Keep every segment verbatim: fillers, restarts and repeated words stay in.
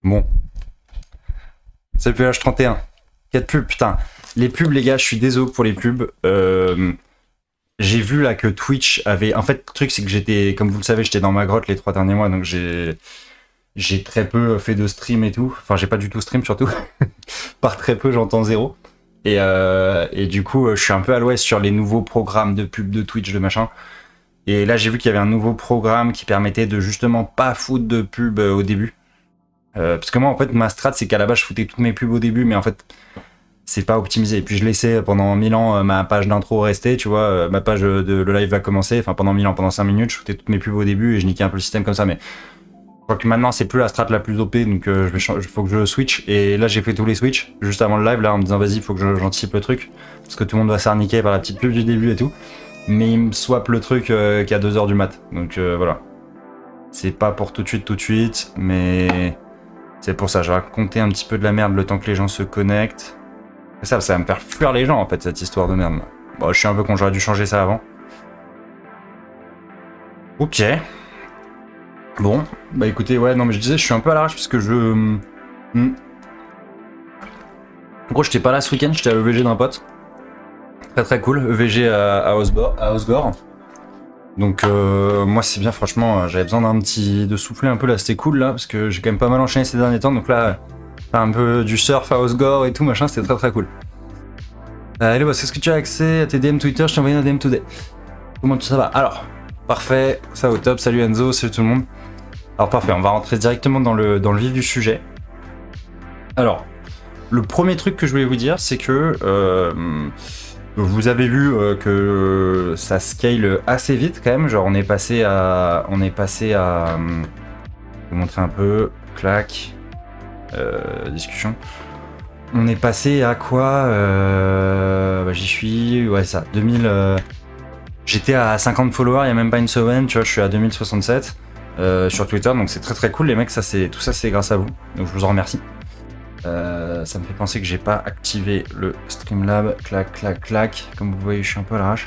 Bon. C'est le P H trente et un. quatre pubs, putain. Les pubs, les gars, je suis désolé pour les pubs. Euh, j'ai vu là que Twitch avait... En fait, le truc, c'est que j'étais... Comme vous le savez, j'étais dans ma grotte les trois derniers mois, donc j'ai... J'ai très peu fait de stream et tout. Enfin, j'ai pas du tout stream, surtout. Par très peu, j'entends zéro. Et, euh, et du coup, je suis un peu à l'ouest sur les nouveaux programmes de pub de Twitch, de machin. Et là, j'ai vu qu'il y avait un nouveau programme qui permettait de justement pas foutre de pub au début. Euh, parce que moi, en fait, ma strat, c'est qu'à la base, je foutais toutes mes pubs au début, mais en fait, c'est pas optimisé. Et puis, je laissais pendant mille ans ma page d'intro rester, tu vois. Ma page de le live va commencer. Enfin, pendant mille ans, pendant cinq minutes, je foutais toutes mes pubs au début et je niquais un peu le système comme ça. Mais je crois que maintenant, c'est plus la strat la plus O P, donc euh, il faut que je switch. Et là, j'ai fait tous les switches juste avant le live, là, en me disant, vas-y, il faut que j'anticipe le truc. Parce que tout le monde va s'arniquer par la petite pub du début et tout. Mais il me swap le truc euh, qu'à deux heures du mat. Donc euh, voilà. C'est pas pour tout de suite, tout de suite, mais c'est pour ça. Je vais raconter un petit peu de la merde le temps que les gens se connectent. Et ça, ça va me faire fuir les gens, en fait, cette histoire de merde. Bon, je suis un peu con, j'aurais dû changer ça avant. Ok. Bon, bah écoutez, ouais, non mais je disais, je suis un peu à l'arrache parce que je... Hmm. En gros, j'étais pas là ce week-end, j'étais à l'E V G d'un pote. Très très cool, E V G à, à, Osgore, à Osgore. Donc euh, moi c'est bien, franchement, j'avais besoin d'un petit... de souffler un peu là, c'était cool là, parce que j'ai quand même pas mal enchaîné ces derniers temps, donc là, un peu du surf à Osgore et tout, machin, c'était très très cool. Euh, allez, est-ce que tu as accès à tes D M Twitter? Je t'ai envoyé un D M today. Comment ça va? Alors, parfait, ça va au top, salut Enzo, salut tout le monde. Alors parfait, on va rentrer directement dans le, dans le vif du sujet. Alors, le premier truc que je voulais vous dire, c'est que euh, vous avez vu euh, que ça scale assez vite quand même. Genre on est passé à, on est passé à, je vais vous montrer un peu, clac, euh, discussion. On est passé à quoi euh, bah, j'y suis, ouais ça, deux mille. Euh, J'étais à cinquante followers il y a même pas une semaine, tu vois, je suis à deux mille soixante-sept. Euh, sur Twitter, donc c'est très très cool les mecs, ça c'est tout ça c'est grâce à vous, donc je vous en remercie. Euh, ça me fait penser que j'ai pas activé le Streamlab, clac clac clac, comme vous voyez je suis un peu à l'arrache.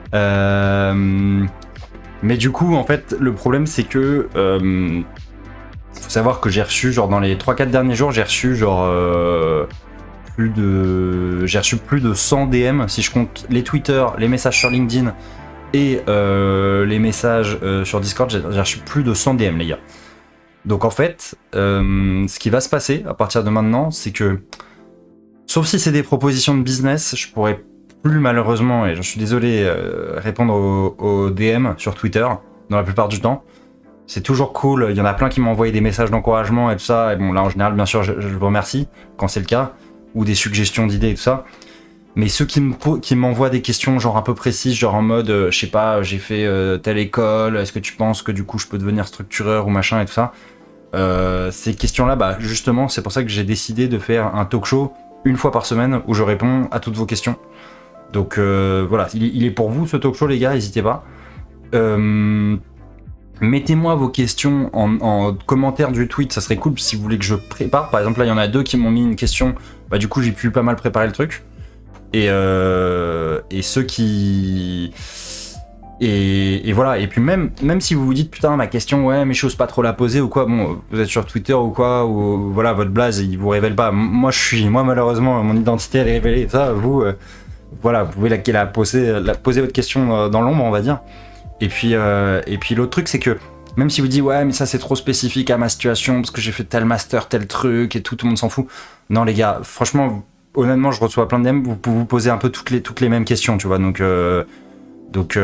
Euh, mais du coup en fait le problème c'est que euh, faut savoir que j'ai reçu genre dans les trois quatre derniers jours j'ai reçu genre euh, plus de j'ai reçu plus de cent D M si je compte les Twitter, les messages sur LinkedIn et euh, les messages euh, sur Discord, j'ai reçu plus de cent D M les gars. Donc en fait, euh, ce qui va se passer à partir de maintenant, c'est que, sauf si c'est des propositions de business, je pourrais plus malheureusement, et j'en suis désolé, euh, répondre aux, aux D M sur Twitter, dans la plupart du temps. C'est toujours cool, il y en a plein qui m'ont envoyé des messages d'encouragement et tout ça, et bon là en général bien sûr je, je vous remercie quand c'est le cas, ou des suggestions d'idées et tout ça. Mais ceux qui m'envoient des questions genre un peu précises, genre en mode, euh, je sais pas, j'ai fait euh, telle école, est-ce que tu penses que du coup je peux devenir structureur ou machin et tout ça, euh, ces questions-là, bah justement, c'est pour ça que j'ai décidé de faire un talk show une fois par semaine où je réponds à toutes vos questions. Donc euh, voilà, il, il est pour vous ce talk show les gars, n'hésitez pas. Euh, Mettez-moi vos questions en, en commentaire du tweet, ça serait cool si vous voulez que je prépare. Par exemple là il y en a deux qui m'ont mis une question, bah du coup j'ai pu pas mal préparer le truc. Et, euh, et ceux qui... Et, et voilà, et puis même, même si vous vous dites putain ma question, ouais mais j'ose pas trop la poser ou quoi, bon vous êtes sur Twitter ou quoi, ou voilà votre blaze il vous révèle pas, moi je suis, moi malheureusement mon identité elle est révélée, ça vous, euh, voilà vous pouvez la, la, poser, la poser votre question dans l'ombre on va dire. Et puis, euh, et puis l'autre truc c'est que même si vous dites ouais mais ça c'est trop spécifique à ma situation parce que j'ai fait tel master, tel truc et tout, tout le monde s'en fout, non les gars franchement... Honnêtement, je reçois plein de D M, vous pouvez vous poser un peu toutes les, toutes les mêmes questions, tu vois, donc... Euh, donc,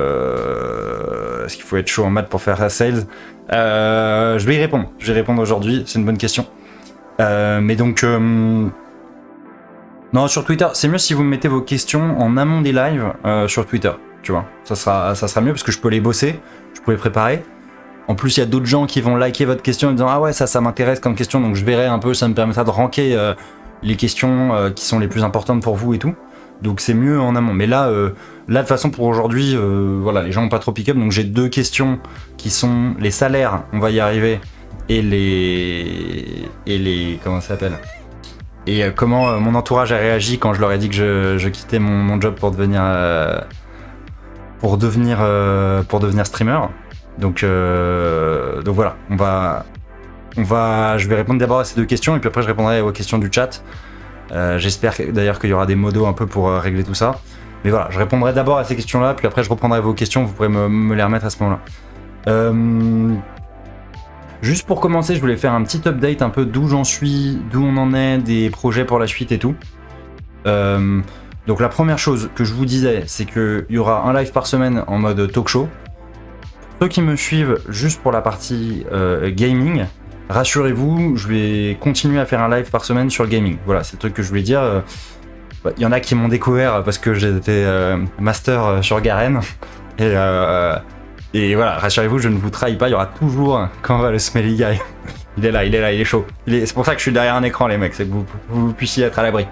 euh, est-ce qu'il faut être chaud en maths pour faire la sales? euh, Je vais y répondre, je vais y répondre aujourd'hui, c'est une bonne question. Euh, mais donc... Euh, non, sur Twitter, c'est mieux si vous me mettez vos questions en amont des lives euh, sur Twitter, tu vois. Ça sera, ça sera mieux parce que je peux les bosser, je peux les préparer. En plus, il y a d'autres gens qui vont liker votre question en disant « Ah ouais, ça, ça m'intéresse comme question, donc je verrai un peu, ça me permettra de ranker... Euh, les questions euh, qui sont les plus importantes pour vous et tout, donc c'est mieux en amont. Mais là, euh, là de toute façon pour aujourd'hui, euh, voilà, les gens n'ont pas trop pick up, donc j'ai deux questions qui sont les salaires, on va y arriver, et les et les comment ça s'appelle, et euh, comment euh, mon entourage a réagi quand je leur ai dit que je, je quittais mon, mon job pour devenir euh, pour devenir euh, pour devenir streamer. Donc euh, donc voilà, on va on va, je vais répondre d'abord à ces deux questions et puis après je répondrai aux questions du chat. Euh, J'espère d'ailleurs qu'il y aura des modos un peu pour euh, régler tout ça. Mais voilà, je répondrai d'abord à ces questions-là, puis après je reprendrai vos questions, vous pourrez me, me les remettre à ce moment-là. Euh, juste pour commencer, je voulais faire un petit update un peu d'où j'en suis, d'où on en est, des projets pour la suite et tout. Euh, donc la première chose que je vous disais, c'est qu'il y aura un live par semaine en mode talk show. Pour ceux qui me suivent juste pour la partie euh, gaming, rassurez-vous, je vais continuer à faire un live par semaine sur le gaming. Voilà, c'est le truc que je voulais dire. Il y en a qui m'ont découvert parce que j'étais euh, master sur Garen. Et, euh, et voilà, rassurez-vous, je ne vous trahis pas, il y aura toujours, quand va le smelly guy, il est là, il est là, il est chaud. C'est pour ça que je suis derrière un écran, les mecs, c'est que vous, vous puissiez être à l'abri.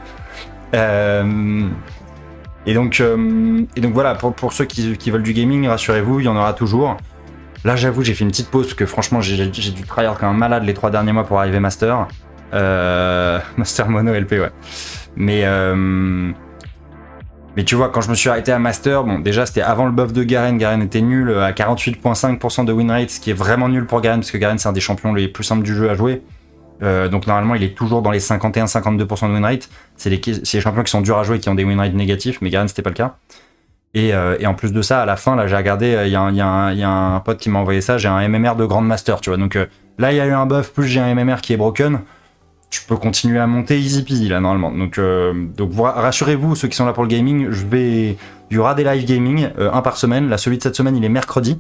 Euh, et, donc, euh, et donc voilà, pour, pour ceux qui, qui veulent du gaming, rassurez-vous, il y en aura toujours. Là, j'avoue, j'ai fait une petite pause parce que franchement, j'ai dû tryhard comme un malade les trois derniers mois pour arriver master. Euh, master mono L P, ouais. Mais, euh, mais tu vois, quand je me suis arrêté à master, bon, déjà c'était avant le buff de Garen. Garen était nul à quarante-huit virgule cinq pour cent de win rate, ce qui est vraiment nul pour Garen parce que Garen c'est un des champions les plus simples du jeu à jouer. Euh, donc normalement, il est toujours dans les cinquante et un à cinquante-deux pour cent de win rate. C'est les, les champions qui sont durs à jouer qui ont des win rates négatifs, mais Garen c'était pas le cas. Et, euh, et en plus de ça, à la fin, là, j'ai regardé, il y, y, y a un pote qui m'a envoyé ça, j'ai un M M R de Grandmaster, tu vois. Donc euh, là, il y a eu un buff, plus j'ai un M M R qui est broken. Je peux continuer à monter easy peasy, là, normalement. Donc, euh, donc rassurez-vous, ceux qui sont là pour le gaming, je vais... il y aura des live gaming, euh, un par semaine. Là, celui de cette semaine, il est mercredi.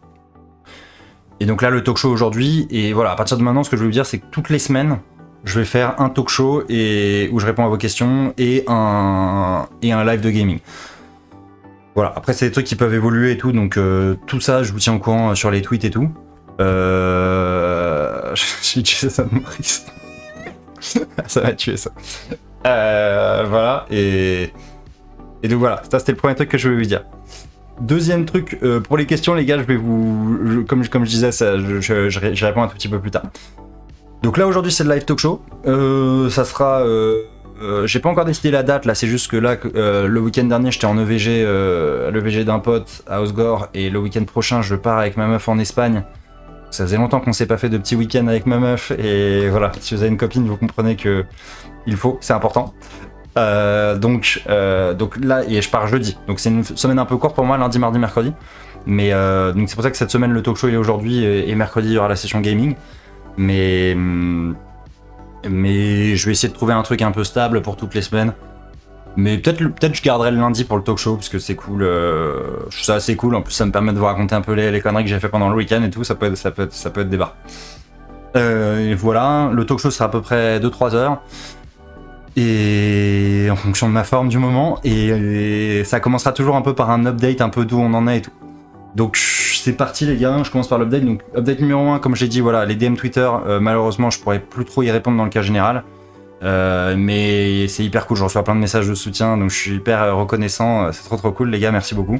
Et donc là, le talk show aujourd'hui. Et voilà, à partir de maintenant, ce que je vais vous dire, c'est que toutes les semaines, je vais faire un talk show et, où je réponds à vos questions et un, et un live de gaming. Voilà, après c'est des trucs qui peuvent évoluer et tout, donc euh, tout ça je vous tiens au courant sur les tweets et tout. Euh... J'ai tué ça de Maurice. Ça va tuer ça. Euh, voilà, et... et donc voilà, ça c'était le premier truc que je voulais vous dire. Deuxième truc, euh, pour les questions les gars, je vais vous... Je, comme, comme je disais, ça, je, je, je, je réponds un tout petit peu plus tard. Donc là aujourd'hui c'est le live talk show, euh, ça sera... Euh... Euh, j'ai pas encore décidé la date là, c'est juste que là euh, le week-end dernier j'étais en E V G, euh, l'E V G d'un pote à Osgore, et le week-end prochain je pars avec ma meuf en Espagne. Ça faisait longtemps qu'on s'est pas fait de petits week-ends avec ma meuf, et voilà, si vous avez une copine vous comprenez que il faut, c'est important. Euh, donc, euh, donc là, et je pars jeudi, donc c'est une semaine un peu courte pour moi, lundi, mardi, mercredi. Mais euh, donc c'est pour ça que cette semaine le talk show il est aujourd'hui, et, et mercredi il y aura la session gaming. Mais... Hum, Mais je vais essayer de trouver un truc un peu stable pour toutes les semaines. Mais peut-être peut-être je garderai le lundi pour le talk show parce que c'est cool. Euh, je trouve ça assez cool. En plus, ça me permet de vous raconter un peu les, les conneries que j'ai fait pendant le week-end et tout. Ça peut être, ça peut être, ça peut être débat. Euh, et voilà, le talk show sera à peu près deux trois heures. Et en fonction de ma forme du moment. Et, et ça commencera toujours un peu par un update, un peu d'où on en est et tout. Donc c'est parti les gars, je commence par l'update. Donc update numéro un, comme j'ai dit, voilà, les D M Twitter, euh, malheureusement je pourrais plus trop y répondre dans le cas général. Euh, mais c'est hyper cool, je reçois plein de messages de soutien, donc je suis hyper reconnaissant, c'est trop trop cool les gars, merci beaucoup.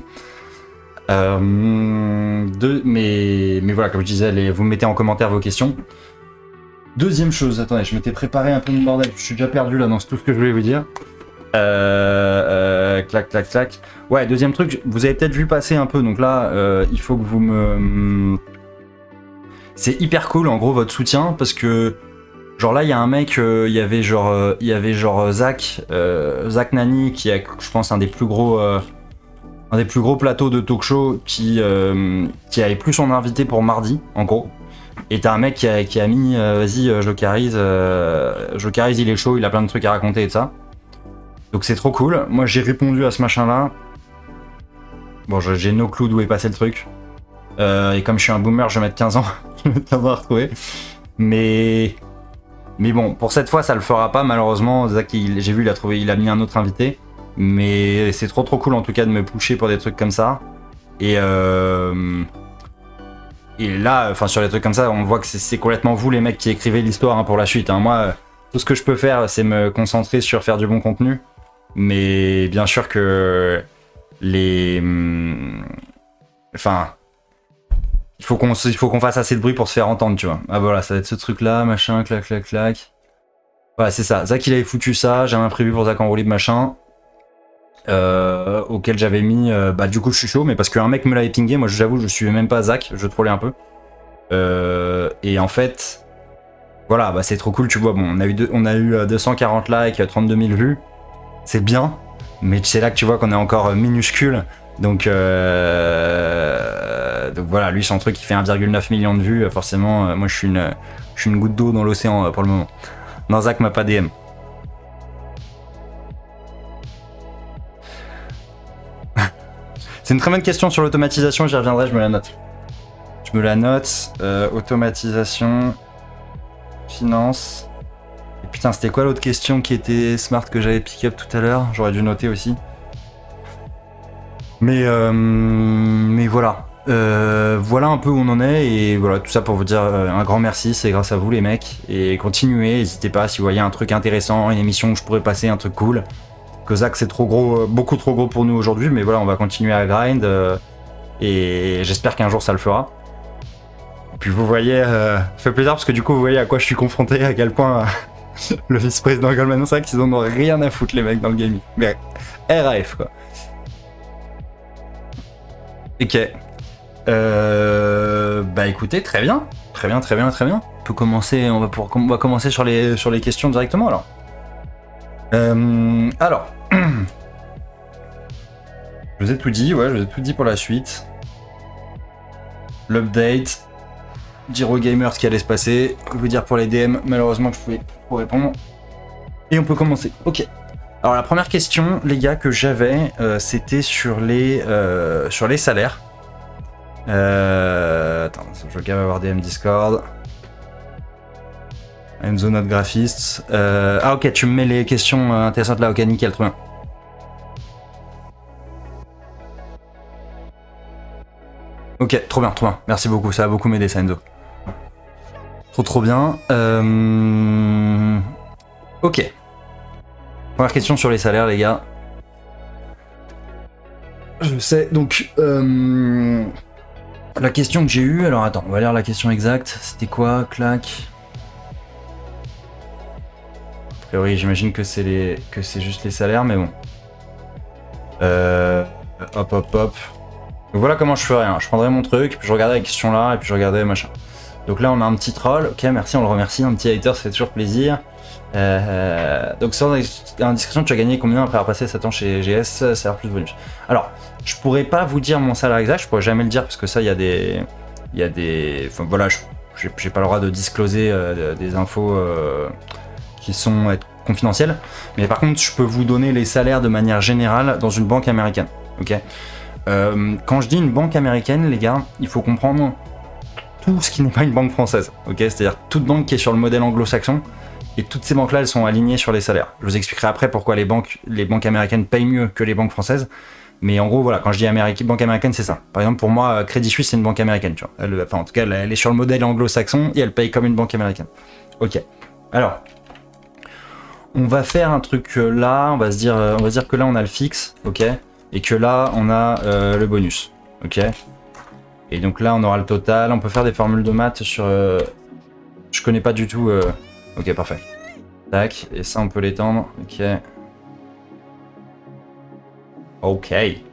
Euh, deux, mais, mais voilà, comme je disais, les, vous me mettez en commentaire vos questions. Deuxième chose, attendez, je m'étais préparé un peu de bordel, je suis déjà perdu là dans tout ce que je voulais vous dire. Euh, euh, clac, clac, clac. Ouais, deuxième truc, vous avez peut-être vu passer un peu, donc là, euh, il faut que vous me... C'est hyper cool, en gros, votre soutien, parce que, genre là, il y a un mec, il euh, y avait genre, euh, il y avait genre Zach, euh, Zach Nani, qui a, je pense, un des plus gros, euh, un des plus gros plateaux de talk show, qui, euh, qui avait plus son invité pour mardi, en gros. Et t'as un mec qui a, qui a mis, euh, vas-y, euh, Jocarise, euh, Jocarise, il est chaud, il a plein de trucs à raconter et de ça. Donc c'est trop cool. Moi j'ai répondu à ce machin là. Bon, j'ai no clue d'où est passé le truc. Euh, et comme je suis un boomer, je vais mettre quinze ans. Je vais mettre quinze ans à retrouver. Mais... Mais bon, pour cette fois ça le fera pas malheureusement. Zach, j'ai vu, il a trouvé, il a mis un autre invité. Mais c'est trop trop cool en tout cas de me pusher pour des trucs comme ça. Et euh... Et là, enfin sur les trucs comme ça, on voit que c'est complètement vous les mecs qui écrivez l'histoire hein, pour la suite. Hein. Moi, tout ce que je peux faire, c'est me concentrer sur faire du bon contenu. Mais bien sûr que les... Enfin... Il faut qu'on il faut qu'on fasse assez de bruit pour se faire entendre, tu vois. Ah voilà, ça va être ce truc-là, machin, clac, clac, clac. Voilà, c'est ça. Zach, il avait foutu ça. J'avais un prévu pour Zach en roue libre, machin. Euh, auquel j'avais mis... Euh, bah du coup, je suis chaud, mais parce qu'un mec me l'avait pingé. Moi, j'avoue, je suivais même pas Zach. Je trollais un peu. Euh, et en fait... Voilà, bah c'est trop cool, tu vois. Bon, on a eu, deux, on a eu deux cent quarante likes, trente-deux mille vues. C'est bien, mais c'est là que tu vois qu'on est encore minuscule. Donc, euh... donc voilà, lui son truc il fait un virgule neuf million de vues, forcément, moi je suis une, je suis une goutte d'eau dans l'océan pour le moment. Nanzak m'a pas D M. C'est une très bonne question sur l'automatisation, j'y reviendrai, je me la note. Je me la note, euh, automatisation, finance. Et putain, c'était quoi l'autre question qui était smart que j'avais pick up tout à l'heure? J'aurais dû noter aussi. Mais, euh, mais voilà. Euh, voilà un peu où on en est. Et voilà, tout ça pour vous dire euh, un grand merci. C'est grâce à vous, les mecs. Et continuez. N'hésitez pas si vous voyez un truc intéressant, une émission où je pourrais passer, un truc cool. Kozak, c'est trop gros, euh, beaucoup trop gros pour nous aujourd'hui. Mais voilà, on va continuer à grind. Euh, et j'espère qu'un jour ça le fera. Et puis vous voyez, euh, ça fait plaisir parce que du coup, vous voyez à quoi je suis confronté, à quel point. Le vice-président Goldman Sachs, ils en ont rien à foutre, les mecs, dans le gaming. Mais R A F, quoi. Ok. Euh, bah écoutez, très bien. Très bien, très bien, très bien. On peut commencer, on va, pour, on va commencer sur les, sur les questions directement, alors. Euh, alors. Je vous ai tout dit, ouais, je vous ai tout dit pour la suite. L'update. Dire aux gamers ce qui allait se passer. Vous dire pour les D M, malheureusement, que je pouvais pas répondre. Et on peut commencer. Ok. Alors la première question, les gars, que j'avais, euh, c'était sur les euh, sur les salaires. Euh, attends, je vais avoir D M Discord. Enzo, notre graphiste. Euh, ah ok, tu me mets les questions intéressantes là. Ok, nickel, trop bien. Ok, trop bien, trop bien. Merci beaucoup, ça va beaucoup m'aider, ça, Enzo. Trop trop bien. Euh... Ok. Première question sur les salaires, les gars. Je sais, donc... Euh... La question que j'ai eue... Alors attends, on va lire la question exacte. C'était quoi? Clac. A priori, j'imagine que c'est les... que c'est juste les salaires, mais bon. Euh... Hop, hop, hop. Donc voilà comment je ferais. Hein. Je prendrais mon truc, puis je regardais la question là, et puis je regardais machin. Donc là, on a un petit troll. Ok, merci, on le remercie. Un petit hater, ça fait toujours plaisir. Euh, donc sans indiscrétion, tu as gagné combien après avoir passé sept ans chez G S, salaire plus bonus? Alors, je pourrais pas vous dire mon salaire exact, je pourrais jamais le dire parce que ça, il y a des... Il y a des... Enfin voilà, j'ai pas le droit de discloser euh, des infos euh, qui sont être confidentielles. Mais par contre, je peux vous donner les salaires de manière générale dans une banque américaine. Ok. Euh, quand je dis une banque américaine, les gars, il faut comprendre tout ce qui n'est pas une banque française. Ok, c'est-à-dire toute banque qui est sur le modèle anglo-saxon. Et toutes ces banques-là, elles sont alignées sur les salaires. Je vous expliquerai après pourquoi les banques, les banques américaines payent mieux que les banques françaises. Mais en gros, voilà, quand je dis Amérique, banque américaine, c'est ça. Par exemple, pour moi, Crédit Suisse, c'est une banque américaine, tu vois. Elle, enfin, en tout cas, elle, elle est sur le modèle anglo-saxon et elle paye comme une banque américaine. Ok. Alors, on va faire un truc là. On va se dire, on va dire que là, on a le fixe, ok. Et que là, on a euh, le bonus, ok. Et donc là, on aura le total. On peut faire des formules de maths sur... Euh, je connais pas du tout... Euh, ok, parfait. Tac, et ça, on peut l'étendre, ok. Ok.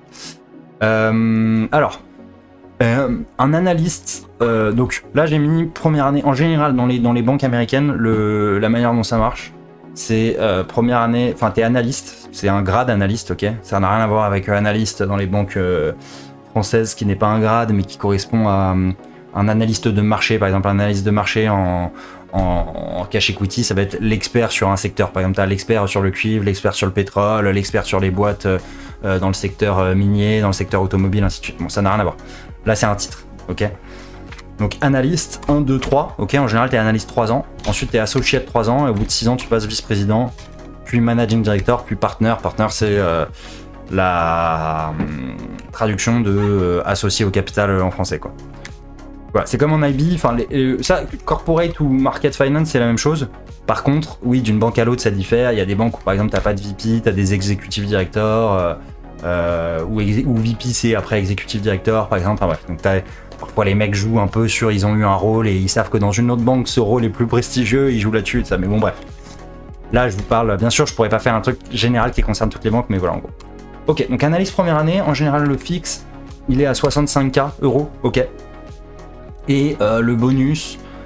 Euh, alors, euh, un analyste... Euh, donc là, j'ai mis première année... En général, dans les, dans les banques américaines, le, la manière dont ça marche, c'est euh, première année... Enfin, t'es analyste, c'est un grade analyste, ok. Ça n'a rien à voir avec euh, analyste dans les banques... Euh, française qui n'est pas un grade mais qui correspond à euh, un analyste de marché. Par exemple, un analyste de marché en, en, en cash equity, ça va être l'expert sur un secteur. Par exemple, tu as l'expert sur le cuivre, l'expert sur le pétrole, l'expert sur les boîtes euh, dans le secteur euh, minier, dans le secteur automobile, ainsi de suite. Bon, ça n'a rien à voir. Là, c'est un titre, ok. Donc analyste un, deux, trois, ok. En général, tu es analyste trois ans. Ensuite, tu es associate trois ans et au bout de six ans, tu passes vice-président, puis managing director, puis partner. Partner, c'est... Euh, la hum, traduction de euh, associé au capital en français, quoi. Voilà, c'est comme en I B, enfin les, ça, corporate ou market finance, c'est la même chose. Par contre, oui, d'une banque à l'autre, ça diffère. Il y a des banques où, par exemple, t'as pas de V P, t'as des executive directors, euh, euh, ou, ou V P, c'est après executive director, par exemple. Enfin, bref, donc t'as, parfois les mecs jouent un peu sur, ils ont eu un rôle et ils savent que dans une autre banque, ce rôle est plus prestigieux, ils jouent là-dessus, et ça. Mais bon, bref. Là, je vous parle, bien sûr, je pourrais pas faire un truc général qui concerne toutes les banques, mais voilà, en gros. Ok, donc analyse première année, en général le fixe, il est à soixante-cinq K euros, ok. Et euh, le bonus,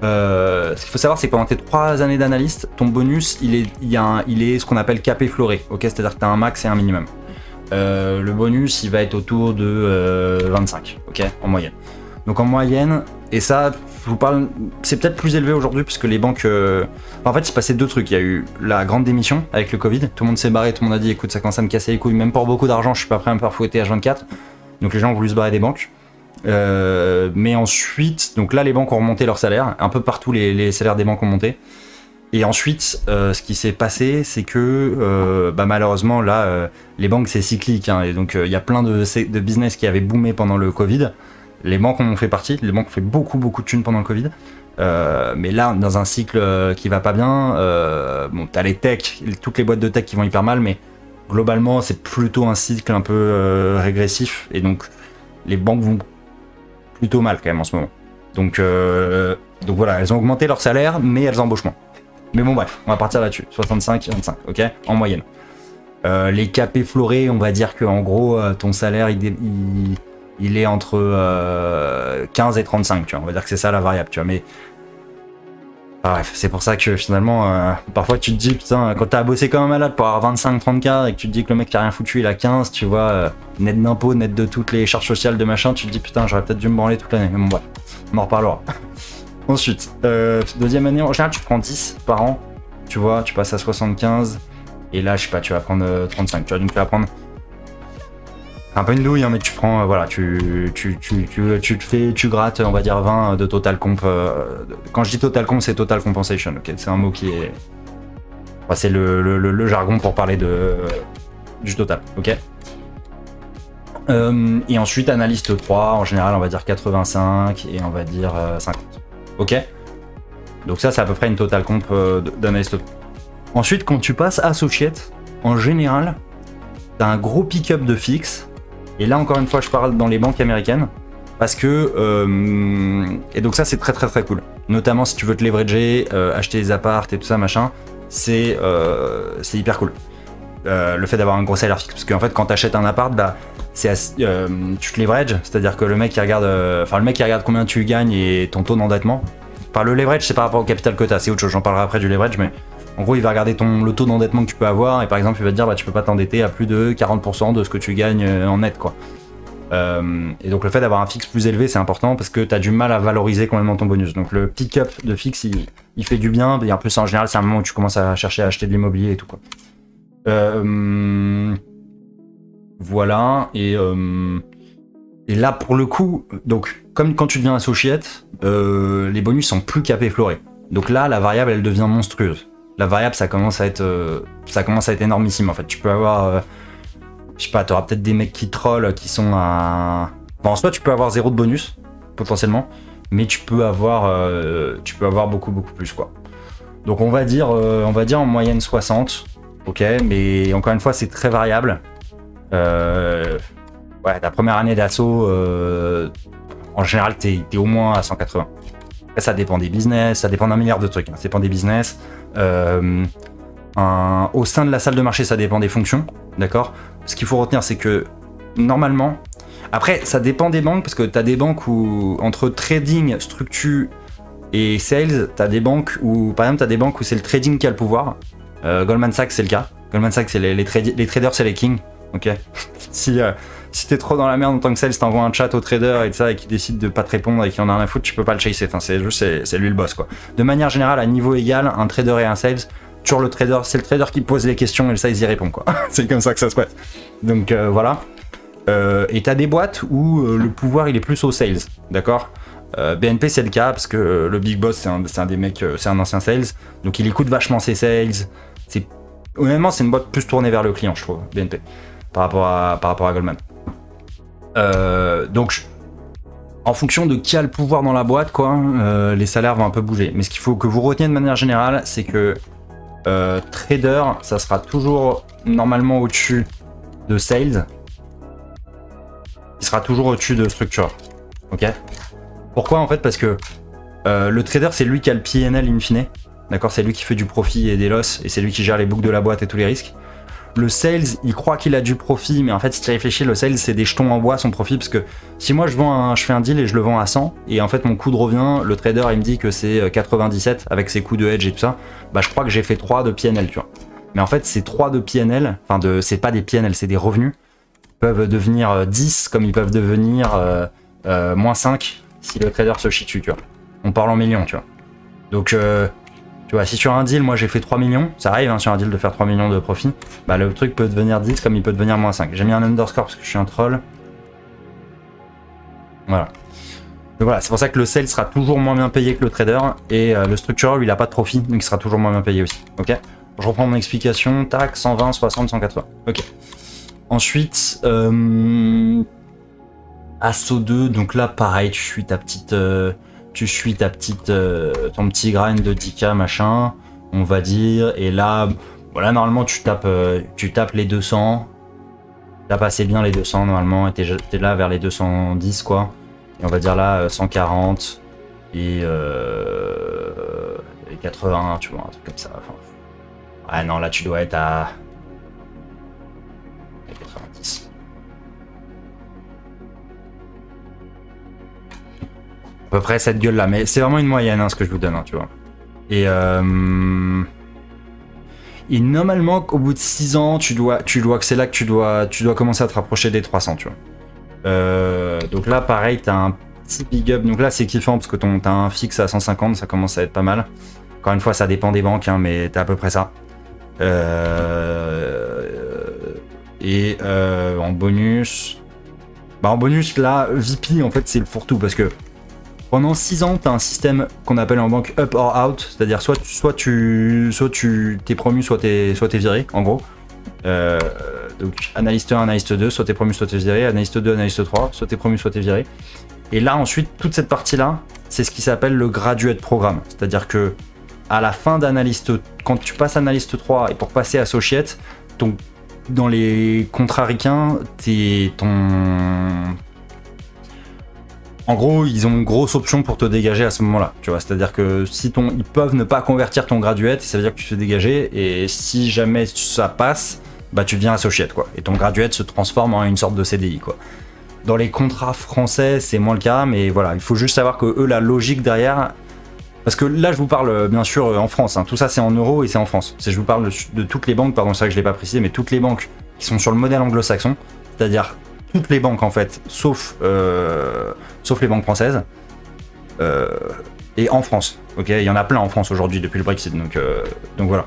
Euh, ce qu'il faut savoir, c'est que pendant tes trois années d'analyste, ton bonus, il est, il y a un, il est ce qu'on appelle capé floré. Ok, c'est-à-dire que tu as un max et un minimum. Euh, le bonus, il va être autour de euh, vingt-cinq, ok, en moyenne. Donc en moyenne, et ça, je vous parle, c'est peut-être plus élevé aujourd'hui puisque les banques. Euh... En fait, il s'est passé deux trucs. Il y a eu la grande démission avec le Covid. Tout le monde s'est barré, tout le monde a dit écoute, ça commence à me casser les couilles. Même pour beaucoup d'argent, je suis pas prêt à me faire fouetter à vingt-quatre. Donc les gens ont voulu se barrer des banques. Euh, mais ensuite, donc là, les banques ont remonté leurs salaires. Un peu partout, les, les salaires des banques ont monté. Et ensuite, euh, ce qui s'est passé, c'est que euh, bah, malheureusement, là, euh, les banques, c'est cyclique. Hein, et donc, il euh, y a plein de, de business qui avaient boomé pendant le Covid. Les banques en ont fait partie. Les banques ont fait beaucoup, beaucoup de thunes pendant le Covid. Euh, mais là, dans un cycle euh, qui va pas bien, euh, bon, t'as les techs, toutes les boîtes de tech qui vont hyper mal, mais globalement, c'est plutôt un cycle un peu euh, régressif. Et donc, les banques vont plutôt mal quand même en ce moment. Donc, euh, donc voilà, elles ont augmenté leur salaire, mais elles embauchent moins. Mais bon, bref, on va partir là-dessus. soixante-cinq, vingt-cinq, ok, en moyenne. Euh, les capés florés, on va dire que en gros, euh, ton salaire, il, il, il est entre euh, quinze et trente-cinq, tu vois. On va dire que c'est ça la variable, tu vois. Mais ah, bref, c'est pour ça que finalement, euh, parfois tu te dis, putain, quand t'as bossé comme un malade pour avoir vingt-cinq trente K et que tu te dis que le mec qui a rien foutu, il a quinze, tu vois, euh, net d'impôts, net de toutes les charges sociales de machin, tu te dis, putain, j'aurais peut-être dû me branler toute l'année. Mais bon, bref, on en reparlera. Ensuite, euh, deuxième année, en général, tu prends dix par an, tu vois, tu passes à soixante-quinze, et là, je sais pas, tu vas prendre euh, trente-cinq, tu vois, donc tu vas prendre un peu une douille, hein, mais tu prends, euh, voilà, tu, tu, tu, tu, tu te fais, tu grattes, on va dire vingt de total comp. Euh, quand je dis total comp, c'est total compensation, ok, c'est un mot qui est, enfin, c'est le, le, le, le jargon pour parler de euh, du total, ok. Euh, et ensuite, analyste trois, en général, on va dire quatre-vingt-cinq et on va dire euh, cinquante, ok. Donc ça, c'est à peu près une total comp euh, d'analyste trois. Ensuite, quand tu passes associate, en général, t'as un gros pick-up de fixe. Et là, encore une fois, je parle dans les banques américaines. Parce que... Euh, et donc ça, c'est très très très cool. Notamment si tu veux te leverager, euh, acheter des apparts et tout ça, machin. C'est euh, c'est hyper cool. Euh, le fait d'avoir un gros salaire fixe. Parce qu'en fait, quand t'achètes un appart, bah, c'est euh, tu te leverages. C'est-à-dire que le mec, il regarde... Enfin, euh, le mec, il regarde combien tu gagnes et ton taux d'endettement. Par le leverage, c'est par rapport au capital que t'as. C'est autre chose. J'en parlerai après du leverage, mais... En gros, il va regarder ton, le taux d'endettement que tu peux avoir et par exemple, il va te dire bah, tu peux pas t'endetter à plus de quarante pour cent de ce que tu gagnes en net, quoi. Euh, et donc, le fait d'avoir un fixe plus élevé, c'est important parce que tu as du mal à valoriser complètement ton bonus. Donc, le pick-up de fixe, il, il fait du bien. Et en plus, en général, c'est un moment où tu commences à chercher à acheter de l'immobilier et tout, quoi. Euh, voilà. Et, euh, et là, pour le coup, donc, comme quand tu deviens associate, euh, les bonus sont plus capés florés. Donc là, la variable, elle devient monstrueuse. La variable, ça commence à être, euh, ça commence à être énormissime en fait. Tu peux avoir, euh, je sais pas, t'auras peut-être des mecs qui trollent, qui sont à, bon, en soi, tu peux avoir zéro de bonus potentiellement, mais tu peux avoir, euh, tu peux avoir beaucoup beaucoup plus, quoi. Donc on va dire, euh, on va dire en moyenne soixante, ok, mais encore une fois, c'est très variable. Euh, ouais, ta première année d'assaut, euh, en général, t'es, t'es au moins à cent quatre-vingts. Après, ça dépend des business, ça dépend d'un milliard de trucs. Hein. Ça dépend des business. Euh, un, au sein de la salle de marché, ça dépend des fonctions, d'accord. Ce qu'il faut retenir, c'est que normalement, après, ça dépend des banques parce que tu as des banques où entre trading, structure et sales, tu as des banques où, par exemple, tu as des banques où c'est le trading qui a le pouvoir. Euh, Goldman Sachs, c'est le cas. Goldman Sachs, c'est les, les, tradi- les traders, c'est les kings, ok. si euh, si t'es trop dans la merde en tant que sales, t'envoies un chat au trader et tout ça et qu'il décide de pas te répondre et qu'il en a rien à foutre, tu peux pas le chasser. Enfin, c'est juste, c'est, c'est lui le boss, quoi. De manière générale, à niveau égal, un trader et un sales, toujours le trader, c'est le trader qui pose les questions et le sales y répond, quoi. C'est comme ça que ça se passe. Donc euh, voilà. Euh, et t'as des boîtes où euh, le pouvoir il est plus au sales, d'accord. euh, B N P c'est le cas parce que euh, le big boss c'est un, c'est un des mecs, euh, c'est un ancien sales, donc il écoute vachement ses sales. C'est honnêtement c'est une boîte plus tournée vers le client, je trouve, B N P, par rapport à par rapport à Goldman. Euh, donc, en fonction de qui a le pouvoir dans la boîte, quoi, euh, les salaires vont un peu bouger. Mais ce qu'il faut que vous reteniez de manière générale, c'est que euh, trader, ça sera toujours normalement au-dessus de sales, il sera toujours au-dessus de structure. Ok. Pourquoi en fait? Parce que euh, le trader, c'est lui qui a le P and L in fine, d'accord, c'est lui qui fait du profit et des losses, et c'est lui qui gère les books de la boîte et tous les risques. le sales, il croit qu'il a du profit, mais en fait, si tu réfléchis, le sales, c'est des jetons en bois, son profit, parce que si moi, je, vends un, je fais un deal et je le vends à cent, et en fait, mon coût de revient, le trader, il me dit que c'est quatre-vingt-dix-sept, avec ses coûts de hedge et tout ça, bah, je crois que j'ai fait trois de P N L, tu vois. Mais en fait, ces trois de P N L, enfin, de, c'est pas des P N L, c'est des revenus, peuvent devenir dix, comme ils peuvent devenir euh, euh, moins cinq, si le trader se chie dessus, tu vois. On parle en millions, tu vois. Donc, euh, tu vois, si sur un deal, moi j'ai fait trois millions, ça arrive hein, sur un deal de faire trois millions de profit, bah le truc peut devenir dix comme il peut devenir moins cinq. J'ai mis un underscore parce que je suis un troll. Voilà. Donc voilà, c'est pour ça que le sale sera toujours moins bien payé que le trader, et euh, le structurer, lui, il n'a pas de profit, donc il sera toujours moins bien payé aussi. Ok. Je reprends mon explication, tac, cent vingt, soixante, cent quatre-vingts. Ok. Ensuite, euh... A S O deux, donc là pareil, tu suis ta petite... Euh... Tu suis ta petite, euh, ton petit grind de dix K machin, on va dire, et là, voilà, normalement tu tapes, euh, tu tapes les deux cents, tu tapes assez bien les deux cents normalement, et t'es, t'es là vers les deux cent dix quoi, et on va dire là cent quarante et, euh, et quatre-vingts, tu vois, un truc comme ça. Enfin, ouais, non, là tu dois être à quatre-vingt-dix. À peu près cette gueule là, mais c'est vraiment une moyenne hein, ce que je vous donne, hein, tu vois. Et, euh... et normalement au bout de six ans, tu dois, tu dois, c'est là que tu dois, tu dois commencer à te rapprocher des trois cents, tu vois. Euh... Donc là pareil, t'as un petit big up, donc là c'est kiffant parce que ton, t'as un fixe à cent cinquante, ça commence à être pas mal. Encore une fois, ça dépend des banques, hein, mais t'as à peu près ça. Euh... Et euh, en bonus, bah en bonus là, V P en fait c'est le fourre-tout parce que pendant six ans, tu as un système qu'on appelle en banque up or out, c'est-à-dire soit, soit tu soit tu t'es promu, soit t'es soit t'es viré, en gros. Euh, donc analyste un, analyste deux, soit t'es promu, soit t'es viré, analyste deux, analyste trois, soit t'es promu, soit t'es viré. Et là ensuite, toute cette partie-là, c'est ce qui s'appelle le graduate programme, c'est-à-dire que à la fin d'analyste, quand tu passes analyste trois et pour passer associate, ton, dans les contrats ricains, t'es ton En gros, ils ont une grosse option pour te dégager à ce moment-là, tu vois. C'est-à-dire que si ton, ils peuvent ne pas convertir ton graduate, ça veut dire que tu te fais dégager, et si jamais ça passe, bah tu deviens associate, quoi. Et ton graduate se transforme en une sorte de C D I, quoi. Dans les contrats français, c'est moins le cas, mais voilà, il faut juste savoir que eux, la logique derrière, parce que là, je vous parle bien sûr en France, hein. Tout ça c'est en euros et c'est en France. Je vous parle de, de toutes les banques, pardon, c'est vrai que je l'ai pas précisé, mais toutes les banques qui sont sur le modèle anglo-saxon, c'est-à-dire toutes les banques en fait, sauf, euh, sauf les banques françaises, euh, et en France. Ok, il y en a plein en France aujourd'hui depuis le Brexit, donc, euh, donc voilà.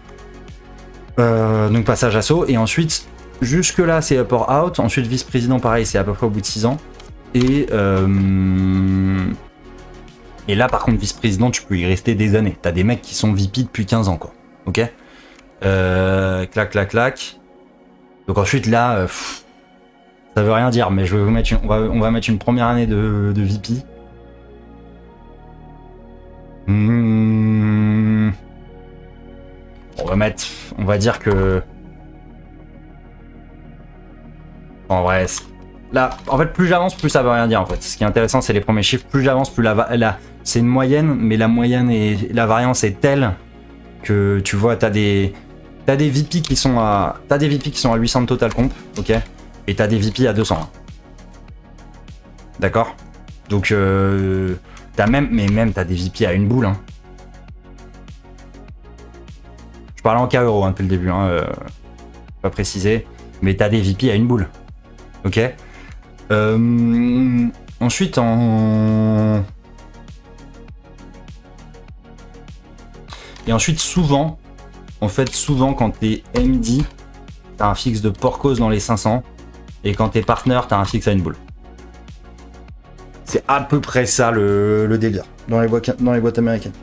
Euh, donc passage à saut, et ensuite, jusque là c'est up or out, ensuite vice-président pareil, c'est à peu près au bout de six ans, et, euh, et là par contre vice-président tu peux y rester des années, t'as des mecs qui sont V P depuis quinze ans quoi, ok, euh, clac clac clac, donc ensuite là, euh, pff, ça veut rien dire, mais je vais vous mettre une, on, va, on va mettre une première année de, de V P. Mmh. On va mettre, on va dire que, en vrai, là, en fait, plus j'avance, plus ça veut rien dire en fait. Ce qui est intéressant, c'est les premiers chiffres. Plus j'avance, plus la, la c'est une moyenne, mais la moyenne et la variance est telle que tu vois, t'as des, t'as des V P qui sont à, t'as des V P qui sont à huit cents de total comp, ok. Et t'as des V P à deux cents. D'accord. Donc, euh, t'as même, mais même t'as des V P à une boule. Hein. Je parle en K euros hein, depuis le début, hein, euh, pas précisé. Mais t'as des V P à une boule. Ok. Euh, ensuite, en... Et ensuite, souvent, en fait, souvent, quand t'es M D, t'as un fixe de porcos dans les cinq cents. Et quand t'es partner, t'as un fixe à une boule. C'est à peu près ça le, le délire dans les, boîtes, dans les boîtes américaines.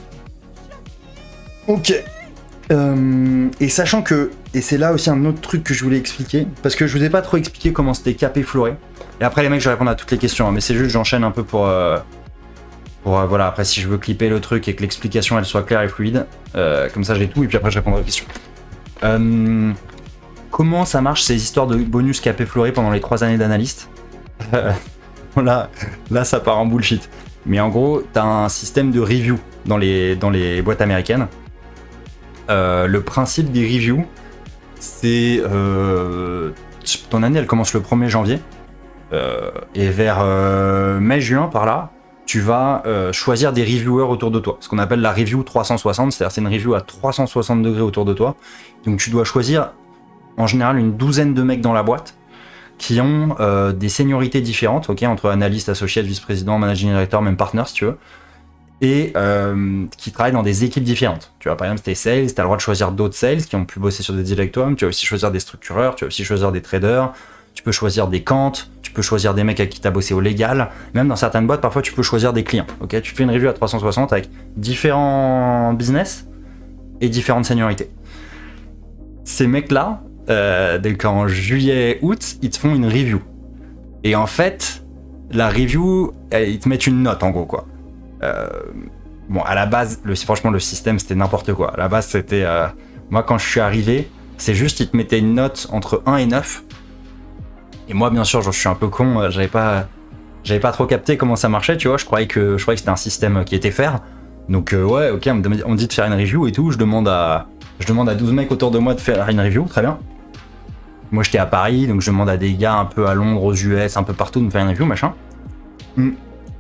Ok. Euh, et sachant que, et c'est là aussi un autre truc que je voulais expliquer, parce que je vous ai pas trop expliqué comment c'était capé floré. Et après les mecs, je vais répondre à toutes les questions, hein, mais c'est juste j'enchaîne un peu pour, euh, pour euh, voilà. Après si je veux clipper le truc et que l'explication elle soit claire et fluide, euh, comme ça j'ai tout et puis après je répondrai aux questions. Euh, Comment ça marche ces histoires de bonus capé floré pendant les trois années d'analyste? là, là, ça part en bullshit. Mais en gros, tu as un système de review dans les, dans les boîtes américaines. Euh, le principe des reviews, c'est... Euh, ton année, elle commence le premier janvier. Euh, et vers euh, mai-juin, par là, tu vas euh, choisir des reviewers autour de toi. Ce qu'on appelle la review trois cent soixante, c'est-à-dire c'est une review à trois cent soixante degrés autour de toi. Donc tu dois choisir, en général, une douzaine de mecs dans la boîte qui ont euh, des seniorités différentes, ok, entre analyste, associé, vice-président, managing director, même partner, si tu veux, et euh, qui travaillent dans des équipes différentes. Tu vois, par exemple, si t'es sales, t'as le droit de choisir d'autres sales qui ont pu bosser sur des directoires, tu vas aussi choisir des structureurs, tu vas aussi choisir des traders, tu peux choisir des quantes, tu peux choisir des mecs avec qui t'as bossé au légal, même dans certaines boîtes, parfois tu peux choisir des clients, ok. Tu fais une review à trois cent soixante avec différents business et différentes seniorités. Ces mecs-là, euh, donc en juillet, août, ils te font une review. Et en fait, la review, ils te mettent une note en gros, quoi. Euh, bon, à la base, le, franchement, le système c'était n'importe quoi. À la base, c'était. Euh, moi, quand je suis arrivé, c'est juste, ils te mettaient une note entre un et neuf. Et moi, bien sûr, je suis un peu con, j'avais pas, j'avais pas trop capté comment ça marchait, tu vois. Je croyais que, je croyais que c'était un système qui était fair. Donc, euh, ouais, ok, on me, on me dit de faire une review et tout. Je demande, à, je demande à douze mecs autour de moi de faire une review, très bien. Moi, j'étais à Paris, donc je demande à des gars un peu à Londres, aux U S, un peu partout de me faire une review, machin. Mm.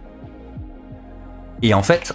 Et en fait,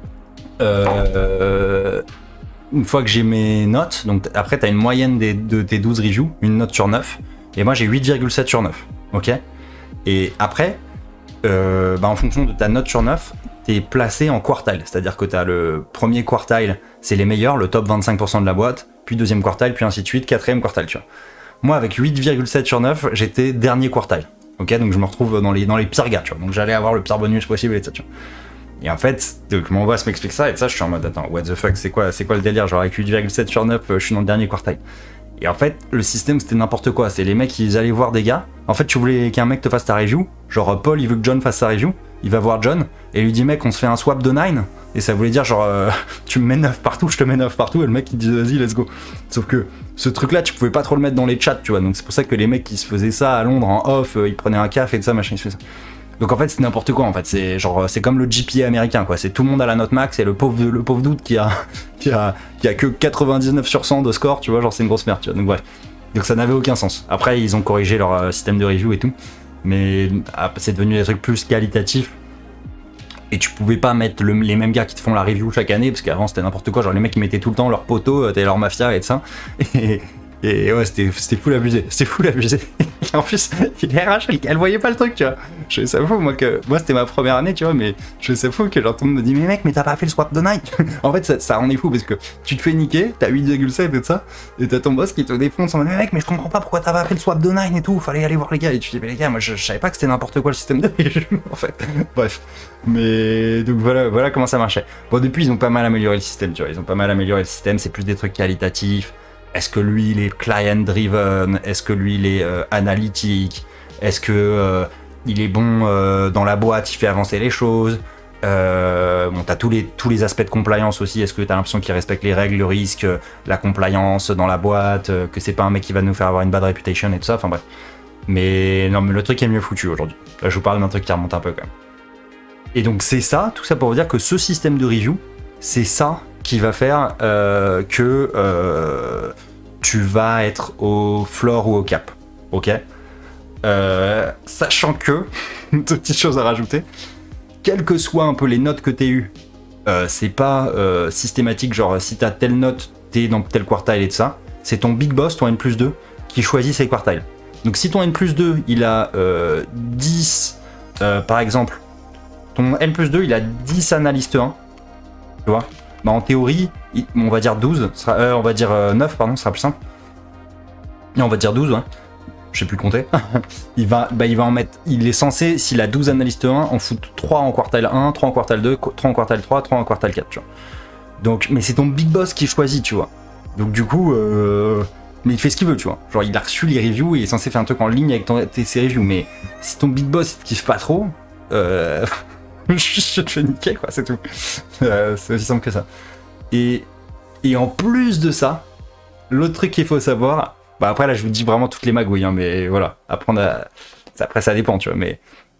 euh, une fois que j'ai mes notes, donc après tu as une moyenne des, de tes douze reviews, une note sur neuf, et moi j'ai huit virgule sept sur neuf, ok. Et après, euh, bah en fonction de ta note sur neuf, tu es placé en quartile, c'est-à-dire que tu as le premier quartile, c'est les meilleurs, le top vingt-cinq pour cent de la boîte, puis deuxième quartile, puis ainsi de suite, quatrième quartile, tu vois. Moi avec huit virgule sept sur neuf, j'étais dernier quartile, ok, donc je me retrouve dans les, dans les pires gars, tu vois, donc j'allais avoir le pire bonus possible et ça, tu vois. Et en fait, donc mon boss m'explique ça, et ça, je suis en mode, attends, what the fuck, c'est quoi, c'est quoi le délire? Genre, avec huit virgule sept sur neuf, je suis dans le dernier quartile. Et en fait, le système, c'était n'importe quoi. C'est les mecs, ils allaient voir des gars. En fait, tu voulais qu'un mec te fasse ta review. Genre, Paul, il veut que John fasse sa review. Il va voir John, et il lui dit, mec, on se fait un swap de neuf. Et ça voulait dire, genre, euh, tu me mets neuf partout, je te mets neuf partout, et le mec, il dit, vas-y, let's go. Sauf que ce truc-là, tu pouvais pas trop le mettre dans les chats, tu vois. Donc, c'est pour ça que les mecs qui se faisaient ça à Londres en off, euh, ils prenaient un café et tout ça, machin, ils se faisaient ça. Donc en fait c'est n'importe quoi en fait, c'est genre c'est comme le G P A américain quoi, c'est tout le monde à la note max et le pauvre le pauvre doute qui a qui a qui a que quatre-vingt-dix-neuf sur cent de score, tu vois, genre c'est une grosse merde, tu vois. Donc bref. Donc ça n'avait aucun sens. Après ils ont corrigé leur euh, système de review et tout, mais ah, c'est devenu des trucs plus qualitatifs. Et tu pouvais pas mettre le, les mêmes gars qui te font la review chaque année parce qu'avant c'était n'importe quoi, genre les mecs qui mettaient tout le temps leurs poteaux, t'avais leur mafia et tout ça. Et, Et ouais, c'était, c'était full abusé, c'était full abusé. Et en plus, les R H, elle, elle voyait pas le truc, tu vois. Je sais fou, moi, que moi c'était ma première année, tu vois, mais je sais fou que genre tout le monde me dit, mais mec, mais t'as pas fait le swap de night. En fait, ça, ça en est fou parce que tu te fais niquer, t'as huit virgule sept et tout ça, et t'as ton boss qui te défonce en mode, mais mec, mais je comprends pas pourquoi t'as pas fait le swap de nine et tout, fallait aller voir les gars. Et tu dis, mais les gars, moi je, je savais pas que c'était n'importe quoi le système de review, en fait. Bref. Mais donc voilà, voilà comment ça marchait. Bon, depuis, ils ont pas mal amélioré le système, tu vois, ils ont pas mal amélioré le système, c'est plus des trucs qualitatifs. Est-ce que lui il est client driven? Est-ce que lui il est euh, analytique? Est-ce que euh, il est bon euh, dans la boîte, il fait avancer les choses? euh, Bon, t'as tous les, tous les aspects de compliance aussi. Est-ce que t'as l'impression qu'il respecte les règles, le risque, la compliance dans la boîte, euh, que c'est pas un mec qui va nous faire avoir une bad reputation et tout ça, enfin bref. Mais non, mais le truc est mieux foutu aujourd'hui. Là je vous parle d'un truc qui remonte un peu quand même. Et donc c'est ça, tout ça pour vous dire que ce système de review, c'est ça qui va faire euh, que euh, tu vas être au floor ou au cap, ok. euh, Sachant que, une petite chose à rajouter, quelles que soient un peu les notes que t'aies eues, euh, c'est pas euh, systématique, genre si t'as telle note, t'es dans tel quartile et tout ça, c'est ton big boss, ton N plus deux, qui choisit ses quartiles. Donc si ton N plus deux, il a euh, dix, euh, par exemple, ton N plus deux, il a dix analystes un, tu vois. Bah en théorie, on va dire douze, sera, euh, on va dire euh, neuf, pardon, ce sera plus simple. Et on va dire douze, ouais. Je sais plus compter. il, va, bah, il va en mettre, il est censé, s'il a douze analystes un, en foutre trois en quartile un, trois en quartile deux, trois en quartile trois, trois en quartile quatre, tu vois. Donc, mais c'est ton big boss qui choisit, tu vois. Donc du coup, euh, mais il fait ce qu'il veut, tu vois. Genre il a reçu les reviews et il est censé faire un truc en ligne avec ton, tes, ses reviews. Mais si ton big boss il te kiffe pas trop, euh... je te fais niquer quoi, c'est tout. Euh, c'est aussi simple que ça. Et, et en plus de ça, l'autre truc qu'il faut savoir, bah après là je vous dis vraiment toutes les magouilles, hein, mais voilà, apprendre à... après ça dépend, tu vois, mais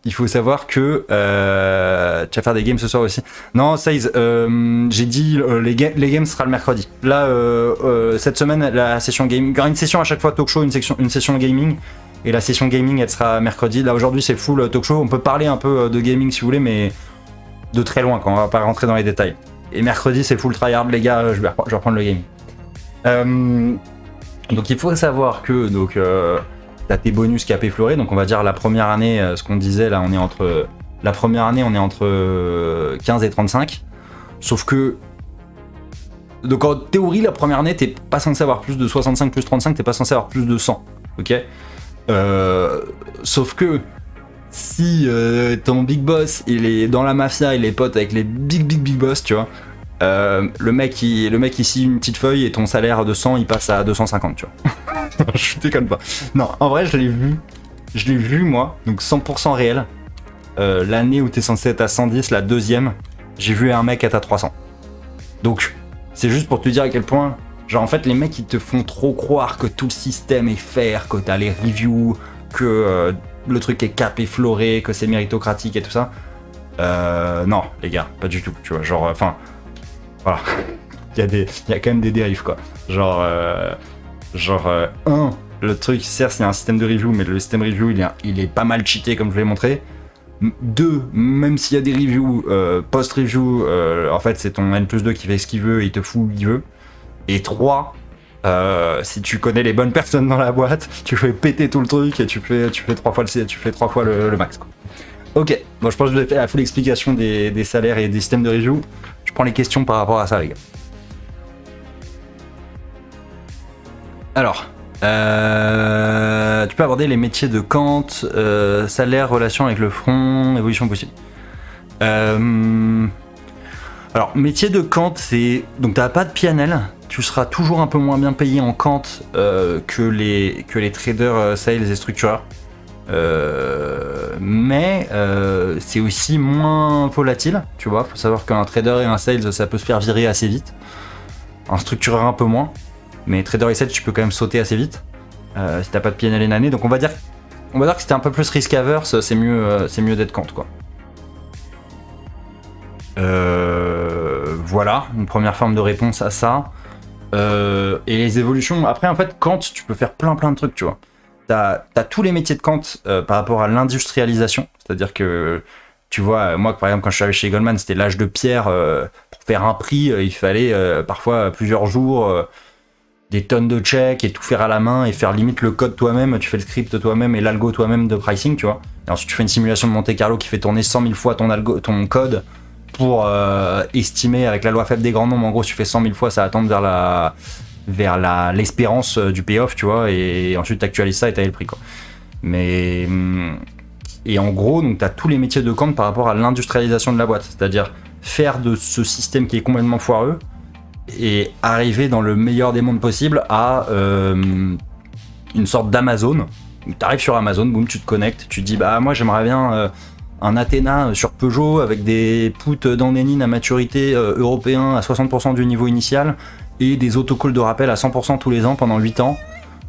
il faut savoir que euh, tu vas faire des games ce soir aussi. Non, Saïz, euh, j'ai dit euh, les, ga les games sera le mercredi. Là, euh, euh, cette semaine, la session gaming, il y aura une session à chaque fois talk show, une, section, une session gaming. Et la session gaming, elle sera mercredi. Là, aujourd'hui, c'est full talk show. On peut parler un peu de gaming si vous voulez, mais de très loin, quand on va pas rentrer dans les détails. Et mercredi, c'est full tryhard, les gars, je vais, je vais reprendre le gaming. Euh, donc, il faut savoir que donc, euh, t'as tes bonus cap et floré. Donc, on va dire la première année, euh, ce qu'on disait, là, on est entre. La première année, on est entre quinze et trente-cinq. Sauf que. Donc, en théorie, la première année, t'es pas censé avoir plus de soixante-cinq plus trente-cinq, t'es pas censé avoir plus de cent. Ok? Euh, sauf que si euh, ton big boss il est dans la mafia, il est pote avec les big big big boss, tu vois, euh, le mec il, le mec il signe une petite feuille et ton salaire de cent il passe à deux cent cinquante, tu vois. Je déconne pas. Non, en vrai je l'ai vu, je l'ai vu moi, donc cent pour cent réel. Euh, L'année où t'es censé être à cent dix, la deuxième, j'ai vu un mec être à trois cents. Donc c'est juste pour te dire à quel point. Genre en fait les mecs ils te font trop croire que tout le système est fair, que t'as les reviews, que euh, le truc est cap et floré, que c'est méritocratique et tout ça. Euh, non les gars, pas du tout, tu vois, genre enfin voilà. Il y a des, il y a quand même des dérives quoi. Genre euh, genre euh, un, le truc certes il y a un système de review mais le système review il est, il est pas mal cheaté comme je l'ai montré. Deux, même s'il y a des reviews, euh, post-review, euh, en fait c'est ton N plus deux qui fait ce qu'il veut et il te fout où il veut. Et trois, euh, si tu connais les bonnes personnes dans la boîte, tu fais péter tout le truc et tu fais, tu fais trois fois le, tu fais trois fois le, le max. Quoi. Ok, bon, je pense que je vais faire la full explication des, des salaires et des systèmes de review. Je prends les questions par rapport à ça, les gars. Alors, euh, tu peux aborder les métiers de Kant, euh, salaire, relation avec le front, évolution possible. Euh, alors, métier de Kant, c'est... Donc, t'as pas de P and L. Tu seras toujours un peu moins bien payé en Kant euh, que, les, que les traders euh, sales et structureurs. Euh, mais euh, c'est aussi moins volatile, tu vois. Faut savoir qu'un trader et un sales, ça peut se faire virer assez vite. Un structureur un peu moins. Mais trader et sales, tu peux quand même sauter assez vite. Euh, si t'as pas de P and L une année. Donc on va dire, on va dire que c'était un peu plus risk averse, c'est mieux, euh, c'est mieux d'être Kant, quoi. Euh, voilà, une première forme de réponse à ça. Euh, et les évolutions, après en fait Kant tu peux faire plein plein de trucs, tu vois. T'as as tous les métiers de Kant euh, par rapport à l'industrialisation, c'est à dire que tu vois, moi par exemple quand je suis arrivé chez Goldman c'était l'âge de pierre, euh, pour faire un prix euh, il fallait euh, parfois plusieurs jours, euh, des tonnes de checks et tout faire à la main et faire limite le code toi-même, tu fais le script toi-même et l'algo toi-même de pricing, tu vois. Et ensuite tu fais une simulation de Monte Carlo qui fait tourner cent mille fois ton, algo, ton code pour euh, estimer avec la loi faible des grands nombres. En gros, si tu fais cent mille fois, ça va tendre vers la vers la l'espérance du payoff, tu vois, et ensuite tu actualises ça et tu as le prix, quoi. Mais et en gros, donc tu as tous les métiers de Kant par rapport à l'industrialisation de la boîte, c'est-à-dire faire de ce système qui est complètement foireux et arriver dans le meilleur des mondes possible à euh, une sorte d'Amazon. Tu arrives sur Amazon, boum, tu te connectes, tu te dis bah moi j'aimerais bien euh, un Athena sur Peugeot avec des puts d'Annénine à maturité euh, européen à soixante pour cent du niveau initial et des autocalls de rappel à cent pour cent tous les ans pendant huit ans.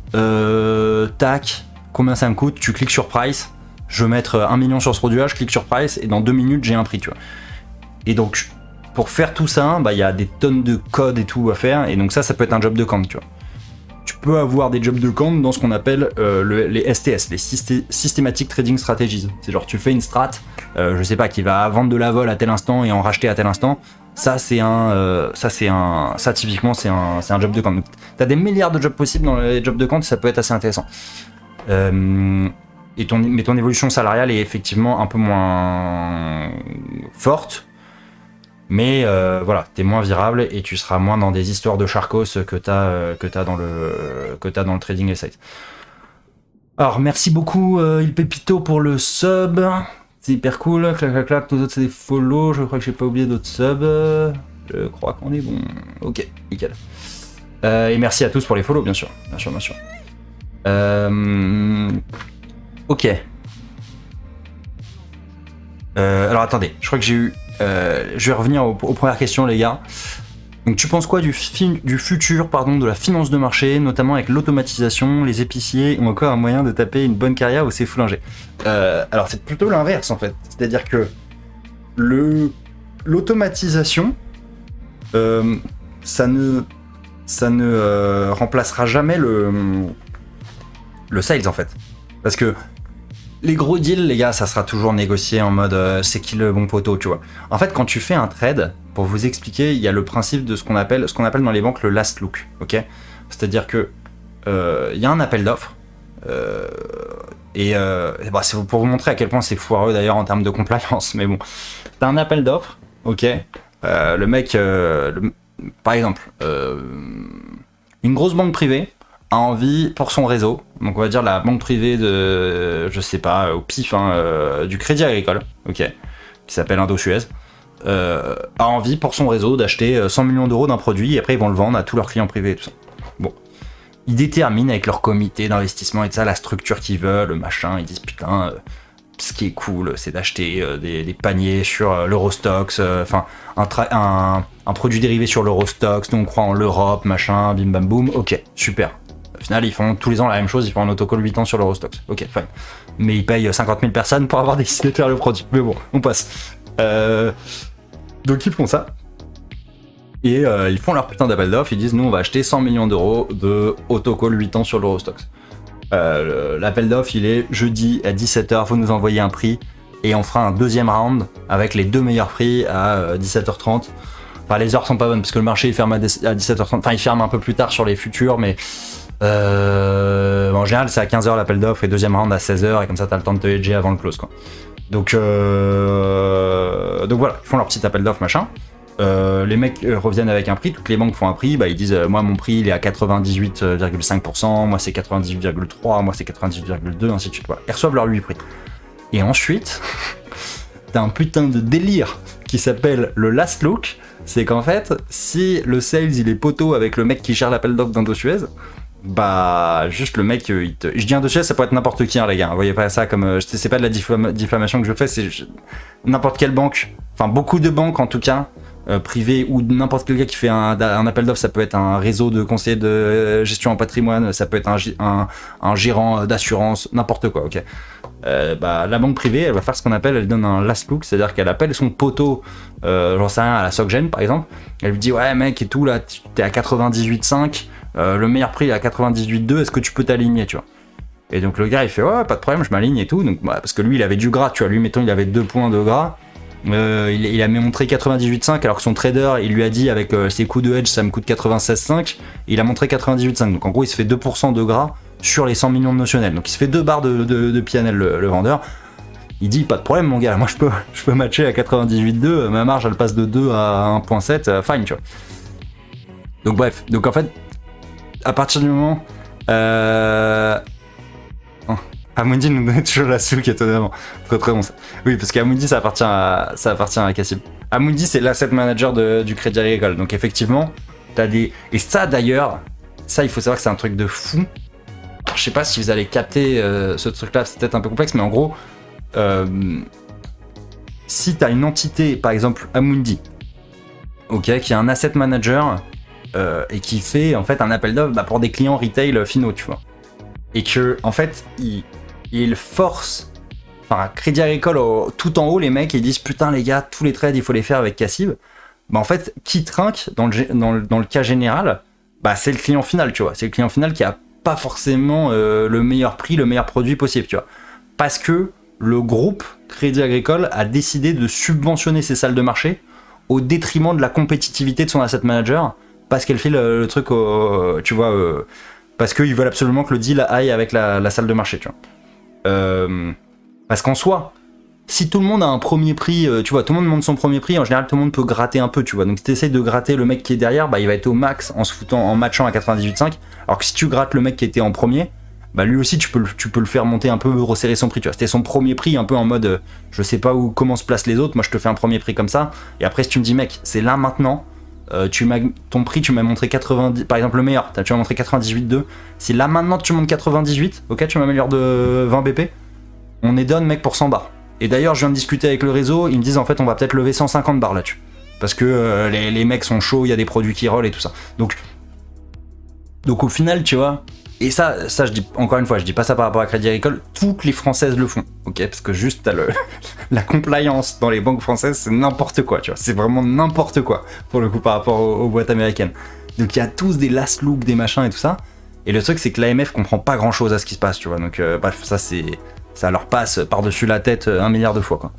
Euh, tac, combien ça me coûte? Tu cliques sur price, je veux mettre un million sur ce produit-là, je clique sur price et dans deux minutes j'ai un prix, tu vois. Et donc pour faire tout ça, bah, y a des tonnes de code et tout à faire et donc ça, ça peut être un job de Kant, tu vois. Tu peux avoir des jobs de Kant dans ce qu'on appelle euh, le, les S T S, les Systé Systematic Trading Strategies. C'est genre tu fais une strat, euh, je sais pas, qui va vendre de la vol à tel instant et en racheter à tel instant. Ça c'est un, euh, ça c'est un, ça typiquement c'est un, c'est un job de Kant. T'as des milliards de jobs possibles dans les jobs de Kant, ça peut être assez intéressant. Euh, et ton, mais ton évolution salariale est effectivement un peu moins forte. Mais euh, voilà, t'es moins virable et tu seras moins dans des histoires de charcos que t'as euh, que t'as dans le que t'as dans le trading et site. Alors merci beaucoup euh, Il Pepito pour le sub, c'est hyper cool. Clac clac clac, tous les autres c'est des follow. Je crois que j'ai pas oublié d'autres subs. Je crois qu'on est bon. Ok, nickel. Euh, et merci à tous pour les follow, bien sûr, bien sûr, bien sûr. Euh, ok. Euh, alors attendez, je crois que j'ai eu. Euh, je vais revenir aux, aux premières questions, les gars. Donc tu penses quoi du, du futur pardon, de la finance de marché, notamment avec l'automatisation, les épiciers, ou encore un moyen de taper une bonne carrière où c'est foulingé? euh, Alors c'est plutôt l'inverse en fait, c'est-à-dire que le l'automatisation, euh, ça ne, ça ne euh, remplacera jamais le, le sales en fait. Parce que les gros deals, les gars, ça sera toujours négocié en mode euh, c'est qui le bon poteau, tu vois. En fait, quand tu fais un trade, pour vous expliquer, il y a le principe de ce qu'on appelle, ce qu'on appelle dans les banques le last look, ok. C'est-à-dire que euh, il y a un appel d'offres euh, et, euh, et bah, c'est pour vous montrer à quel point c'est foireux d'ailleurs en termes de compliance, mais bon, t'as un appel d'offres, ok. Euh, le mec, euh, le, par exemple, euh, une grosse banque privée a envie pour son réseau, donc on va dire la banque privée de, je sais pas, au pif, hein, euh, du Crédit Agricole, ok, qui s'appelle Indosuez, euh, a envie pour son réseau d'acheter cent millions d'euros d'un produit et après ils vont le vendre à tous leurs clients privés et tout ça. Bon, ils déterminent avec leur comité d'investissement et tout ça la structure qu'ils veulent, le machin, ils disent putain, euh, ce qui est cool, c'est d'acheter euh, des, des paniers sur euh, l'Eurostox, enfin euh, un, un, un produit dérivé sur l'Eurostox, nous on croit en l'Europe, machin, bim bam boum, ok, super. Au final, ils font tous les ans la même chose, ils font un autocall huit ans sur l'Eurostox. Ok, fine. Mais ils payent cinquante mille personnes pour avoir décidé de faire le produit. Mais bon, on passe. Euh... Donc ils font ça. Et euh, ils font leur putain d'appel d'offres, ils disent nous on va acheter cent millions d'euros de autocall huit ans sur l'Eurostox. Euh, L'appel d'offres il est jeudi à dix-sept heures, faut nous envoyer un prix. Et on fera un deuxième round avec les deux meilleurs prix à dix-sept heures trente. Enfin les heures sont pas bonnes parce que le marché il ferme à dix-sept heures trente. Enfin il ferme un peu plus tard sur les futurs, mais... Euh, en général c'est à quinze heures l'appel d'offres et deuxième round à seize heures et comme ça t'as le temps de te hedger avant le close quoi. Donc, euh, donc voilà, ils font leur petit appel d'offres machin. Euh, les mecs euh, reviennent avec un prix, toutes les banques font un prix, bah ils disent euh, moi mon prix il est à quatre-vingt-dix-huit virgule cinq pour cent, moi c'est quatre-vingt-dix-huit virgule trois pour cent, moi c'est quatre-vingt-dix-huit virgule deux pour cent, ainsi de suite. Voilà. Ils reçoivent leur huit prix. Et ensuite, t'as un putain de délire qui s'appelle le last look, c'est qu'en fait, si le sales il est poteau avec le mec qui gère l'appel d'offres d'Indosuez, bah juste le mec il te... je dis Indosuez, ça peut être n'importe qui hein, les gars, vous voyez pas ça comme c'est pas de la diffam... diffamation que je fais, c'est n'importe quelle banque, enfin beaucoup de banques en tout cas euh, privées ou n'importe quel gars qui fait un, un appel d'offres, ça peut être un réseau de conseillers de gestion en patrimoine, ça peut être un, un, un gérant d'assurance, n'importe quoi, ok. Euh, bah, la banque privée elle va faire ce qu'on appelle, elle donne un last look, c'est à dire qu'elle appelle son poteau, euh, j'en sais rien, à la SocGen par exemple, elle lui dit ouais mec et tout là t'es à quatre-vingt-dix-huit virgule cinq, euh, le meilleur prix est à quatre-vingt-dix-huit virgule deux, est-ce que tu peux t'aligner, tu vois. Et donc le gars il fait ouais pas de problème, je m'aligne et tout, donc bah, parce que lui il avait du gras, tu vois, lui mettons il avait deux points de gras, euh, il, il a montré quatre-vingt-dix-huit virgule cinq alors que son trader il lui a dit avec euh, ses coups de hedge ça me coûte quatre-vingt-seize virgule cinq, il a montré quatre-vingt-dix-huit virgule cinq, donc en gros il se fait deux pour cent de gras sur les cent millions de notionnels, donc il se fait deux barres de, de, de P and L le, le vendeur. Il dit pas de problème mon gars, moi je peux, je peux matcher à quatre-vingt-dix-huit virgule deux, ma marge elle passe de deux à un virgule sept, euh, fine tu vois. Donc bref, donc en fait, à partir du moment... Euh... Oh, Amundi nous donne toujours la souk étonnamment, très très bon ça. Oui parce qu'Amundi ça appartient à, ça appartient à Cassib. Amundi c'est l'asset manager de, du Crédit Agricole, donc effectivement, t'as des... Et ça d'ailleurs, ça il faut savoir que c'est un truc de fou. Alors, je sais pas si vous allez capter euh, ce truc là, c'est peut-être un peu complexe, mais en gros... Euh, si tu as une entité, par exemple Amundi, ok, qui a un asset manager euh, et qui fait en fait un appel d'offres bah, pour des clients retail finaux, tu vois, et que en fait il, il force, enfin Crédit Agricole au, tout en haut, les mecs ils disent putain les gars, tous les trades il faut les faire avec Cassib, bah en fait qui trinque dans le, dans le, dans le cas général, bah c'est le client final, tu vois, c'est le client final qui a pas forcément euh, le meilleur prix, le meilleur produit possible, tu vois, parce que le groupe Crédit Agricole a décidé de subventionner ses salles de marché au détriment de la compétitivité de son asset manager parce qu'elle fait le, le truc, au, tu vois, euh, parce qu'ils veulent absolument que le deal aille avec la, la salle de marché, tu vois. Euh, parce qu'en soi, si tout le monde a un premier prix, euh, tu vois, tout le monde monte son premier prix, en général tout le monde peut gratter un peu, tu vois. Donc si tu essayes de gratter le mec qui est derrière, bah, il va être au max en se foutant, en matchant à quatre-vingt-dix-huit virgule cinq, alors que si tu grattes le mec qui était en premier, bah lui aussi tu peux, tu peux le faire monter un peu, resserrer son prix, tu vois. C'était son premier prix un peu en mode euh, je sais pas où comment se placent les autres, moi je te fais un premier prix comme ça, et après si tu me dis mec c'est là maintenant, euh, tu m'as ton prix tu m'as montré quatre-vingt-dix, par exemple le meilleur, tu m'as montré quatre-vingt-dix-huit virgule deux, si là maintenant tu montes quatre-vingt-dix-huit, ok tu m'améliores de vingt B P, on est done mec pour cent bars. Et d'ailleurs je viens de discuter avec le réseau, ils me disent en fait on va peut-être lever cent cinquante bars là-dessus. parce que euh, les, les mecs sont chauds, il y a des produits qui rollent et tout ça. Donc, donc au final, tu vois, et ça, ça je dis encore une fois, je dis pas ça par rapport à Crédit Agricole, toutes les françaises le font, ok, parce que juste t'as le la compliance dans les banques françaises, c'est n'importe quoi, tu vois, c'est vraiment n'importe quoi pour le coup par rapport aux, aux boîtes américaines. Donc il y a tous des last look, des machins et tout ça. Et le truc c'est que l'A M F comprend pas grand chose à ce qui se passe, tu vois. Donc euh, bref, ça c'est, ça leur passe par-dessus la tête un milliard de fois, quoi.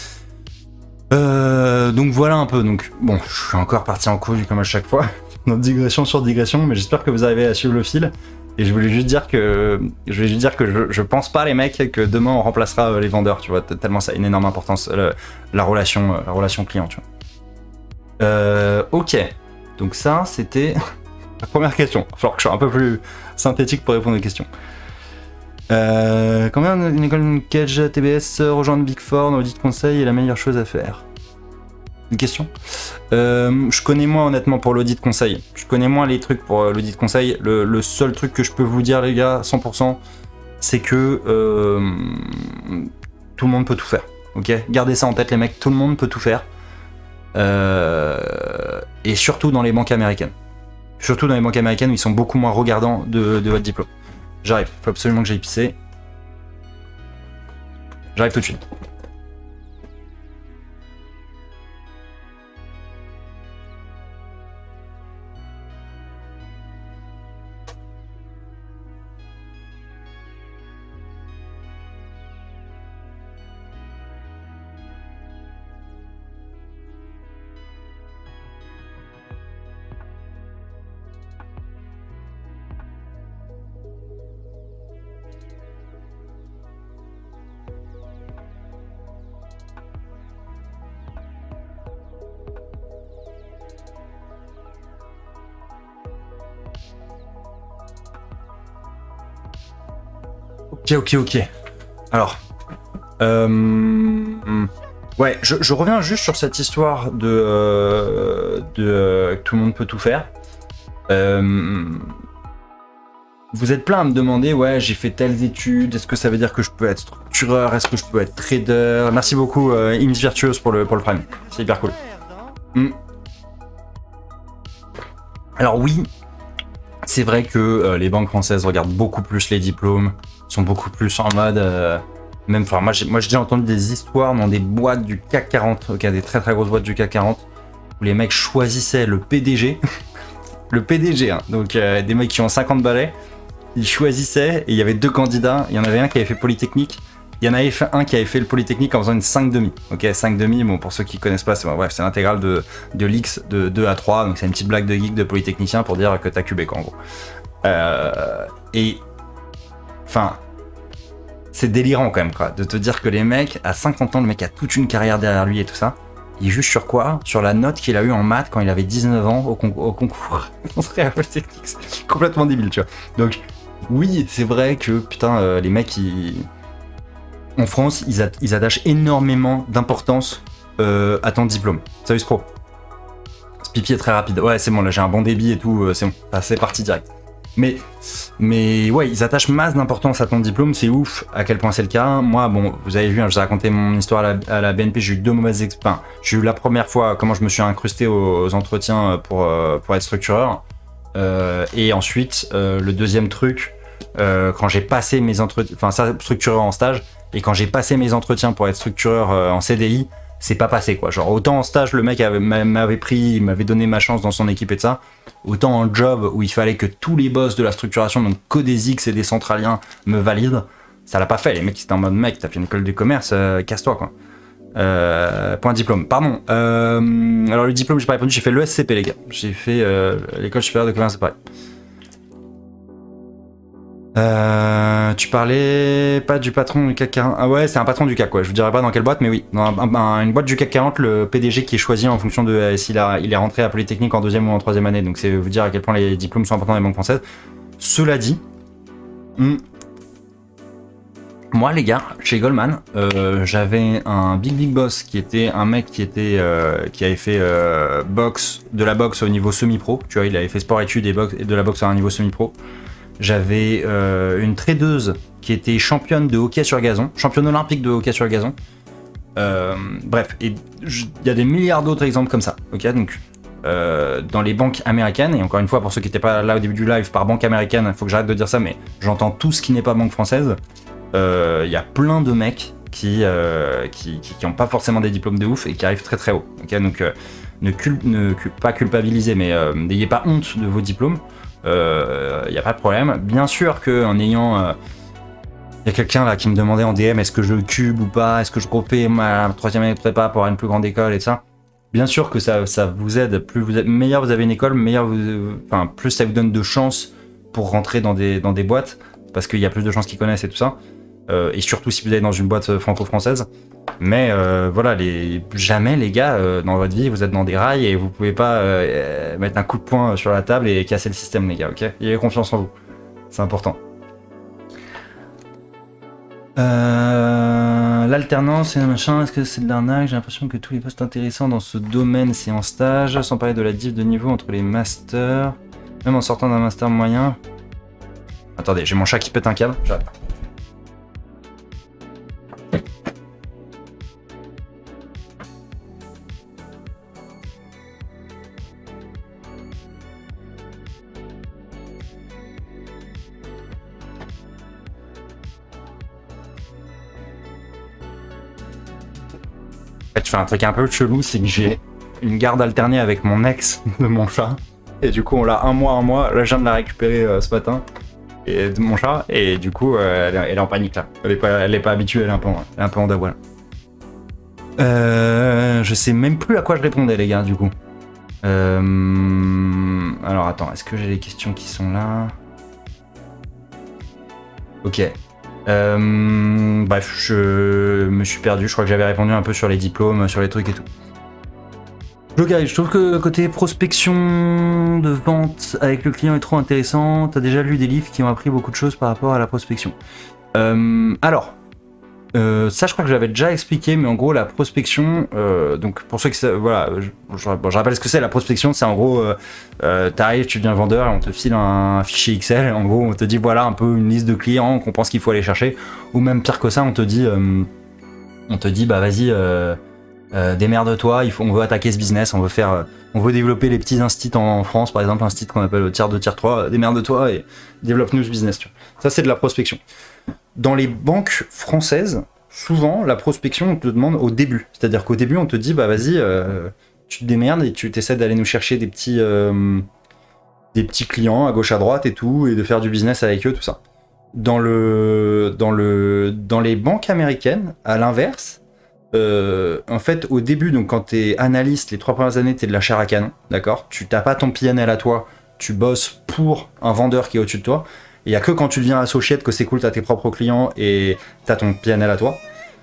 Euh, donc voilà un peu. Donc bon, je suis encore parti en couille comme à chaque fois, dans digression sur digression, mais j'espère que vous arrivez à suivre le fil. Et je voulais juste dire que je voulais juste dire que je, je pense pas les mecs que demain on remplacera les vendeurs, tu vois. Tellement ça a une énorme importance la, la relation, la relation client, tu vois. Euh, ok. Donc ça, c'était la première question. Il va falloir que je sois un peu plus synthétique pour répondre aux questions. Euh, combien une école Cage T B S rejoindre Big Four dans l'audit conseil est la meilleure chose à faire? Une question. euh, Je connais moins honnêtement pour l'audit conseil. Je connais moins les trucs pour l'audit conseil. Le, le seul truc que je peux vous dire les gars, cent pour cent, c'est que euh, tout le monde peut tout faire. Ok, gardez ça en tête les mecs, tout le monde peut tout faire. Euh, et surtout dans les banques américaines. Surtout dans les banques américaines où ils sont beaucoup moins regardants de, de votre diplôme. J'arrive, faut absolument que j'aille pisser. J'arrive tout de suite. Ok, ok, ok. Alors, euh, ouais, je, je reviens juste sur cette histoire de, euh, de euh, que tout le monde peut tout faire. Euh, vous êtes plein à me demander, ouais, j'ai fait telles études, est-ce que ça veut dire que je peux être structureur, est-ce que je peux être trader? Merci beaucoup, euh, Ims Virtuose pour le, pour le prime, c'est hyper cool. Mm. Alors oui, c'est vrai que euh, les banques françaises regardent beaucoup plus les diplômes, sont beaucoup plus en mode... Euh, même, enfin, moi j'ai déjà entendu des histoires dans des boîtes du C A C quarante, ok, des très très grosses boîtes du C A C quarante, où les mecs choisissaient le P D G, le P D G, hein, donc euh, des mecs qui ont cinquante balais, ils choisissaient, et il y avait deux candidats, il y en avait un qui avait fait Polytechnique, il y en avait un qui avait fait le Polytechnique en faisant une cinq demi, ok, cinq demi, bon pour ceux qui connaissent pas, c'est bref, c'est l'intégrale de, de l'X de deux à trois, donc c'est une petite blague de geek de Polytechnicien pour dire que t'as cubé quoi en gros. Euh, et... Enfin... C'est délirant quand même quoi, de te dire que les mecs, à cinquante ans, le mec a toute une carrière derrière lui et tout ça, il juge sur quoi? Sur la note qu'il a eue en maths quand il avait dix-neuf ans au, con au concours. C'est complètement débile, tu vois. Donc, oui, c'est vrai que, putain, euh, les mecs, ils... en France, ils, a ils attachent énormément d'importance euh, à ton diplôme. Salut ce pro. Ce pipi est très rapide. Ouais, c'est bon, là j'ai un bon débit et tout, euh, c'est bon, c'est parti direct. Mais, mais ouais, ils attachent masse d'importance à ton diplôme, c'est ouf à quel point c'est le cas. Moi, bon, vous avez vu, hein, je vous ai raconté mon histoire à la, à la B N P, j'ai eu deux mauvaises expériences. Enfin, j'ai eu la première fois comment je me suis incrusté aux, aux entretiens pour, pour être structureur. Euh, et ensuite, euh, le deuxième truc, euh, quand j'ai passé mes entretiens, enfin ça, structureur en stage, et quand j'ai passé mes entretiens pour être structureur euh, en C D I, c'est pas passé quoi. Genre autant en stage le mec m'avait pris, il m'avait donné ma chance dans son équipe et de ça, autant en job où il fallait que tous les boss de la structuration, donc que des X et des centraliens, me valident, ça l'a pas fait. Les mecs ils étaient en mode mec, t'as fait une école de commerce, euh, casse-toi quoi. Euh, point diplôme, pardon. Euh, alors le diplôme j'ai pas répondu, j'ai fait l'E S C P les gars. J'ai fait euh, l'école supérieure de commerce de Paris. Euh, tu parlais pas du patron du C A C quarante. Ah ouais, c'est un patron du C A C, quoi. Je vous dirais pas dans quelle boîte, mais oui. Dans un, un, une boîte du C A C quarante, le P D G qui est choisi en fonction de s'il a, il est rentré à Polytechnique en deuxième ou en troisième année. Donc c'est vous dire à quel point les diplômes sont importants dans les banques françaises. Cela dit, hmm, moi les gars, chez Goldman, euh, j'avais un big big boss qui était un mec qui était euh, qui avait fait euh, boxe, de la boxe au niveau semi-pro. Tu vois, il avait fait sport-études et, boxe, et de la boxe à un niveau semi-pro. J'avais euh, une tradeuse qui était championne de hockey sur gazon, championne olympique de hockey sur gazon. Euh, bref, et il y a des milliards d'autres exemples comme ça. Ok, donc euh, dans les banques américaines, et encore une fois pour ceux qui n'étaient pas là au début du live, par banque américaine, il faut que j'arrête de dire ça, mais j'entends tout ce qui n'est pas banque française. Il euh, y a plein de mecs qui euh, qui, qui, qui ont pas forcément des diplômes de ouf et qui arrivent très très haut. Ok, donc euh, ne, cul ne cul pas culpabiliser, mais euh, n'ayez pas honte de vos diplômes. Il euh, n'y a pas de problème. Bien sûr qu'en ayant euh, il y a quelqu'un là qui me demandait en D M est-ce que je cube ou pas, est-ce que je refais ma troisième année de prépa pour avoir une plus grande école et ça. Bien sûr que ça, ça vous aide, plus vous êtes, meilleur vous avez une école, meilleur vous, enfin, plus ça vous donne de chances pour rentrer dans des, dans des boîtes, parce qu'il y a plus de chances qu'ils connaissent et tout ça. Euh, et surtout si vous allez dans une boîte franco-française. Mais euh, voilà, les, jamais les gars, euh, dans votre vie, vous êtes dans des rails et vous pouvez pas euh, mettre un coup de poing sur la table et casser le système, les gars, ok? Ayez confiance en vous, c'est important. Euh, L'alternance et machin, est-ce que c'est de l'arnaque? J'ai l'impression que tous les postes intéressants dans ce domaine c'est en stage, sans parler de la diff de niveau entre les masters, même en sortant d'un master moyen. Attendez, j'ai mon chat qui pète un câble, j'arrête. En fait, je fais un truc un peu chelou, c'est que j'ai une garde alternée avec mon ex de mon chat. Et du coup, on l'a un mois, un mois. Là, je viens de la récupérer euh, ce matin. Et de mon chat. Et du coup, euh, elle, est, elle est en panique là. Elle est pas, elle est pas habituée, elle est un peu, elle est un peu en daboile. Euh, je sais même plus à quoi je répondais, les gars, du coup. Euh, alors, attends, est-ce que j'ai les questions qui sont là? Ok. Euh, bref, je me suis perdu. Je crois que j'avais répondu un peu sur les diplômes, sur les trucs et tout. Ok, je trouve que côté prospection de vente avec le client est trop intéressant. T'as déjà lu des livres qui ont appris beaucoup de choses par rapport à la prospection. Euh, alors, euh, ça je crois que j'avais déjà expliqué, mais en gros la prospection, euh, donc pour ceux qui voilà, je, je, bon, je rappelle ce que c'est la prospection, c'est en gros, euh, euh, t'arrives, tu deviens vendeur, et on te file un fichier Excel, en gros on te dit voilà un peu une liste de clients qu'on pense qu'il faut aller chercher, ou même pire que ça, on te dit, euh, on te dit bah vas-y. Euh, Euh, démerde-toi, il faut, on veut attaquer ce business, on veut faire, euh, on veut développer les petits instits en France, par exemple un site qu'on appelle le tiers deux, tiers trois, démerde-toi et développe-nous ce business. Tu vois. Ça c'est de la prospection. Dans les banques françaises, souvent la prospection on te demande au début, c'est-à-dire qu'au début on te dit bah vas-y, euh, tu te démerdes et tu t'essaies d'aller nous chercher des petits, euh, des petits clients à gauche à droite et tout, et de faire du business avec eux, tout ça. Dans le, dans le, dans les banques américaines, à l'inverse. Euh, en fait, au début, donc quand t'es analyste, les trois premières années, t'es de la chair à canon, d'accord? Tu t'as pas ton P N L à toi, tu bosses pour un vendeur qui est au-dessus de toi. Il y a que quand tu deviens associate que c'est cool, t'as tes propres clients et t'as ton P N L à toi.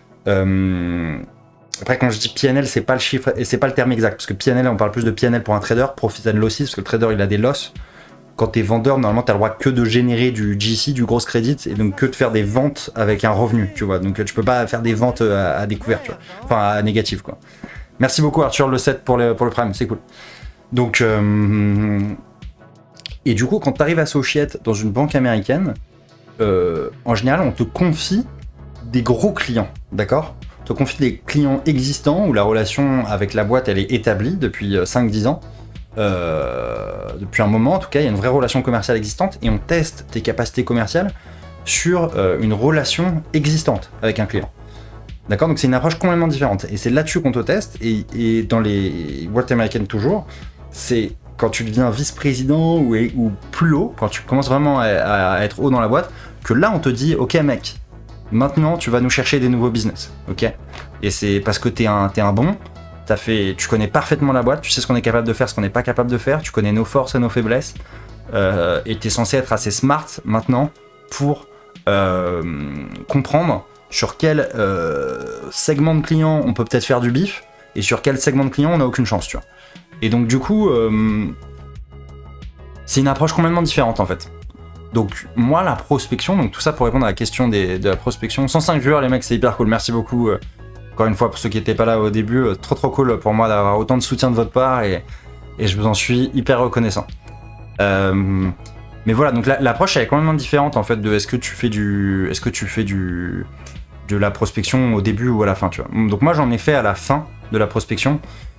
Euh... Après, quand je dis P N L, c'est pas le chiffre et c'est pas le terme exact, parce que P N L, on parle plus de P N L pour un trader, profit and losses, parce que le trader il a des losses. Quand t'es vendeur, normalement, t'as le droit que de générer du G C, du gros crédit, et donc que de faire des ventes avec un revenu, tu vois. Donc tu peux pas faire des ventes à, à découvert, tu vois. Enfin, à négatif, quoi. Merci beaucoup, Arthur, le sept pour le, pour le prime, c'est cool. Donc, euh... et du coup, quand t'arrives associate dans une banque américaine, euh, en général, on te confie des gros clients, d'accord? On te confie des clients existants où la relation avec la boîte, elle est établie depuis cinq dix ans. Euh, depuis un moment en tout cas, il y a une vraie relation commerciale existante et on teste tes capacités commerciales sur euh, une relation existante avec un client. D'accord? Donc c'est une approche complètement différente et c'est là-dessus qu'on te teste. Et, et dans les boîtes américaines toujours, c'est quand tu deviens vice-président ou, ou plus haut, quand tu commences vraiment à, à être haut dans la boîte, que là on te dit ok mec, maintenant tu vas nous chercher des nouveaux business, ok? Et c'est parce que t'es un, t'es un bon. T'as fait, tu connais parfaitement la boîte, tu sais ce qu'on est capable de faire, ce qu'on n'est pas capable de faire, tu connais nos forces et nos faiblesses, euh, et tu es censé être assez smart maintenant pour euh, comprendre sur quel euh, segment de client on peut peut-être faire du bif, et sur quel segment de client on n'a aucune chance, tu vois. Et donc du coup, euh, c'est une approche complètement différente en fait. Donc moi, la prospection, donc tout ça pour répondre à la question des, de la prospection, cent cinq viewers les mecs, c'est hyper cool, merci beaucoup. Euh, Encore une fois, pour ceux qui n'étaient pas là au début, euh, trop trop cool pour moi d'avoir autant de soutien de votre part et, et je vous en suis hyper reconnaissant. Euh, mais voilà, donc l'approche elle est complètement différente en fait de est-ce que tu fais du, est-ce que tu fais du, de la prospection au début ou à la fin, tu vois. Donc moi, j'en ai fait à la fin de la prospection,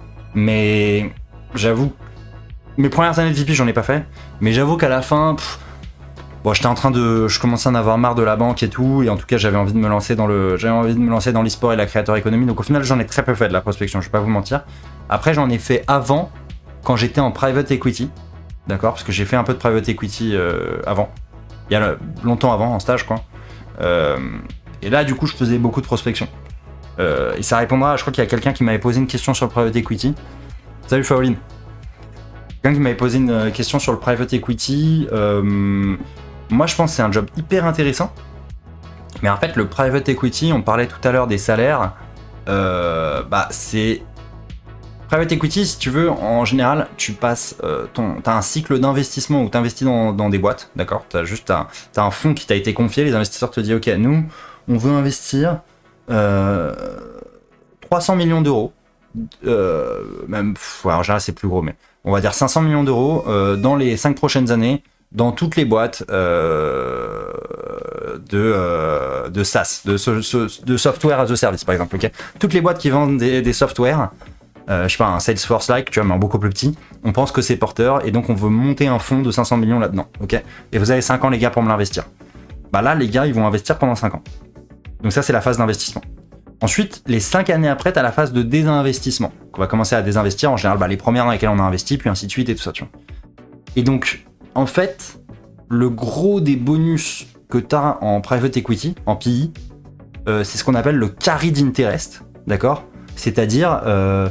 mais j'avoue, mes premières années de V P, j'en ai pas fait, mais j'avoue qu'à la fin, pff, bon, j'étais en train de, je commençais à en avoir marre de la banque et tout, et en tout cas, j'avais envie de me lancer dans le, j'avais envie de me lancer dans l'e-sport et la créateur économie. Donc au final, j'en ai très peu fait de la prospection, je vais pas vous mentir. Après, j'en ai fait avant, quand j'étais en private equity, d'accord, parce que j'ai fait un peu de private equity euh, avant, il y a longtemps avant, en stage, quoi. Euh, et là, du coup, je faisais beaucoup de prospection. Euh, et ça répondra, je crois qu'il y a quelqu'un qui m'avait posé une question sur le private equity. Salut Faoline. Quelqu'un qui m'avait posé une question sur le private equity. Euh, moi, je pense que c'est un job hyper intéressant. Mais en fait, le private equity, on parlait tout à l'heure des salaires. Euh, bah, c'est... Private equity, si tu veux, en général, tu passes euh, ton... T'as un cycle d'investissement où tu investis dans, dans des boîtes, d'accord. T'as juste un... T'as un fonds qui t'a été confié, les investisseurs te disent, ok, nous, on veut investir euh, trois cents millions d'euros. Euh, même, pff, ouais, en général, c'est plus gros, mais on va dire cinq cents millions d'euros euh, dans les cinq prochaines années, dans toutes les boîtes euh, de, euh, de SaaS, de, de, de software as a service, par exemple. Okay, toutes les boîtes qui vendent des, des softwares, euh, je sais pas, un Salesforce-like, tu vois, mais en beaucoup plus petit, on pense que c'est porteur, et donc on veut monter un fonds de cinq cents millions là-dedans. Ok, et vous avez cinq ans, les gars, pour me l'investir. Bah là, les gars, ils vont investir pendant cinq ans. Donc ça, c'est la phase d'investissement. Ensuite, les cinq années après, t'as la phase de désinvestissement. On va commencer à désinvestir, en général, bah, les premières dans lesquelles on a investi, puis ainsi de suite, et tout ça, tu vois. Et donc, en fait, le gros des bonus que t'as en private equity, en P I, euh, c'est ce qu'on appelle le carried interest, d'accord? C'est-à-dire, euh,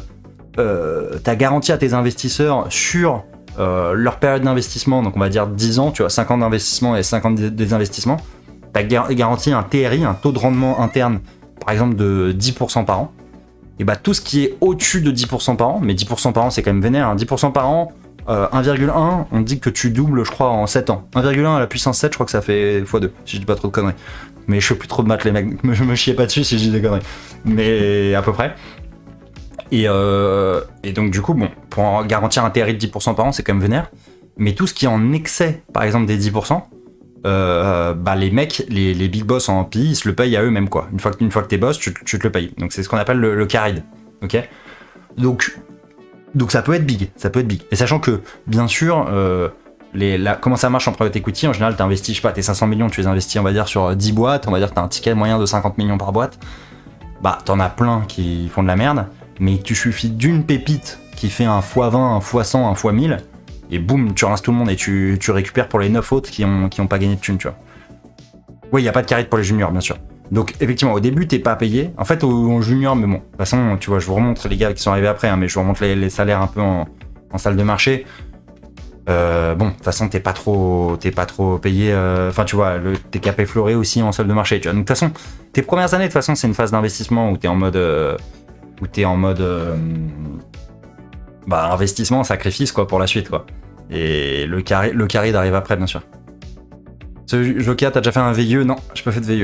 euh, t'as garanti à tes investisseurs sur euh, leur période d'investissement, donc on va dire dix ans, tu vois, cinq ans d'investissement et cinq ans de désinvestissement, t'as garanti un T R I, un taux de rendement interne, par exemple de dix pour cent par an, et bah tout ce qui est au-dessus de dix pour cent par an, mais dix pour cent par an c'est quand même vénère, hein, dix pour cent par an, euh, un virgule un, on dit que tu doubles je crois en sept ans. un virgule un à la puissance sept, je crois que ça fait fois deux, si je dis pas trop de conneries. Mais je fais plus trop de maths les mecs, je me chiais pas dessus si je dis des conneries. Mais à peu près. Et, euh, et donc du coup, bon, pour garantir un T R I de dix pour cent par an c'est quand même vénère, mais tout ce qui est en excès, par exemple des dix pour cent, Euh, bah les mecs, les, les big boss en P I, ils se le payent à eux-mêmes quoi. Une fois que, une fois que t'es boss, tu, tu te le payes. Donc c'est ce qu'on appelle le, le carried. Ok. Donc, donc ça peut être big, ça peut être big. Et sachant que, bien sûr, euh, les, la, comment ça marche en private equity, en général t'investis, je sais pas, tes cinq cents millions, tu les investis on va dire sur dix boîtes, on va dire que t'as un ticket moyen de cinquante millions par boîte. Bah t'en as plein qui font de la merde, mais tu suffit d'une pépite qui fait un fois vingt, un fois cent, un fois mille. Et boum, tu rinces tout le monde et tu, tu récupères pour les neuf autres qui ont, qui ont pas gagné de thunes, tu vois. Oui, il n'y a pas de carry pour les juniors, bien sûr. Donc, effectivement, au début, t'es pas payé. En fait, au, au junior, mais bon, de toute façon, tu vois, je vous remontre les gars qui sont arrivés après, hein, mais je vous remontre les, les salaires un peu en, en salle de marché. Euh, bon, de toute façon, t'es pas trop, t'es pas trop payé. Enfin, euh, tu vois, le, t'es capé floré aussi en salle de marché, tu vois. Donc, de toute façon, tes premières années, de toute façon, c'est une phase d'investissement où t'es en mode. Euh, où t'es en mode. Euh, bah, investissement, sacrifice, quoi, pour la suite, quoi. Et le carré, le carré d'arrive après, bien sûr. Ce Jokia, t'as déjà fait un V I E? Non, j'ai pas fait de V I E.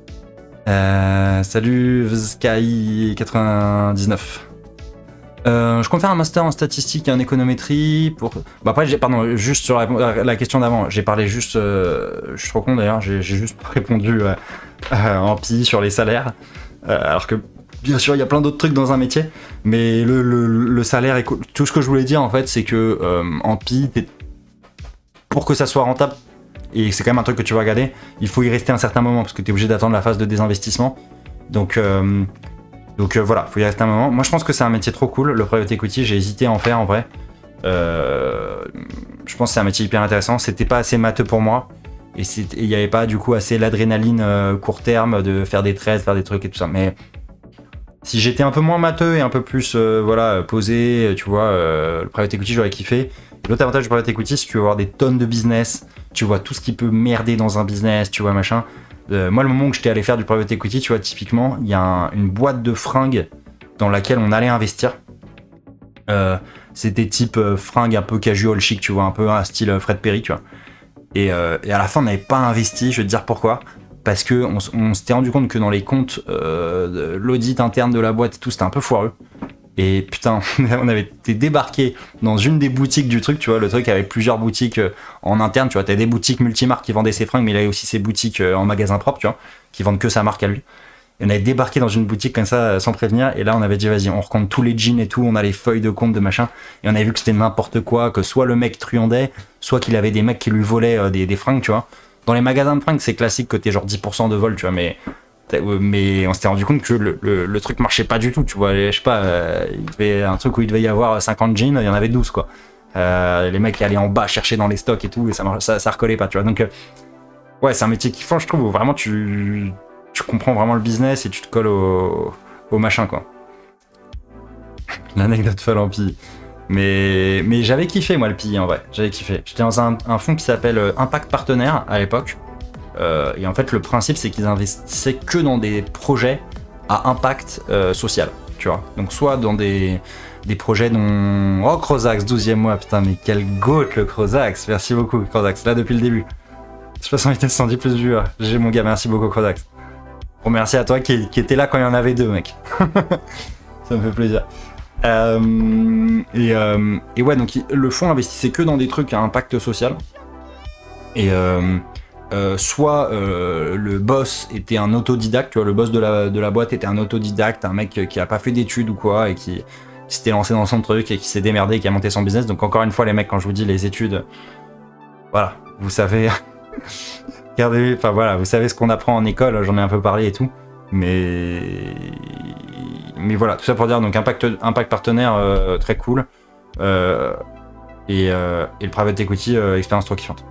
Euh, salut, Sky quatre-vingt-dix-neuf. Euh, je compte faire un master en statistique et en économétrie pour... Bah après, j'ai, pardon, juste sur la, la question d'avant, j'ai parlé juste... Euh, je suis trop con d'ailleurs, j'ai, j'ai juste répondu euh, euh, en P I sur les salaires. Euh, alors que... Bien sûr, il y a plein d'autres trucs dans un métier, mais le, le, le salaire, est... tout ce que je voulais dire en fait, c'est que euh, en P I, t'es... pour que ça soit rentable, et c'est quand même un truc que tu vas regarder, il faut y rester un certain moment parce que tu es obligé d'attendre la phase de désinvestissement. Donc, euh, donc euh, voilà, il faut y rester un moment. Moi, je pense que c'est un métier trop cool, le private equity. J'ai hésité à en faire en vrai. Euh, je pense que c'est un métier hyper intéressant. C'était pas assez matheux pour moi, et il n'y avait pas du coup assez l'adrénaline euh, court terme de faire des trades, faire des trucs et tout ça. Mais si j'étais un peu moins matheux et un peu plus euh, voilà, posé, tu vois, euh, le private equity, j'aurais kiffé. L'autre avantage du private equity, c'est que tu vas avoir des tonnes de business, tu vois tout ce qui peut merder dans un business, tu vois, machin. Euh, moi, le moment où j'étais allé faire du private equity, tu vois, typiquement, il y a un, une boîte de fringues dans laquelle on allait investir. Euh, C'était type euh, fringues un peu casual chic, tu vois, un peu un style Fred Perry, tu vois. Et, euh, et à la fin, on n'avait pas investi, je vais te dire pourquoi. Parce qu'on on s'était rendu compte que dans les comptes, euh, l'audit interne de la boîte et tout, c'était un peu foireux. Et putain, on avait été débarqué dans une des boutiques du truc, tu vois, le truc avait plusieurs boutiques euh, en interne, tu vois, t'as des boutiques multimarques qui vendaient ses fringues, mais il avait aussi ses boutiques euh, en magasin propre, tu vois, qui vendent que sa marque à lui. Et on avait débarqué dans une boutique comme ça, sans prévenir, et là on avait dit vas-y, on recompte tous les jeans et tout, on a les feuilles de compte de machin, et on avait vu que c'était n'importe quoi, que soit le mec truandait, soit qu'il avait des mecs qui lui volaient euh, des, des fringues, tu vois. Dans les magasins de fringues, c'est classique que t'es genre dix pour cent de vol, tu vois, mais, mais on s'était rendu compte que le, le, le truc marchait pas du tout, tu vois. Je sais pas, euh, il devait, un truc où il devait y avoir cinquante jeans, il y en avait douze, quoi. Euh, les mecs qui allaient en bas chercher dans les stocks et tout, et ça, ça, ça recollait pas, tu vois. Donc, euh, ouais, c'est un métier kiffant, je trouve, où vraiment tu, tu comprends vraiment le business et tu te colles au, au machin, quoi. L'anecdote folle en P I. Mais, mais j'avais kiffé, moi, le P I, en vrai. J'avais kiffé. J'étais dans un, un fonds qui s'appelle Impact Partenaire à l'époque. Euh, et en fait, le principe, c'est qu'ils investissaient que dans des projets à impact euh, social, tu vois. Donc, soit dans des, des projets dont... Oh, Crozax, douzième mois, putain, mais quel goat, le Crozax. Merci beaucoup, Crozax, là, depuis le début. soixante cent dix plus vue, j'ai mon gars, merci beaucoup, Crozax. Bon, merci à toi qui, qui était là quand il y en avait deux, mec. Ça me fait plaisir. Euh, et, euh, et ouais, donc le fonds investissait que dans des trucs à impact social. Et euh, euh, soit euh, le boss était un autodidacte, tu vois, le boss de la, de la boîte était un autodidacte, un mec qui a pas fait d'études ou quoi, et qui, qui s'était lancé dans son truc et qui s'est démerdé et qui a monté son business. Donc encore une fois, les mecs, quand je vous dis les études, voilà, vous savez... Regardez, enfin voilà, vous savez ce qu'on apprend en école, j'en ai un peu parlé et tout, mais mais voilà, tout ça pour dire donc impact, impact partenaire euh, très cool euh, et, euh, et le private equity euh, expérience trop kiffante.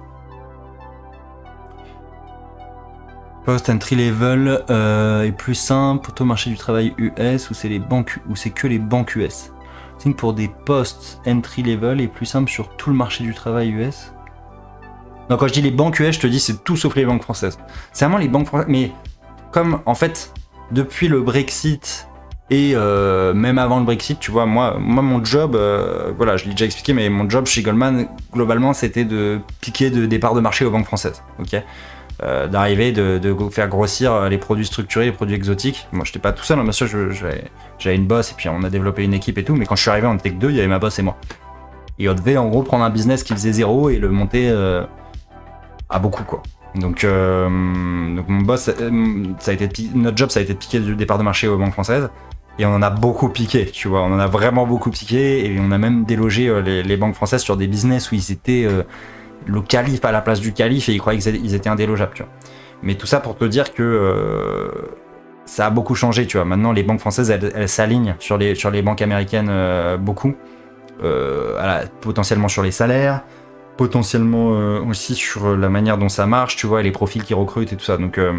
Post entry level euh, est plus simple pour tout le marché du travail U S ou c'est les banques ou c'est que les banques U S. C'est pour des postes entry level est plus simple sur tout le marché du travail U S. Donc quand je dis les banques U S, je te dis c'est tout sauf les banques françaises. C'est vraiment les banques françaises, mais comme en fait depuis le Brexit et euh, même avant le Brexit, tu vois, moi, moi mon job, euh, voilà, je l'ai déjà expliqué, mais mon job chez Goldman globalement c'était de piquer de départ de marché aux banques françaises, ok, euh, d'arriver de, de faire grossir les produits structurés, les produits exotiques. Moi j'étais pas tout seul, hein, bien sûr, j'avais une boss et puis on a développé une équipe et tout, mais quand je suis arrivé on était que deux, il y avait ma boss et moi. Et on devait en gros prendre un business qui faisait zéro et le monter euh, à beaucoup, quoi. Donc, euh, donc mon boss, ça a été notre job, ça a été de piquer du départ de marché aux banques françaises. Et on en a beaucoup piqué, tu vois, on en a vraiment beaucoup piqué. Et on a même délogé euh, les, les banques françaises sur des business où ils étaient euh, le calife à la place du calife et ils croyaient qu'ils étaient indélogeables, tu vois. Mais tout ça pour te dire que euh, ça a beaucoup changé, tu vois. Maintenant, les banques françaises, elles, elles s'alignent sur les, sur les banques américaines euh, beaucoup. Euh, voilà, potentiellement sur les salaires, potentiellement euh, aussi sur la manière dont ça marche, tu vois, les profils qu'ils recrutent et tout ça. Donc euh,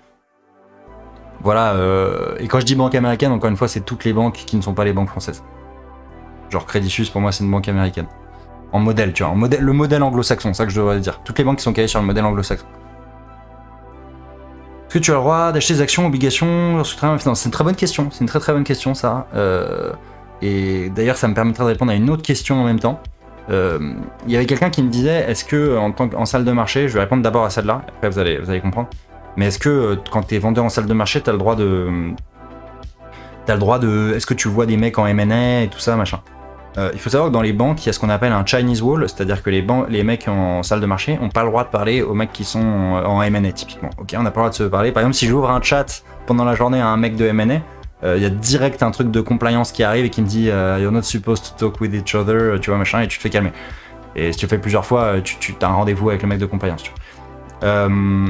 voilà, euh, et quand je dis banque américaine, encore une fois, c'est toutes les banques qui ne sont pas les banques françaises. Genre Credit Suisse, pour moi, c'est une banque américaine. En modèle, tu vois, en modèle, le modèle anglo-saxon, c'est ça que je devrais dire. Toutes les banques qui sont calées sur le modèle anglo-saxon. Est-ce que tu as le droit d'acheter des actions, obligations lorsque tu travailles en finance? C'est une très bonne question, c'est une très très bonne question, ça. Euh, et d'ailleurs, ça me permettra de répondre à une autre question en même temps. Il euh, y avait quelqu'un qui me disait, est-ce que en tant qu'en salle de marché, je vais répondre d'abord à celle-là, après vous allez, vous allez comprendre, mais est-ce que quand tu es vendeur en salle de marché, tu as le droit de... T'as le droit de... Est-ce que tu vois des mecs en M and A et tout ça, machin. euh, Il faut savoir que dans les banques, il y a ce qu'on appelle un Chinese wall, c'est-à-dire que les, les mecs en salle de marché n'ont pas le droit de parler aux mecs qui sont en M and A, typiquement. Ok, on n'a pas le droit de se parler. Par exemple, si j'ouvre un chat pendant la journée à un mec de M and A, il euh, y a direct un truc de compliance qui arrive et qui me dit uh, you're not supposed to talk with each other, tu vois, machin, et tu te fais calmer. Et si tu le fais plusieurs fois, tu, tu as un rendez-vous avec le mec de compliance, tu vois. Euh...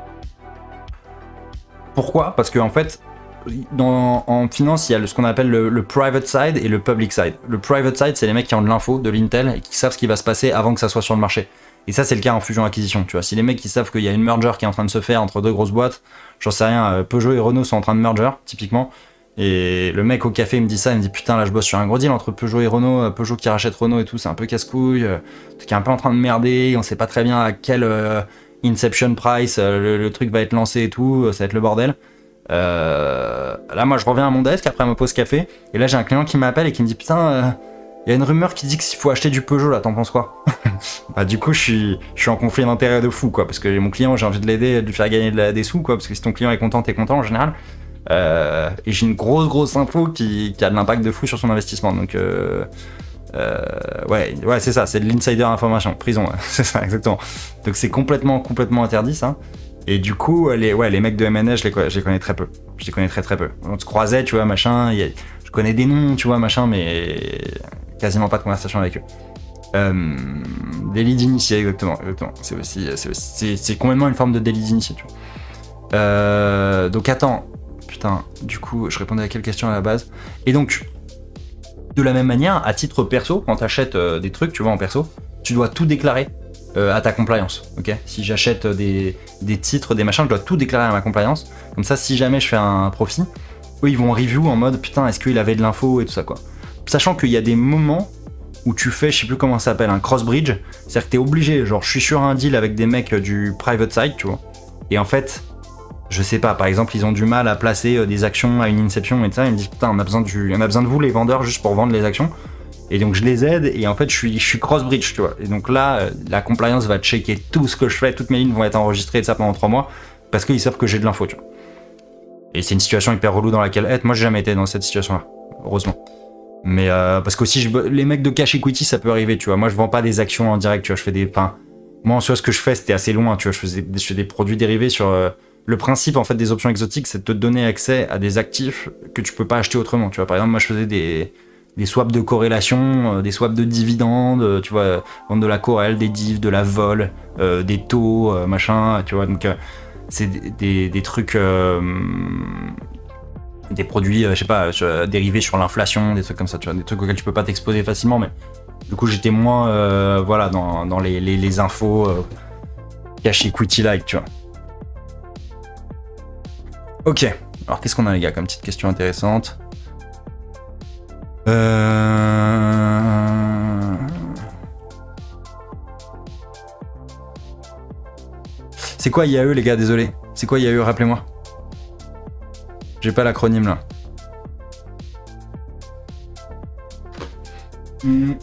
Pourquoi? Parce qu'en en fait, dans, en finance, il y a ce qu'on appelle le, le private side et le public side. Le private side, c'est les mecs qui ont de l'info, de l'intel, et qui savent ce qui va se passer avant que ça soit sur le marché. Et ça, c'est le cas en fusion-acquisition, tu vois. Si les mecs qui savent qu'il y a une merger qui est en train de se faire entre deux grosses boîtes, j'en sais rien, Peugeot et Renault sont en train de merger, typiquement. Et le mec au café il me dit ça, il me dit putain là je bosse sur un gros deal entre Peugeot et Renault, Peugeot qui rachète Renault et tout, c'est un peu casse-couille, qui est un peu en train de merder, on sait pas très bien à quel euh, inception price euh, le, le truc va être lancé et tout, ça va être le bordel. Euh, là moi je reviens à mon desk après ma pause café, et là j'ai un client qui m'appelle et qui me dit putain, il euh, y a une rumeur qui dit qu'il faut acheter du Peugeot là, t'en penses quoi? Bah du coup je suis, je suis en conflit d'intérêt de fou quoi, parce que mon client j'ai envie de l'aider, de lui faire gagner de la, des sous quoi, parce que si ton client est content t'es content en général. Euh, et j'ai une grosse grosse info qui, qui a de l'impact de fou sur son investissement, donc euh, euh, ouais, ouais c'est ça, c'est de l'insider information, prison, ouais. C'est ça exactement, donc c'est complètement complètement interdit ça. Et du coup, les, ouais, les mecs de M N S, je les, je les connais très peu. Je les connais très très peu. On se croisait, tu vois, machin. Y a, je connais des noms, tu vois, machin, mais quasiment pas de conversation avec eux. Euh, délit d'initié, exactement. exactement. C'est aussi, c'est aussi, c'est complètement une forme de délit d'initié, tu vois. Euh, donc attends, putain, du coup, je répondais à quelle question à la base? Et donc, de la même manière, à titre perso, quand tu achètes euh, des trucs, tu vois, en perso, tu dois tout déclarer euh, à ta compliance, ok? Si j'achète des, des titres, des machins, je dois tout déclarer à ma compliance. Comme ça, si jamais je fais un profit, eux, ils vont review en mode, putain, est-ce qu'il avait de l'info et tout ça, quoi. Sachant qu'il y a des moments où tu fais, je sais plus comment ça s'appelle, un cross-bridge, c'est-à-dire que t'es obligé, genre, je suis sur un deal avec des mecs du private side, tu vois, et en fait, je sais pas, par exemple, ils ont du mal à placer des actions à une inception et tout ça, ils me disent, putain, on a besoin, du, on a besoin de vous, les vendeurs, juste pour vendre les actions. Et donc je les aide, et en fait je suis, je suis cross-bridge, tu vois. Et donc là, la compliance va checker tout ce que je fais, toutes mes lignes vont être enregistrées et ça pendant trois mois, parce qu'ils savent que j'ai de l'info, tu vois. Et c'est une situation hyper relou dans laquelle être. Moi j'ai jamais été dans cette situation-là, heureusement. Mais euh, parce qu'aussi, je, les mecs de cash equity, ça peut arriver, tu vois. Moi je vends pas des actions en direct, tu vois. Je fais des... Enfin, moi en soi, ce que je fais, c'était assez loin, tu vois. Je faisais, je fais des produits dérivés sur... Euh, le principe, en fait, des options exotiques, c'est de te donner accès à des actifs que tu peux pas acheter autrement, tu vois. Par exemple, moi je faisais des... des swaps de corrélation, euh, des swaps de dividendes, euh, tu vois, euh, vendre de la corrèle, des divs, de la vol, euh, des taux, euh, machin, tu vois, donc euh, c'est des, des, des trucs, euh, des produits, euh, je sais pas, sur, dérivés sur l'inflation, des trucs comme ça, tu vois, des trucs auxquels tu peux pas t'exposer facilement, mais du coup j'étais moins, euh, voilà, dans, dans les, les, les infos euh, cash equity-like, tu vois. Ok, alors qu'est-ce qu'on a les gars comme petite question intéressante? Euh... C'est quoi I A E les gars, désolé. C'est quoi I A E, rappelez-moi. J'ai pas l'acronyme là. Mmh.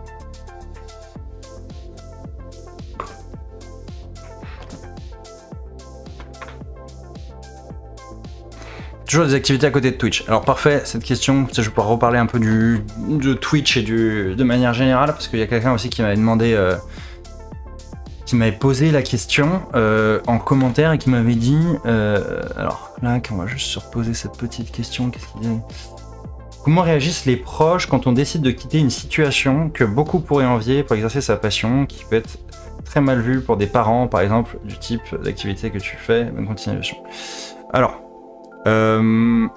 Toujours des activités à côté de Twitch. Alors parfait, cette question, je vais pouvoir reparler un peu du, de Twitch et du, de manière générale, parce qu'il y a quelqu'un aussi qui m'avait demandé, euh, qui m'avait posé la question euh, en commentaire et qui m'avait dit, euh, alors là, on va juste se reposer cette petite question, qu'est-ce qu'il dit ? Comment réagissent les proches quand on décide de quitter une situation que beaucoup pourraient envier pour exercer sa passion, qui peut être très mal vue pour des parents, par exemple, du type d'activité que tu fais? Bonne continuation. Alors, Euh...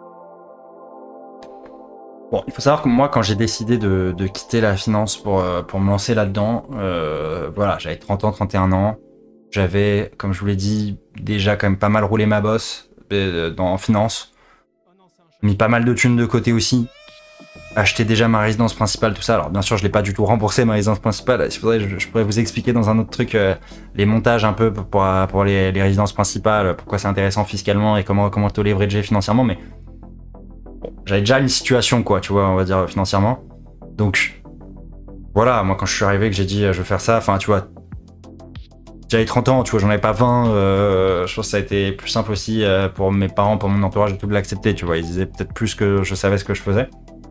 bon, il faut savoir que moi, quand j'ai décidé de, de quitter la finance pour, pour me lancer là-dedans, euh, voilà, j'avais trente ans, trente et un ans. J'avais, comme je vous l'ai dit, déjà quand même pas mal roulé ma bosse dans, en finance. Mis pas mal de thunes de côté aussi. Acheté déjà ma résidence principale, tout ça. Alors bien sûr, je l'ai pas du tout remboursé, ma résidence principale. Il faudrait, je, je pourrais vous expliquer dans un autre truc euh, les montages un peu pour, pour, pour les, les résidences principales, pourquoi c'est intéressant fiscalement et comment, comment te leverager financièrement. Mais bon, j'avais déjà une situation, quoi, tu vois, on va dire financièrement. Donc voilà, moi quand je suis arrivé, que j'ai dit je veux faire ça, enfin tu vois, j'avais trente ans, tu vois, j'en avais pas vingt. Euh, je pense que ça a été plus simple aussi euh, pour mes parents, pour mon entourage, de tout l'accepter, tu vois. Ils disaient peut-être plus que je savais ce que je faisais.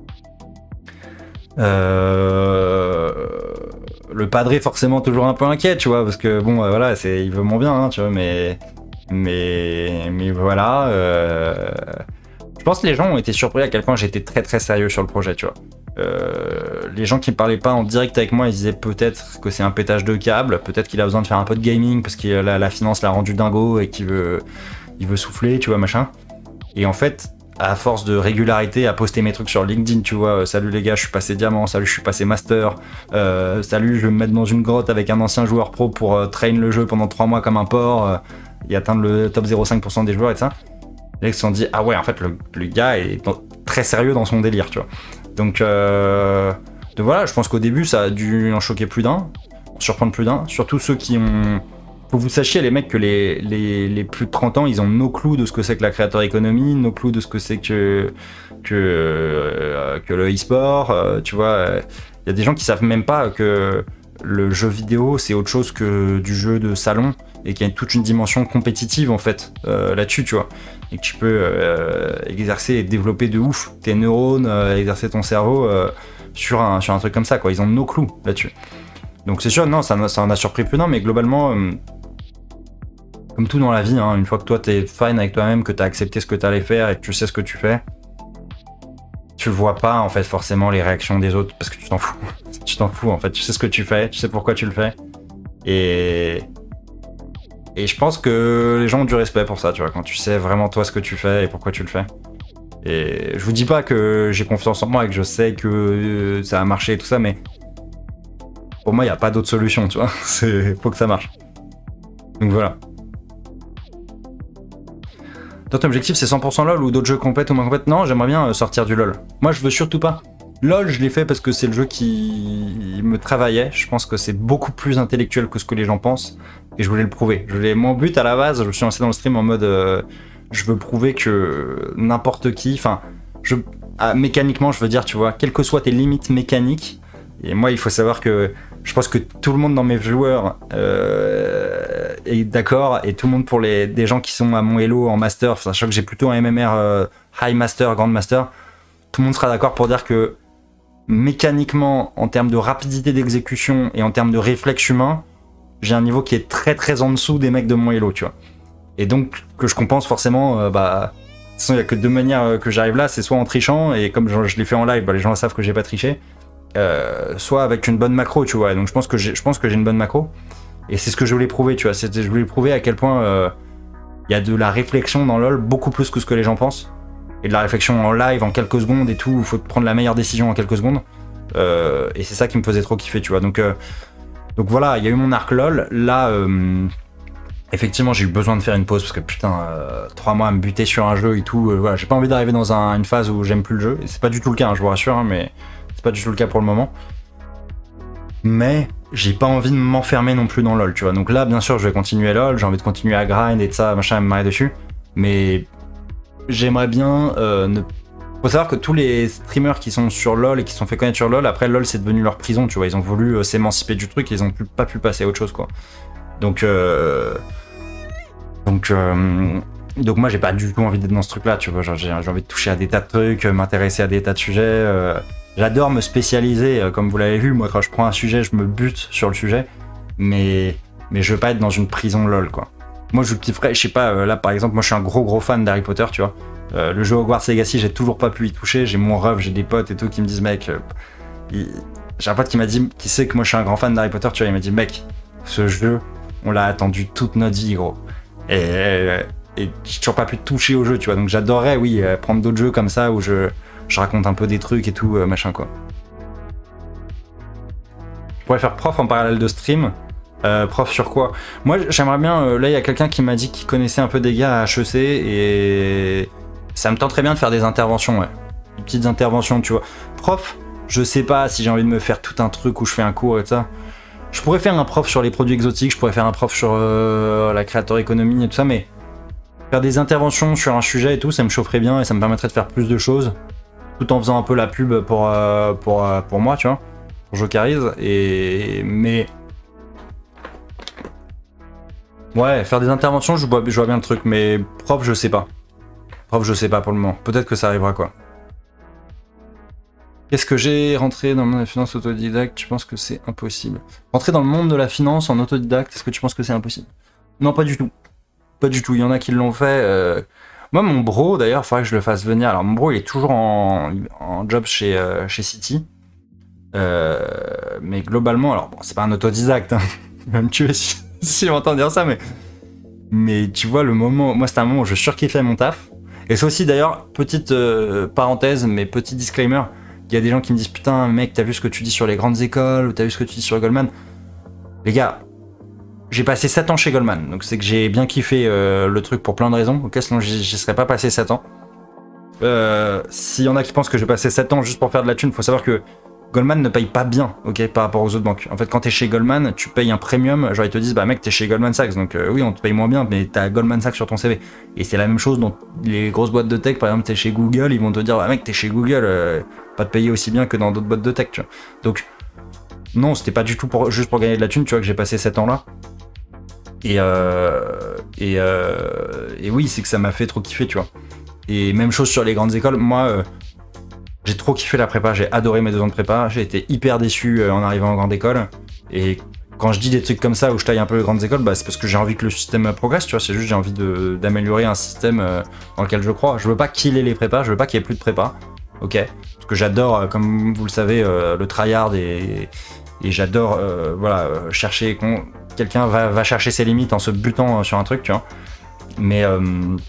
Euh... Le padré forcément toujours un peu inquiet, tu vois, parce que bon, euh, voilà, c'est, il veut mon bien, hein, tu vois, mais, mais, mais voilà. Euh... Je pense que les gens ont été surpris à quel point j'étais très très sérieux sur le projet, tu vois. Euh... Les gens qui me parlaient pas en direct avec moi, ils disaient peut-être que c'est un pétage de câble, peut-être qu'il a besoin de faire un peu de gaming parce que la, la finance l'a rendu dingo et qu'il veut, il veut souffler, tu vois, machin. Et en fait, à force de régularité, à poster mes trucs sur LinkedIn, tu vois, euh, salut les gars, je suis passé diamant, salut, je suis passé master, euh, salut, je vais me mettre dans une grotte avec un ancien joueur pro pour euh, train le jeu pendant trois mois comme un porc euh, et atteindre le top zéro virgule cinq pour cent des joueurs et ça. Les mecs se sont dit, ah ouais, en fait, le, le gars est dans, très sérieux dans son délire, tu vois. Donc, euh, donc voilà, je pense qu'au début, ça a dû en choquer plus d'un, en surprendre plus d'un, surtout ceux qui ont... Faut que vous sachiez, les mecs, que les, les, les plus de trente ans, ils ont no clue de ce que c'est que la creator economy, no clue de ce que c'est que, que, euh, que le e-sport. Euh, tu vois, il euh, y a des gens qui savent même pas que le jeu vidéo, c'est autre chose que du jeu de salon et qu'il y a toute une dimension compétitive, en fait, euh, là-dessus, tu vois. Et que tu peux euh, exercer et développer de ouf tes neurones, euh, exercer ton cerveau euh, sur, un, sur un truc comme ça, quoi. Ils ont no clue là-dessus. Donc c'est sûr, non, ça, ça en a surpris plus d'un, mais globalement... Euh, comme tout dans la vie, hein, une fois que toi t'es fine avec toi-même, que t'as accepté ce que t'allais faire et que tu sais ce que tu fais, tu vois pas en fait forcément les réactions des autres parce que tu t'en fous. Tu t'en fous en fait, tu sais ce que tu fais, tu sais pourquoi tu le fais. Et... Et je pense que les gens ont du respect pour ça, tu vois, quand tu sais vraiment toi ce que tu fais et pourquoi tu le fais. Et je vous dis pas que j'ai confiance en moi et que je sais que ça a marché et tout ça, mais pour moi, il n'y a pas d'autre solution, tu vois. C'est faut que ça marche. Donc voilà. Ton objectif, c'est cent pour cent LoL ou d'autres jeux complètes ou moins complètes? Non, j'aimerais bien sortir du LoL. Moi, je veux surtout pas. LoL, je l'ai fait parce que c'est le jeu qui me travaillait. Je pense que c'est beaucoup plus intellectuel que ce que les gens pensent. Et je voulais le prouver. Je voulais... Mon but à la base, je me suis lancé dans le stream en mode... Euh, je veux prouver que n'importe qui... Enfin, je... ah, mécaniquement, je veux dire, tu vois, quelles que soient tes limites mécaniques. Et moi, il faut savoir que je pense que tout le monde dans mes viewers euh, est d'accord. Et tout le monde pour les des gens qui sont à mon Elo en Master, sachant que j'ai plutôt un M M R euh, High Master, Grand Master, tout le monde sera d'accord pour dire que mécaniquement, en termes de rapidité d'exécution et en termes de réflexe humain, j'ai un niveau qui est très très en dessous des mecs de mon Elo, tu vois. Et donc, que je compense forcément, euh, bah... De toute façon, il n'y a que deux manières que j'arrive là, c'est soit en trichant, et comme je, je l'ai fait en live, bah, les gens savent que j'ai pas triché, euh, soit avec une bonne macro, tu vois. Et donc je pense que j'ai, je pense que j'ai une bonne macro, et c'est ce que je voulais prouver, tu vois. C'était, je voulais prouver à quel point il euh, y a de la réflexion dans LoL, beaucoup plus que ce que les gens pensent, et de la réflexion en live, en quelques secondes et tout, il faut prendre la meilleure décision en quelques secondes, euh, et c'est ça qui me faisait trop kiffer, tu vois. Donc, euh, donc voilà, il y a eu mon arc LoL, là... Euh, effectivement, j'ai eu besoin de faire une pause parce que putain, euh, trois mois à me buter sur un jeu et tout, euh, voilà, j'ai pas envie d'arriver dans un, une phase où j'aime plus le jeu. Et c'est pas du tout le cas, hein, je vous rassure, hein, mais c'est pas du tout le cas pour le moment. Mais j'ai pas envie de m'enfermer non plus dans LoL, tu vois. Donc là, bien sûr, je vais continuer LoL, j'ai envie de continuer à grind et de ça, machin, à me marrer dessus. Mais j'aimerais bien. Euh, ne... Faut savoir que tous les streamers qui sont sur LoL et qui se sont fait connaître sur LoL, après LoL c'est devenu leur prison, tu vois. Ils ont voulu euh, s'émanciper du truc, ils ont plus, pas pu passer à autre chose, quoi. Donc. Euh... Donc, euh, donc moi j'ai pas du tout envie d'être dans ce truc là, tu vois, j'ai, j'ai envie de toucher à des tas de trucs, m'intéresser à des tas de sujets, euh, j'adore me spécialiser, euh, comme vous l'avez vu, moi quand je prends un sujet je me bute sur le sujet, mais, mais je veux pas être dans une prison LoL, quoi. Moi je kifferais, je sais pas, euh, là par exemple, moi je suis un gros gros fan d'Harry Potter, tu vois, euh, le jeu Hogwarts Legacy j'ai toujours pas pu y toucher, j'ai mon rêve, j'ai des potes et tout qui me disent mec, euh, il... j'ai un pote qui m'a dit, qui sait que moi je suis un grand fan d'Harry Potter, tu vois, il m'a dit mec, ce jeu, on l'a attendu toute notre vie, gros. Et, et j'ai toujours pas pu toucher au jeu, tu vois. Donc j'adorerais, oui, prendre d'autres jeux comme ça où je, je raconte un peu des trucs et tout, machin, quoi. Je pourrais faire prof en parallèle de stream. Euh, prof sur quoi? Moi, j'aimerais bien... Euh, là, il y a quelqu'un qui m'a dit qu'il connaissait un peu des gars à H E C et ça me tenterait bien de faire des interventions, ouais. Des petites interventions, tu vois. Prof, je sais pas si j'ai envie de me faire tout un truc où je fais un cours et tout ça. Je pourrais faire un prof sur les produits exotiques, je pourrais faire un prof sur euh, la creator economy et tout ça, mais faire des interventions sur un sujet et tout, ça me chaufferait bien et ça me permettrait de faire plus de choses, tout en faisant un peu la pub pour, euh, pour, euh, pour moi, tu vois, pour Jocarise, et... mais... Ouais, faire des interventions, je vois, je vois bien le truc, mais prof, je sais pas. Prof, je sais pas pour le moment. Peut-être que ça arrivera, quoi. Qu'est-ce que j'ai rentré dans le monde de la finance autodidacte? Tu penses que c'est impossible? Rentrer dans le monde de la finance en autodidacte, est-ce que tu penses que c'est impossible? Non, pas du tout. Pas du tout. Il y en a qui l'ont fait. Euh... Moi, mon bro, d'ailleurs, il faudrait que je le fasse venir. Alors, mon bro, il est toujours en, en job chez, euh, chez City. Euh... Mais globalement, alors, bon, c'est pas un autodidacte. Hein. Il va me tuer si, si j'entends dire ça, mais... Mais tu vois, le moment... Moi, c'était un moment où je surkiffais mon taf. Et c'est aussi, d'ailleurs, petite euh, parenthèse, mais petit disclaimer... Il y a des gens qui me disent putain mec t'as vu ce que tu dis sur les grandes écoles ou t'as vu ce que tu dis sur Goldman. Les gars, j'ai passé sept ans chez Goldman, donc c'est que j'ai bien kiffé euh, le truc pour plein de raisons, ok, sinon j'y serais pas passé sept ans. Euh, S'il y en a qui pensent que j'ai passé sept ans juste pour faire de la thune, faut savoir que Goldman ne paye pas bien, ok, par rapport aux autres banques. En fait, quand t'es chez Goldman, tu payes un premium, genre ils te disent bah mec t'es chez Goldman Sachs, donc euh, oui on te paye moins bien, mais t'as Goldman Sachs sur ton C V. Et c'est la même chose dans les grosses boîtes de tech, par exemple t'es chez Google, ils vont te dire bah mec t'es chez Google, euh, pas te payer aussi bien que dans d'autres boîtes de tech, tu vois. Donc non, c'était pas du tout pour, juste pour gagner de la thune, tu vois, que j'ai passé sept ans là. Et euh, et, euh, et oui, c'est que ça m'a fait trop kiffer, tu vois. Et même chose sur les grandes écoles, moi. Euh, J'ai trop kiffé la prépa, j'ai adoré mes deux ans de prépa, j'ai été hyper déçu en arrivant en grande école, et quand je dis des trucs comme ça où je taille un peu les grandes écoles, bah, c'est parce que j'ai envie que le système progresse, tu vois. C'est juste j'ai envie d'améliorer un système euh, dans lequel je crois. Je veux pas killer les prépas, je veux pas qu'il y ait plus de prépa, ok. Parce que j'adore, comme vous le savez, euh, le tryhard et, et j'adore, euh, voilà, euh, chercher. Quelqu'un va, va chercher ses limites en se butant sur un truc, tu vois. Mais euh,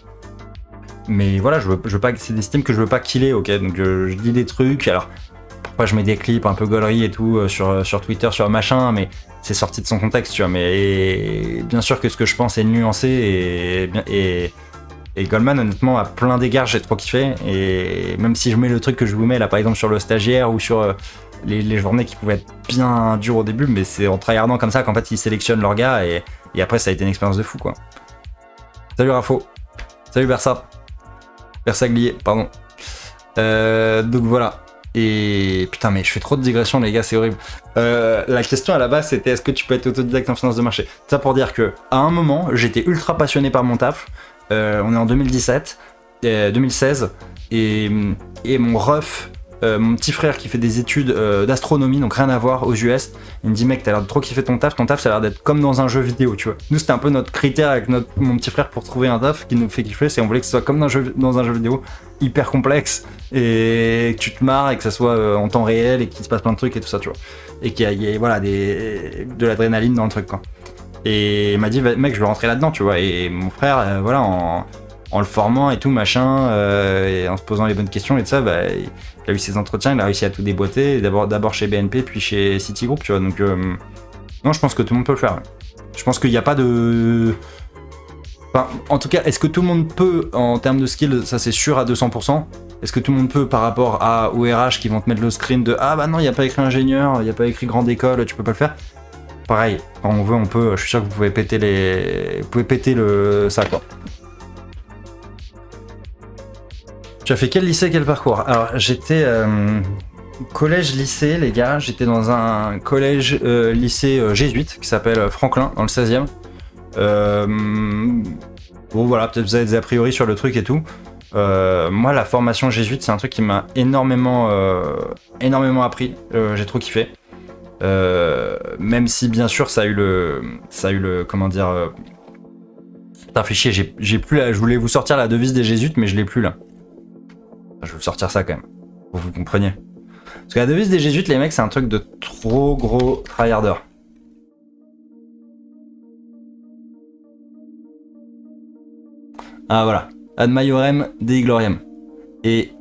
mais voilà, je veux, je veux pas, c'est des systemes que je veux pas killer, ok. Donc je, je dis des trucs. Alors pourquoi je mets des clips un peu gaulerie et tout euh, sur sur Twitter, sur machin, mais c'est sorti de son contexte, tu vois. Mais et, bien sûr que ce que je pense est nuancé et et et Goldman, honnêtement, à plein d'égards, j'ai trop kiffé. Et même si je mets le truc que je vous mets là, par exemple sur le stagiaire ou sur euh, les, les journées qui pouvaient être bien dures au début, mais c'est en tryhardant comme ça qu'en fait ils sélectionnent leurs gars et, et après ça a été une expérience de fou, quoi. Salut Rafo. Salut Bersa. Bersaglier, pardon. Euh, donc voilà. Et putain, mais je fais trop de digressions, les gars, c'est horrible. Euh, la question à la base, c'était est-ce que tu peux être autodidacte en finance de marché? Ça pour dire que à un moment, j'étais ultra passionné par mon taf. Euh, on est en deux mille dix-sept, euh, deux mille seize, et, et mon ref, euh, mon petit frère qui fait des études euh, d'astronomie, donc rien à voir aux U S, il me dit mec, t'as l'air de trop kiffer ton taf, ton taf ça a l'air d'être comme dans un jeu vidéo, tu vois. Nous c'était un peu notre critère avec notre, mon petit frère pour trouver un taf qui nous fait kiffer, c'est on voulait que ce soit comme dans un jeu, dans un jeu vidéo, hyper complexe, et que tu te marres et que ça soit euh, en temps réel et qu'il se passe plein de trucs et tout ça, tu vois. Et qu'il y ait voilà, des, de l'adrénaline dans le truc, quoi. Et il m'a dit mec je veux rentrer là-dedans, tu vois. Et mon frère euh, voilà en, en le formant et tout machin euh, et en se posant les bonnes questions et tout ça, bah, il, il a eu ses entretiens, il a réussi à tout déboîter, d'abord d'abord chez B N P puis chez Citigroup, tu vois. Donc euh, non, je pense que tout le monde peut le faire, ouais. Je pense qu'il n'y a pas de enfin, en tout cas, est-ce que tout le monde peut en termes de skills, ça c'est sûr à deux cents pour cent. Est-ce que tout le monde peut par rapport à au R H qui vont te mettre le screen de ah bah non, il n'y a pas écrit ingénieur, il n'y a pas écrit grande école, tu peux pas le faire. Pareil, quand on veut, on peut. Je suis sûr que vous pouvez péter les, vous pouvez péter le ça, quoi. Tu as fait quel lycée, quel parcours? Alors j'étais euh, collège lycée, les gars. J'étais dans un collège euh, lycée euh, jésuite qui s'appelle Franklin dans le seizième. Euh, bon voilà, peut-être vous avez des a priori sur le truc et tout. Euh, moi, la formation jésuite, c'est un truc qui m'a énormément, euh, énormément appris. Euh, j'ai trop kiffé. Euh, même si bien sûr ça a eu le ça a eu le comment dire euh... putain fais chier, j'ai, j'ai plus la... je voulais vous sortir la devise des jésuites mais je l'ai plus là. Je vais vous sortir ça quand même pour que vous compreniez, parce que la devise des jésuites, les mecs, c'est un truc de trop gros tryharder. Ah voilà, ad maiorem dei gloriam. Et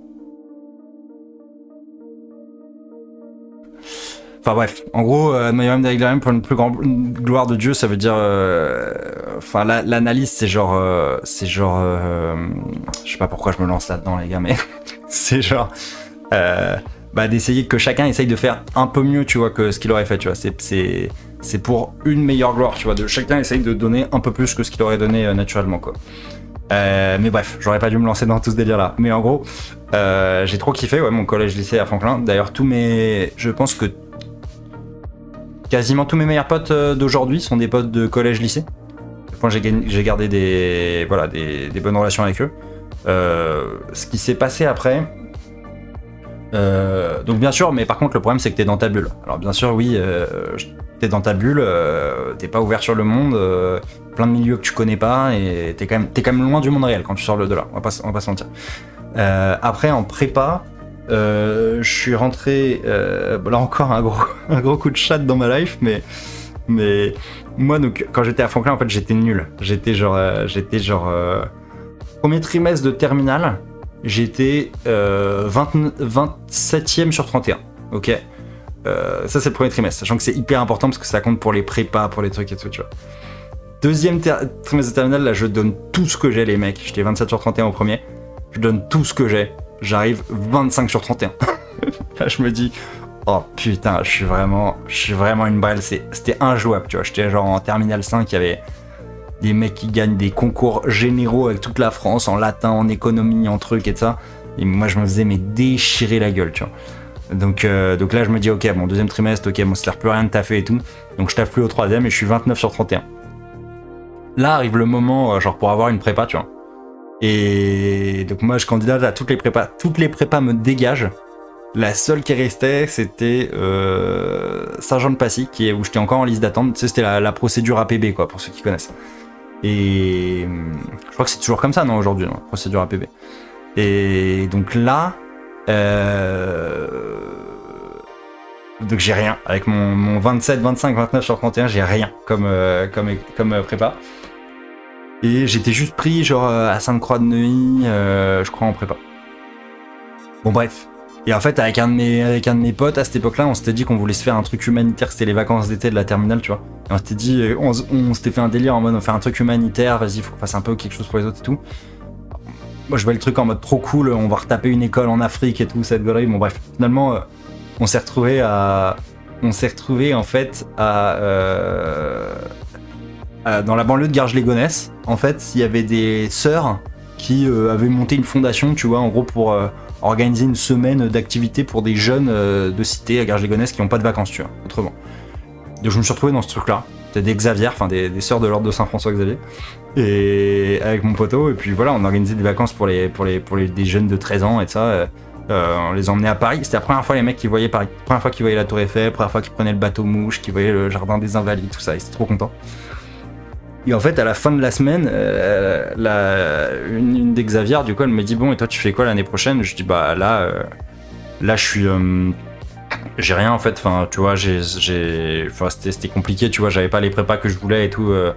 enfin bref, en gros, ad maiorem dei gloriam, pour une plus grande gloire de Dieu, ça veut dire, euh, enfin la, l'analyse, c'est genre, euh, c'est genre, euh, je sais pas pourquoi je me lance là-dedans, les gars, mais c'est genre, euh, bah d'essayer que chacun essaye de faire un peu mieux, tu vois, que ce qu'il aurait fait, tu vois. C'est, c'est, c'est pour une meilleure gloire, tu vois. De chacun essaye de donner un peu plus que ce qu'il aurait donné euh, naturellement, quoi. Euh, mais bref, j'aurais pas dû me lancer dans tout ce délire là. Mais en gros, euh, j'ai trop kiffé, ouais, mon collège lycée à Franklin. D'ailleurs, tous mes, je pense que quasiment tous mes meilleurs potes d'aujourd'hui sont des potes de collège-lycée. J'ai, j'ai gardé des, voilà, des, des bonnes relations avec eux. Euh, ce qui s'est passé après... Euh, donc bien sûr, mais par contre le problème c'est que t'es dans ta bulle. Alors bien sûr, oui, euh, t'es dans ta bulle, euh, t'es pas ouvert sur le monde, euh, plein de milieux que tu connais pas, et t'es quand même, t'es quand même loin du monde réel quand tu sors de là, on va pas, on va pas se mentir. Euh, après en prépa... Euh, je suis rentré, euh, là encore un gros, un gros coup de chat dans ma life, mais, mais moi donc quand j'étais à Franklin en fait j'étais nul, j'étais genre, euh, j'étais genre euh, premier trimestre de terminale, j'étais euh, vingt, vingt-septième sur trente et un, ok, euh, ça c'est le premier trimestre, sachant que c'est hyper important parce que ça compte pour les prépas, pour les trucs et tout, tu vois. Deuxième ter- trimestre de terminale, là je donne tout ce que j'ai, les mecs, j'étais vingt-sept sur trente et un au premier, je donne tout ce que j'ai. J'arrive vingt-cinq sur trente et un. Là, je me dis, oh putain, je suis vraiment, je suis vraiment une balle. C'est, c'était injouable, tu vois. J'étais genre en terminale cinq, il y avait des mecs qui gagnent des concours généraux avec toute la France, en latin, en économie, en trucs et tout ça. Et moi, je me faisais mais déchirer la gueule, tu vois. Donc, euh, donc là, je me dis, ok, bon, deuxième trimestre, ok, bon, ça sert plus rien de taffer et tout. Donc, je taffe plus au troisième et je suis vingt-neuf sur trente et un. Là arrive le moment, genre, pour avoir une prépa, tu vois. Et donc moi je candidate à toutes les prépas, toutes les prépas me dégagent, La seule qui restait, c'était euh, Saint-Jean-de-Passy, qui est où j'étais encore en liste d'attente. Tu sais, c'était la, la procédure A P B, quoi, pour ceux qui connaissent. Et je crois que c'est toujours comme ça, non, aujourd'hui, non, procédure A P B. Et donc là, euh... donc j'ai rien. Avec mon, mon vingt-sept, vingt-cinq, vingt-neuf sur trente et un, j'ai rien comme, euh, comme, comme euh, prépa. Et j'étais juste pris genre à Sainte-Croix-de-Neuilly, euh, je crois en prépa. Bon bref. Et en fait avec un de mes, avec un de mes potes à cette époque-là, on s'était dit qu'on voulait se faire un truc humanitaire, c'était les vacances d'été de la terminale, tu vois. Et on s'était dit, on, on s'était fait un délire en mode on fait un truc humanitaire, vas-y, faut qu'on fasse un peu quelque chose pour les autres et tout. Moi je vois le truc en mode trop cool, on va retaper une école en Afrique et tout, cette galerie. Bon bref, finalement euh, on s'est retrouvé à... On s'est retrouvé en fait à... Euh... Euh, dans la banlieue de Garges-les-Gonesse, en fait, il y avait des sœurs qui euh, avaient monté une fondation, tu vois, en gros pour euh, organiser une semaine d'activités pour des jeunes euh, de cité à Garges-les-Gonesse qui n'ont pas de vacances, tu vois, autrement. Donc je me suis retrouvé dans ce truc-là. C'était des Xavier, enfin des, des sœurs de l'ordre de Saint-François-Xavier, et avec mon poteau, et puis voilà, on organisait des vacances pour les pour les pour les des jeunes de treize ans et ça. Euh, euh, on les emmenait à Paris. C'était la première fois les mecs qui voyaient Paris, première fois qu'ils voyaient la Tour Eiffel, première fois qu'ils prenaient le bateau mouche, qu'ils voyaient le jardin des Invalides, tout ça. Ils étaient trop contents. Et en fait, à la fin de la semaine, euh, la, une, une des Xavier, du coup, elle me dit bon, et toi, tu fais quoi l'année prochaine? Je dis bah là, euh, là, je suis, euh, j'ai rien en fait. Enfin, tu vois, j'ai, j'ai, enfin, c'était, c'était compliqué, tu vois, j'avais pas les prépas que je voulais et tout. Euh,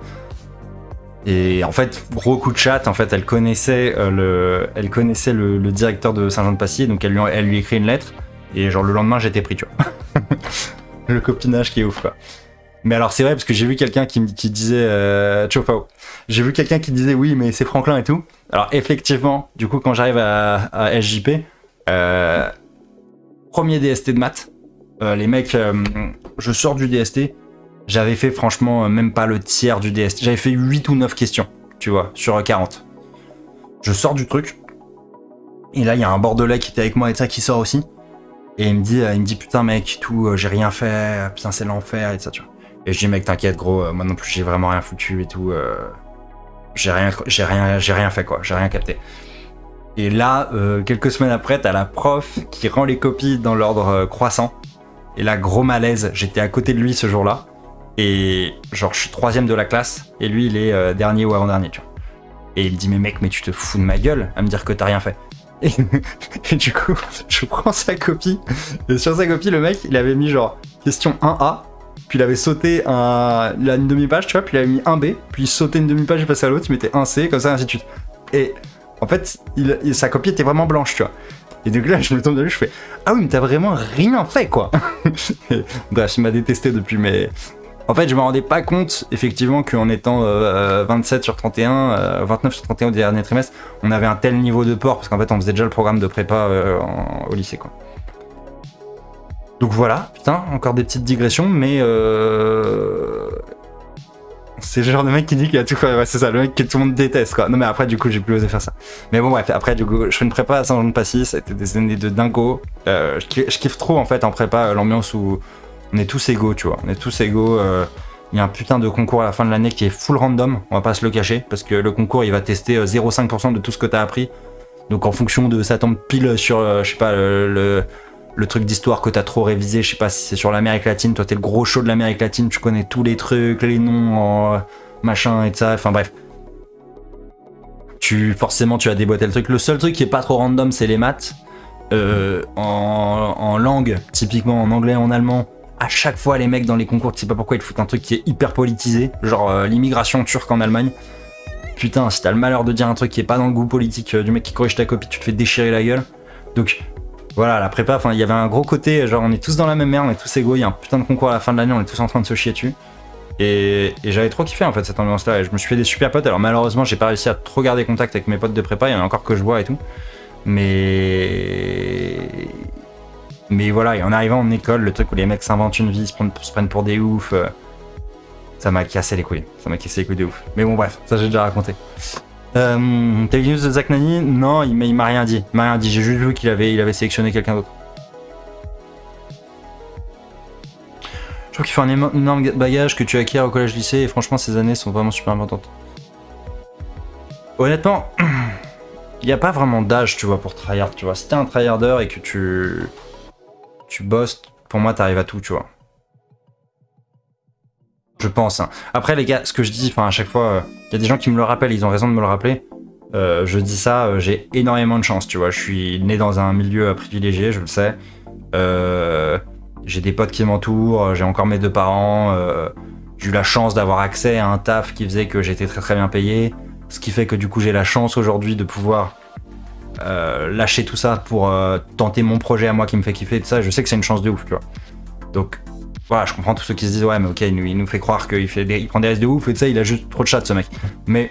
et en fait, gros coup de chat. En fait, elle connaissait euh, le, elle connaissait le, le directeur de Saint-Jean-de-Passy, donc elle lui, elle lui écrit une lettre. Et genre le lendemain, j'étais pris, tu vois. Le copinage qui est ouf, quoi. Mais alors c'est vrai parce que j'ai vu quelqu'un qui, qui disait euh, Chofao. J'ai vu quelqu'un qui disait oui mais c'est Franklin et tout. Alors effectivement, du coup quand j'arrive à, à S J P, euh, premier D S T de maths, euh, les mecs, euh, je sors du D S T, j'avais fait franchement même pas le tiers du D S T. J'avais fait huit ou neuf questions, tu vois, sur quarante. Je sors du truc, et là il y a un Bordelais qui était avec moi et ça qui sort aussi. Et il me dit, il me dit putain mec, tout, euh, j'ai rien fait, putain c'est l'enfer et ça tu vois. Et je dis mec t'inquiète gros, euh, moi non plus j'ai vraiment rien foutu et tout, euh, j'ai rien, j'ai rien, j'ai rien fait quoi, j'ai rien capté. Et là, euh, quelques semaines après, t'as la prof qui rend les copies dans l'ordre euh, croissant. Et là gros malaise, j'étais à côté de lui ce jour-là. Et genre je suis troisième de la classe et lui il est euh, dernier ou avant-dernier tu vois. Et il me dit mais mec mais tu te fous de ma gueule à me dire que t'as rien fait. Et, et du coup je prends sa copie et sur sa copie le mec il avait mis genre question un A. Puis il avait sauté un, il a une demi-page, tu vois, puis il avait mis un B, puis il sautait une demi-page, il passait à l'autre, il mettait un C, comme ça, ainsi de suite. Et en fait, il, il, sa copie était vraiment blanche, tu vois. Et donc là, je me tourne de lui, je fais ah oui, mais t'as vraiment rien fait, quoi. Et, bref, il m'a détesté depuis, mais en fait, je me rendais pas compte, effectivement, qu'en étant euh, vingt-sept sur trente et un, euh, vingt-neuf sur trente et un au dernier trimestre, on avait un tel niveau de port, parce qu'en fait, on faisait déjà le programme de prépa euh, en, au lycée, quoi. Donc voilà, putain, encore des petites digressions, mais euh... c'est le genre de mec qui dit qu'il a tout fait, ouais, c'est ça, le mec que tout le monde déteste, quoi. Non mais après, du coup, j'ai plus osé faire ça. Mais bon, bref, après, du coup, je fais une prépa à Saint-Jean-de-Passy, ça a été des années de dingo. Euh, je, kiffe, je kiffe trop, en fait, en prépa, l'ambiance où on est tous égaux, tu vois. On est tous égaux. Euh... Il y a un putain de concours à la fin de l'année qui est full random, on va pas se le cacher, parce que le concours, il va tester zéro virgule cinq pour cent de tout ce que t'as appris. Donc en fonction de ça tombe pile sur, euh, je sais pas, le... le le truc d'histoire que t'as trop révisé, je sais pas si c'est sur l'Amérique latine, toi t'es le gros show de l'Amérique latine, tu connais tous les trucs, les noms, en, machin et de ça, enfin bref. Tu, forcément tu as déboîté le truc. Le seul truc qui est pas trop random c'est les maths. Euh, en, en langue, typiquement en anglais, en allemand, à chaque fois les mecs dans les concours, tu sais pas pourquoi ils te foutent un truc qui est hyper politisé, genre euh, l'immigration turque en Allemagne. Putain, si t'as le malheur de dire un truc qui est pas dans le goût politique euh, du mec qui corrige ta copie, tu te fais déchirer la gueule. Donc voilà, la prépa, enfin, il y avait un gros côté, genre, on est tous dans la même merde, on est tous égaux, il y a un putain de concours à la fin de l'année, on est tous en train de se chier dessus. Et, et j'avais trop kiffé, en fait, cette ambiance-là, et je me suis fait des super potes. Alors, malheureusement, j'ai pas réussi à trop garder contact avec mes potes de prépa, il y en a encore que je vois et tout. Mais. Mais voilà, et en arrivant en école, le truc où les mecs s'inventent une vie, se prennent, se prennent pour des oufs, euh, ça m'a cassé les couilles. Ça m'a cassé les couilles de ouf. Mais bon, bref, ça j'ai déjà raconté. Euh, T'as eu news de Zach Nani? Non, il m'a, il m'a rien dit. Il m'a rien dit. J'ai juste vu qu'il avait, il avait sélectionné quelqu'un d'autre. Je trouve qu'il faut un énorme bagage que tu acquiers au collège-lycée et franchement, ces années sont vraiment super importantes. Honnêtement, il n'y a pas vraiment d'âge, tu vois, pour tryhard. Tu vois, si t'es un tryharder et que tu tu bosses, pour moi, t'arrives à tout, tu vois. Je pense. Hein. Après, les gars, ce que je dis, enfin, à chaque fois, il euh, y a des gens qui me le rappellent, ils ont raison de me le rappeler. Euh, je dis ça, euh, j'ai énormément de chance, tu vois. Je suis né dans un milieu euh, privilégié, je le sais. Euh, j'ai des potes qui m'entourent, j'ai encore mes deux parents. Euh, j'ai eu la chance d'avoir accès à un taf qui faisait que j'étais très très bien payé. Ce qui fait que du coup, j'ai la chance aujourd'hui de pouvoir euh, lâcher tout ça pour euh, tenter mon projet à moi qui me fait kiffer. Tout ça, je sais que c'est une chance de ouf, tu vois. Donc, voilà, je comprends tous ceux qui se disent ouais, mais ok, il nous, il nous fait croire qu'il fait des, il prend des risques de ouf et tout ça, il a juste trop de chat, ce mec. Mais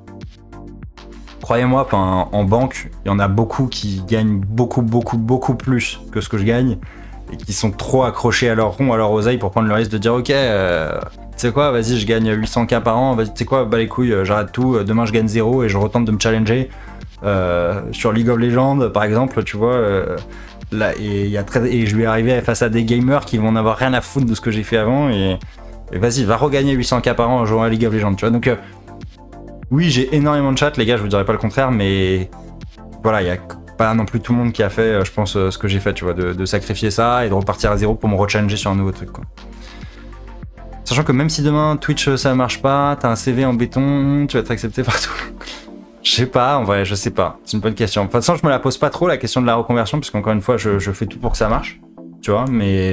croyez-moi, en, en banque, il y en a beaucoup qui gagnent beaucoup, beaucoup, beaucoup plus que ce que je gagne et qui sont trop accrochés à leur rond, à leur oseille pour prendre le risque de dire ok, euh, tu sais quoi, vas-y, je gagne huit cent K par an, vas-y, tu sais quoi, bah les couilles, j'arrête tout, demain je gagne zéro et je retente de me challenger euh, sur League of Legends, par exemple, tu vois. Euh, Là, et, y a très, et je vais arriver face à des gamers qui vont n'avoir rien à foutre de ce que j'ai fait avant et, et vas-y, va regagner huit cent K par an en jouant à League of Legends, tu vois. Donc euh, oui, j'ai énormément de chat, les gars, je vous dirais pas le contraire, mais voilà, il y a pas non plus tout le monde qui a fait, je pense, ce que j'ai fait, tu vois, de, de sacrifier ça et de repartir à zéro pour me rechallenger sur un nouveau truc, quoi. Sachant que même si demain Twitch ça marche pas, t'as un C V en béton, tu vas être accepté partout. Je sais pas, en vrai, je sais pas. C'est une bonne question. De toute façon, je me la pose pas trop, la question de la reconversion, parce qu'encore une fois, je, je fais tout pour que ça marche. Tu vois, mais.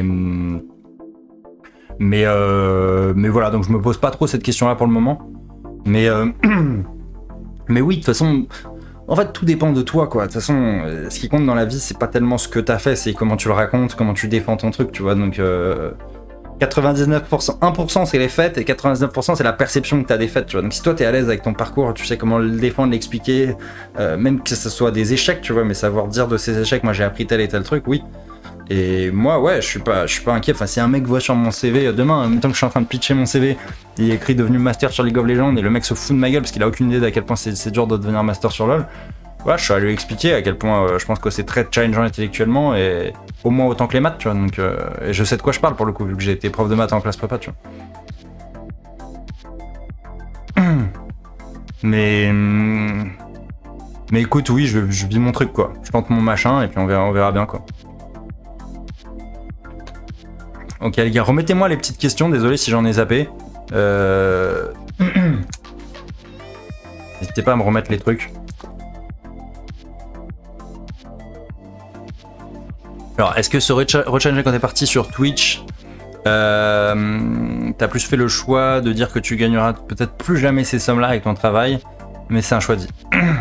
Mais, euh, mais voilà, donc je me pose pas trop cette question-là pour le moment. Mais. Euh, mais oui, de toute façon. En fait, tout dépend de toi, quoi. De toute façon, ce qui compte dans la vie, c'est pas tellement ce que t'as fait, c'est comment tu le racontes, comment tu défends ton truc, tu vois. Donc. Euh, quatre-vingt-dix-neuf pour cent, un pour cent c'est les faits et quatre-vingt-dix-neuf pour cent c'est la perception que tu as des faits, tu vois. Donc si toi tu es à l'aise avec ton parcours, tu sais comment le défendre, l'expliquer, euh, même que ce soit des échecs, tu vois, mais savoir dire de ces échecs, moi j'ai appris tel et tel truc, oui. Et moi, ouais, je suis pas, je suis pas inquiet. Enfin, si un mec voit sur mon C V demain, en même temps que je suis en train de pitcher mon C V, il écrit devenu master sur League of Legends et le mec se fout de ma gueule parce qu'il a aucune idée d'à quel point c'est dur de devenir master sur LoL. Voilà, je suis allé lui expliquer à quel point euh, je pense que c'est très challengeant intellectuellement et au moins autant que les maths, tu vois. Donc, euh, et je sais de quoi je parle pour le coup, vu que j'ai été prof de maths en classe prépa, tu vois. Mais, mais écoute, oui, je, je vis mon truc, quoi. Je tente mon machin et puis on verra, on verra bien, quoi. Ok, les gars, remettez-moi les petites questions. Désolé si j'en ai zappé. Euh... N'hésitez pas à me remettre les trucs. Alors, est-ce que ce rechallenger quand t'es parti sur Twitch, euh, t'as plus fait le choix de dire que tu gagneras peut-être plus jamais ces sommes-là avec ton travail, mais c'est un choix dit.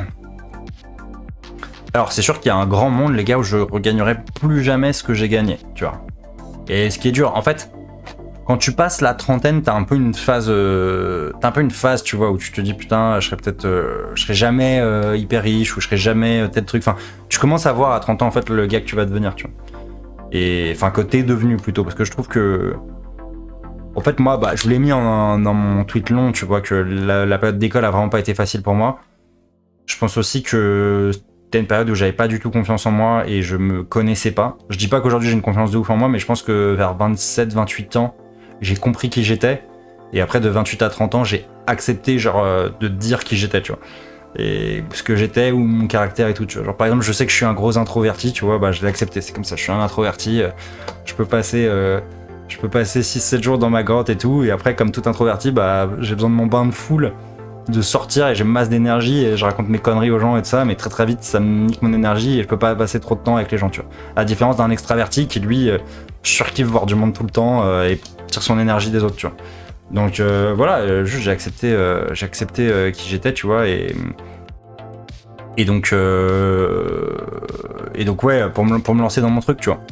Alors, c'est sûr qu'il y a un grand monde, les gars, où je regagnerai plus jamais ce que j'ai gagné, tu vois. Et ce qui est dur, en fait, quand tu passes la trentaine, t'as un peu une phase, euh, t'as un peu une phase, tu vois, où tu te dis putain, je serai peut-être, euh, je serai jamais euh, hyper riche ou je serai jamais euh, tel truc. Enfin, tu commences à voir à trente ans en fait le gars que tu vas devenir, tu vois. Et enfin que t'es devenu plutôt, parce que je trouve que, en fait, moi, bah, je vous l'ai mis en, dans mon tweet long, tu vois, que la, la période d'école a vraiment pas été facile pour moi. Je pense aussi que c'était une période où j'avais pas du tout confiance en moi et je me connaissais pas. Je dis pas qu'aujourd'hui j'ai une confiance de ouf en moi, mais je pense que vers vingt-sept vingt-huit ans, j'ai compris qui j'étais, et après de vingt-huit à trente ans, j'ai accepté genre euh, de dire qui j'étais, tu vois, et ce que j'étais ou mon caractère et tout, tu vois. Genre par exemple, je sais que je suis un gros introverti, tu vois, bah je l'ai accepté, c'est comme ça, je suis un introverti, euh, je peux passer, euh, je peux passer six sept jours dans ma grotte et tout, et après comme tout introverti, bah j'ai besoin de mon bain de foule, de sortir et j'ai masse d'énergie et je raconte mes conneries aux gens et tout ça, mais très très vite ça me nique mon énergie et je peux pas passer trop de temps avec les gens, tu vois. À la différence d'un extraverti qui lui euh, surkiffe voir du monde tout le temps euh, et tire son énergie des autres, tu vois. Donc euh, voilà, euh, juste j'ai accepté, euh, j'ai accepté euh, qui j'étais, tu vois, et et donc euh, et donc ouais, pour me pour me lancer dans mon truc, tu vois.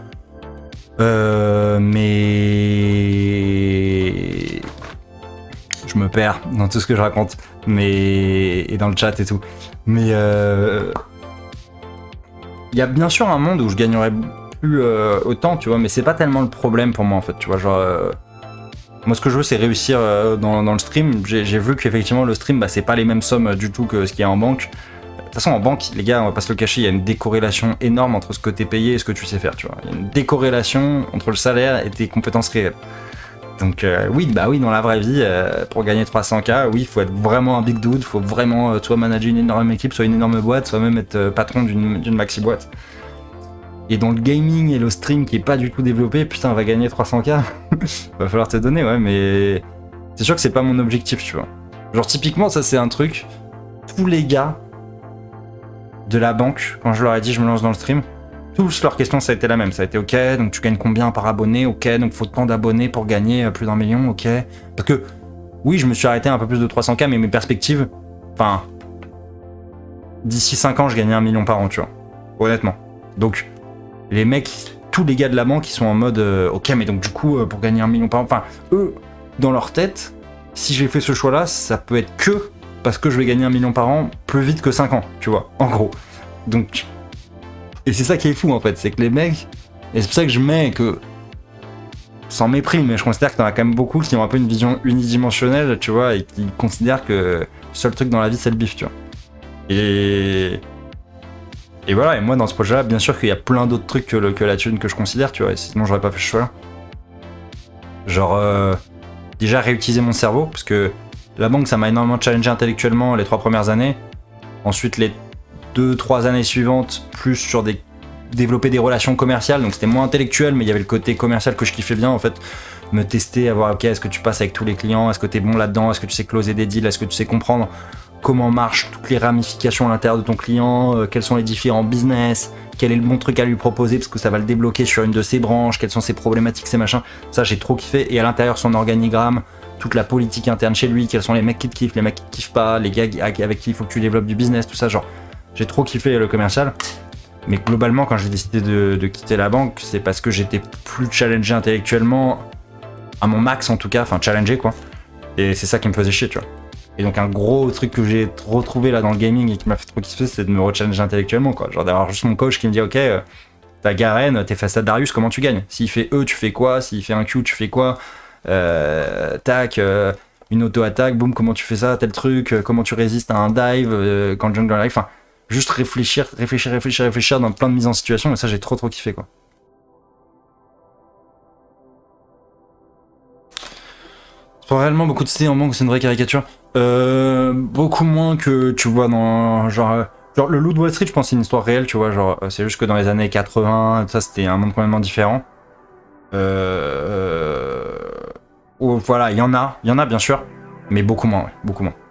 Euh, mais je me perds dans tout ce que je raconte, mais et dans le chat et tout. Mais euh... il y a bien sûr un monde où je gagnerais plus euh, autant, tu vois, mais c'est pas tellement le problème pour moi en fait, tu vois. Genre, euh... moi ce que je veux c'est réussir euh, dans, dans le stream. J'ai vu qu'effectivement le stream, bah, c'est pas les mêmes sommes du tout que ce qu'il y a en banque. De toute façon en banque, les gars, on va pas se le cacher, il y a une décorrélation énorme entre ce que t'es payé et ce que tu sais faire, tu vois. Il y a une décorrélation entre le salaire et tes compétences réelles. Donc euh, oui, bah oui, dans la vraie vie, euh, pour gagner trois cents K, oui, il faut être vraiment un big dude, il faut vraiment euh, soit manager une énorme équipe, soit une énorme boîte, soit même être euh, patron d'une maxi boîte. Et dans le gaming et le stream qui est pas du tout développé, putain, on va gagner trois cents K. Va falloir te donner, ouais, mais c'est sûr que c'est pas mon objectif, tu vois. Genre, typiquement, ça, c'est un truc. Tous les gars de la banque, quand je leur ai dit je me lance dans le stream, tous leurs questions, ça a été la même. Ça a été ok, donc tu gagnes combien par abonné? Ok, donc faut tant d'abonnés pour gagner plus d'un million? Ok. Parce que, oui, je me suis arrêté à un peu plus de trois cents K, mais mes perspectives, enfin, d'ici cinq ans, je gagnais un million par an, tu vois. Honnêtement. Donc, les mecs, tous les gars de la banque, ils sont en mode euh, ok, mais donc du coup, euh, pour gagner un million par an, enfin, eux, dans leur tête, si j'ai fait ce choix-là, ça peut être que parce que je vais gagner un million par an plus vite que cinq ans, tu vois, en gros. Donc, et c'est ça qui est fou en fait, c'est que les mecs, et c'est pour ça que je mets que, sans mépris, mais je considère que t'en as quand même beaucoup qui ont un peu une vision unidimensionnelle, tu vois, et qui considèrent que le seul truc dans la vie, c'est le bif, tu vois. Et... Et voilà, et moi dans ce projet-là, bien sûr qu'il y a plein d'autres trucs que, le, que la thune que je considère, tu vois, et sinon j'aurais pas fait ce choix-là. Genre, euh, déjà réutiliser mon cerveau, parce que la banque, ça m'a énormément challengé intellectuellement les trois premières années. Ensuite, les deux, trois années suivantes, plus sur des développer des relations commerciales, donc c'était moins intellectuel, mais il y avait le côté commercial que je kiffais bien, en fait. Me tester, à voir, ok, est-ce que tu passes avec tous les clients, est-ce que t'es bon là-dedans, est-ce que tu sais closer des deals, est-ce que tu sais comprendre comment marchent toutes les ramifications à l'intérieur de ton client, euh, quels sont les différents business, quel est le bon truc à lui proposer parce que ça va le débloquer sur une de ses branches, quelles sont ses problématiques, ses machins. Ça, j'ai trop kiffé. Et à l'intérieur, son organigramme, toute la politique interne chez lui, quels sont les mecs qui te kiffent, les mecs qui te kiffent pas, les gars avec qui il faut que tu développes du business, tout ça. Genre, j'ai trop kiffé le commercial. Mais globalement, quand j'ai décidé de, de quitter la banque, c'est parce que j'étais plus challengé intellectuellement, à mon max en tout cas, enfin challengé quoi. Et c'est ça qui me faisait chier, tu vois. Et donc un gros truc que j'ai retrouvé là dans le gaming et qui m'a fait trop kiffer, c'est de me rechallenger intellectuellement, quoi. Genre d'avoir juste mon coach qui me dit ok, euh, t'as Garen, t'es face à Darius, comment tu gagnes? S'il fait E, tu fais quoi? S'il fait un Q, tu fais quoi? euh, Tac, euh, une auto-attaque, boum, comment tu fais ça? Tel truc, euh, comment tu résistes à un dive euh, quand jungle arrive? Enfin, juste réfléchir, réfléchir, réfléchir, réfléchir dans plein de mises en situation, et ça j'ai trop trop kiffé, quoi. C'est pas réellement beaucoup de C en banque, c'est une vraie caricature. Euh, beaucoup moins que tu vois dans genre genre le Loup de Wall Street, je pense que c'est une histoire réelle, tu vois, genre c'est juste que dans les années quatre-vingts, ça c'était un monde complètement différent. Euh, où, voilà, il y en a, il y en a bien sûr, mais beaucoup moins, ouais, beaucoup moins.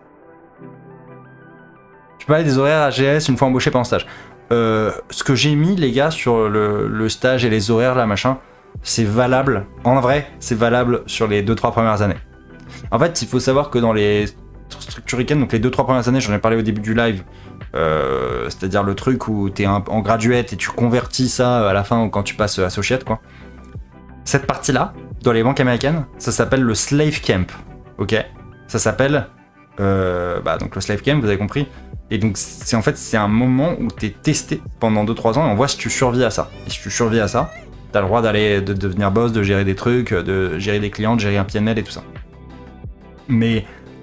Tu parlais des horaires A G S une fois embauché pendant stage. Euh, ce que j'ai mis les gars sur le, le stage et les horaires là machin, c'est valable, en vrai, c'est valable sur les deux trois premières années. En fait, il faut savoir que dans les structures week-end, donc les deux trois premières années, j'en ai parlé au début du live, euh, c'est-à-dire le truc où t'es en graduate et tu convertis ça à la fin quand tu passes associate, quoi. Cette partie-là, dans les banques américaines, ça s'appelle le slave camp, ok? Ça s'appelle, euh, bah donc le slave camp, vous avez compris. Et donc c'est en fait c'est un moment où t'es testé pendant deux trois ans et on voit si tu survis à ça. Et si tu survis à ça, t'as le droit d'aller de devenir boss, de gérer des trucs, de gérer des clients, de gérer un P N L et tout ça. Mais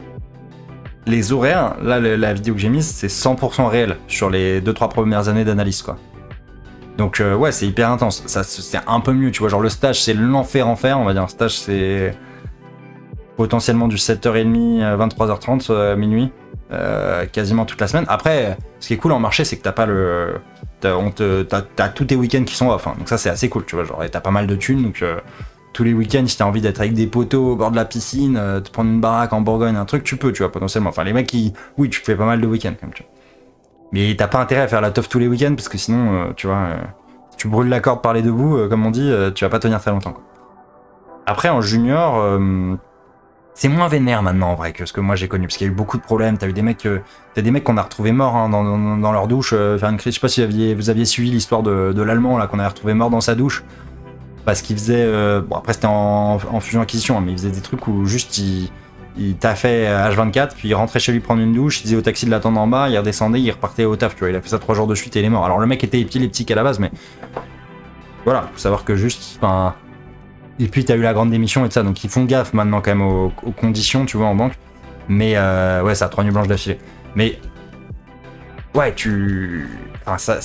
les horaires, là la vidéo que j'ai mise, c'est cent pour cent réel sur les deux trois premières années d'analyse, quoi. Donc euh, ouais, c'est hyper intense. Ça c'est un peu mieux, tu vois. Genre le stage, c'est l'enfer enfer, on va dire. Un stage, c'est potentiellement du sept heures trente à vingt-trois heures trente, euh, minuit, euh, quasiment toute la semaine. Après, ce qui est cool en marché, c'est que t'as pas le, t'as tous tes week-ends qui sont off. Hein. Donc ça, c'est assez cool, tu vois. Genre, t'as pas mal de thunes, donc euh, tous les week-ends, si t'as envie d'être avec des poteaux au bord de la piscine, euh, te prendre une baraque en Bourgogne, un truc, tu peux, tu vois, potentiellement. Enfin, les mecs qui, oui, tu fais pas mal de week-ends quand même, tu vois. Mais t'as pas intérêt à faire la teuf tous les week-ends parce que sinon, euh, tu vois, euh, si tu brûles la corde par les deux bouts, euh, comme on dit, euh, tu vas pas tenir très longtemps, quoi. Après, en junior, euh, c'est moins vénère maintenant en vrai que ce que moi j'ai connu, parce qu'il y a eu beaucoup de problèmes. T'as eu des mecs, euh, t'as des mecs qu'on a retrouvés morts hein, dans, dans, dans leur douche, euh, faire une crise. Je sais pas si vous aviez, vous aviez suivi l'histoire de, de l'allemand là qu'on a retrouvé mort dans sa douche parce qu'il faisait, euh, bon après c'était en, en fusion acquisition, hein, mais il faisait des trucs où juste il, il taffait H vingt-quatre, puis il rentrait chez lui prendre une douche, il disait au taxi de l'attendre en bas, il redescendait, il repartait au taf, tu vois. Il a fait ça trois jours de suite et il est mort. Alors le mec était épileptique à la base, mais voilà, faut savoir que juste, enfin. Et puis t'as eu la grande démission et tout ça, donc ils font gaffe maintenant quand même aux, aux conditions, tu vois, en banque. Mais euh, ouais, ça a trois nuits blanches d'affilée. Mais ouais, tu, enfin ça,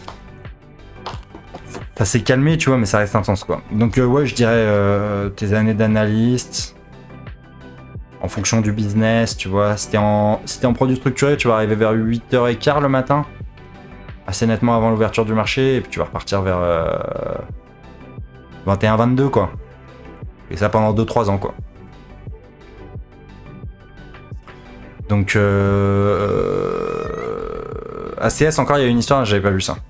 ça s'est calmé, tu vois, mais ça reste intense, quoi. Donc euh, ouais, je dirais euh, tes années d'analyste, en fonction du business, tu vois. C'était en, c'était en produit structuré, tu vas arriver vers huit heures quinze le matin. assez nettement avant l'ouverture du marché, et puis tu vas repartir vers euh, vingt et un vingt-deux, quoi. Et ça pendant deux trois ans, quoi. Donc, euh... A C S, encore, il y a une histoire, j'avais pas vu ça.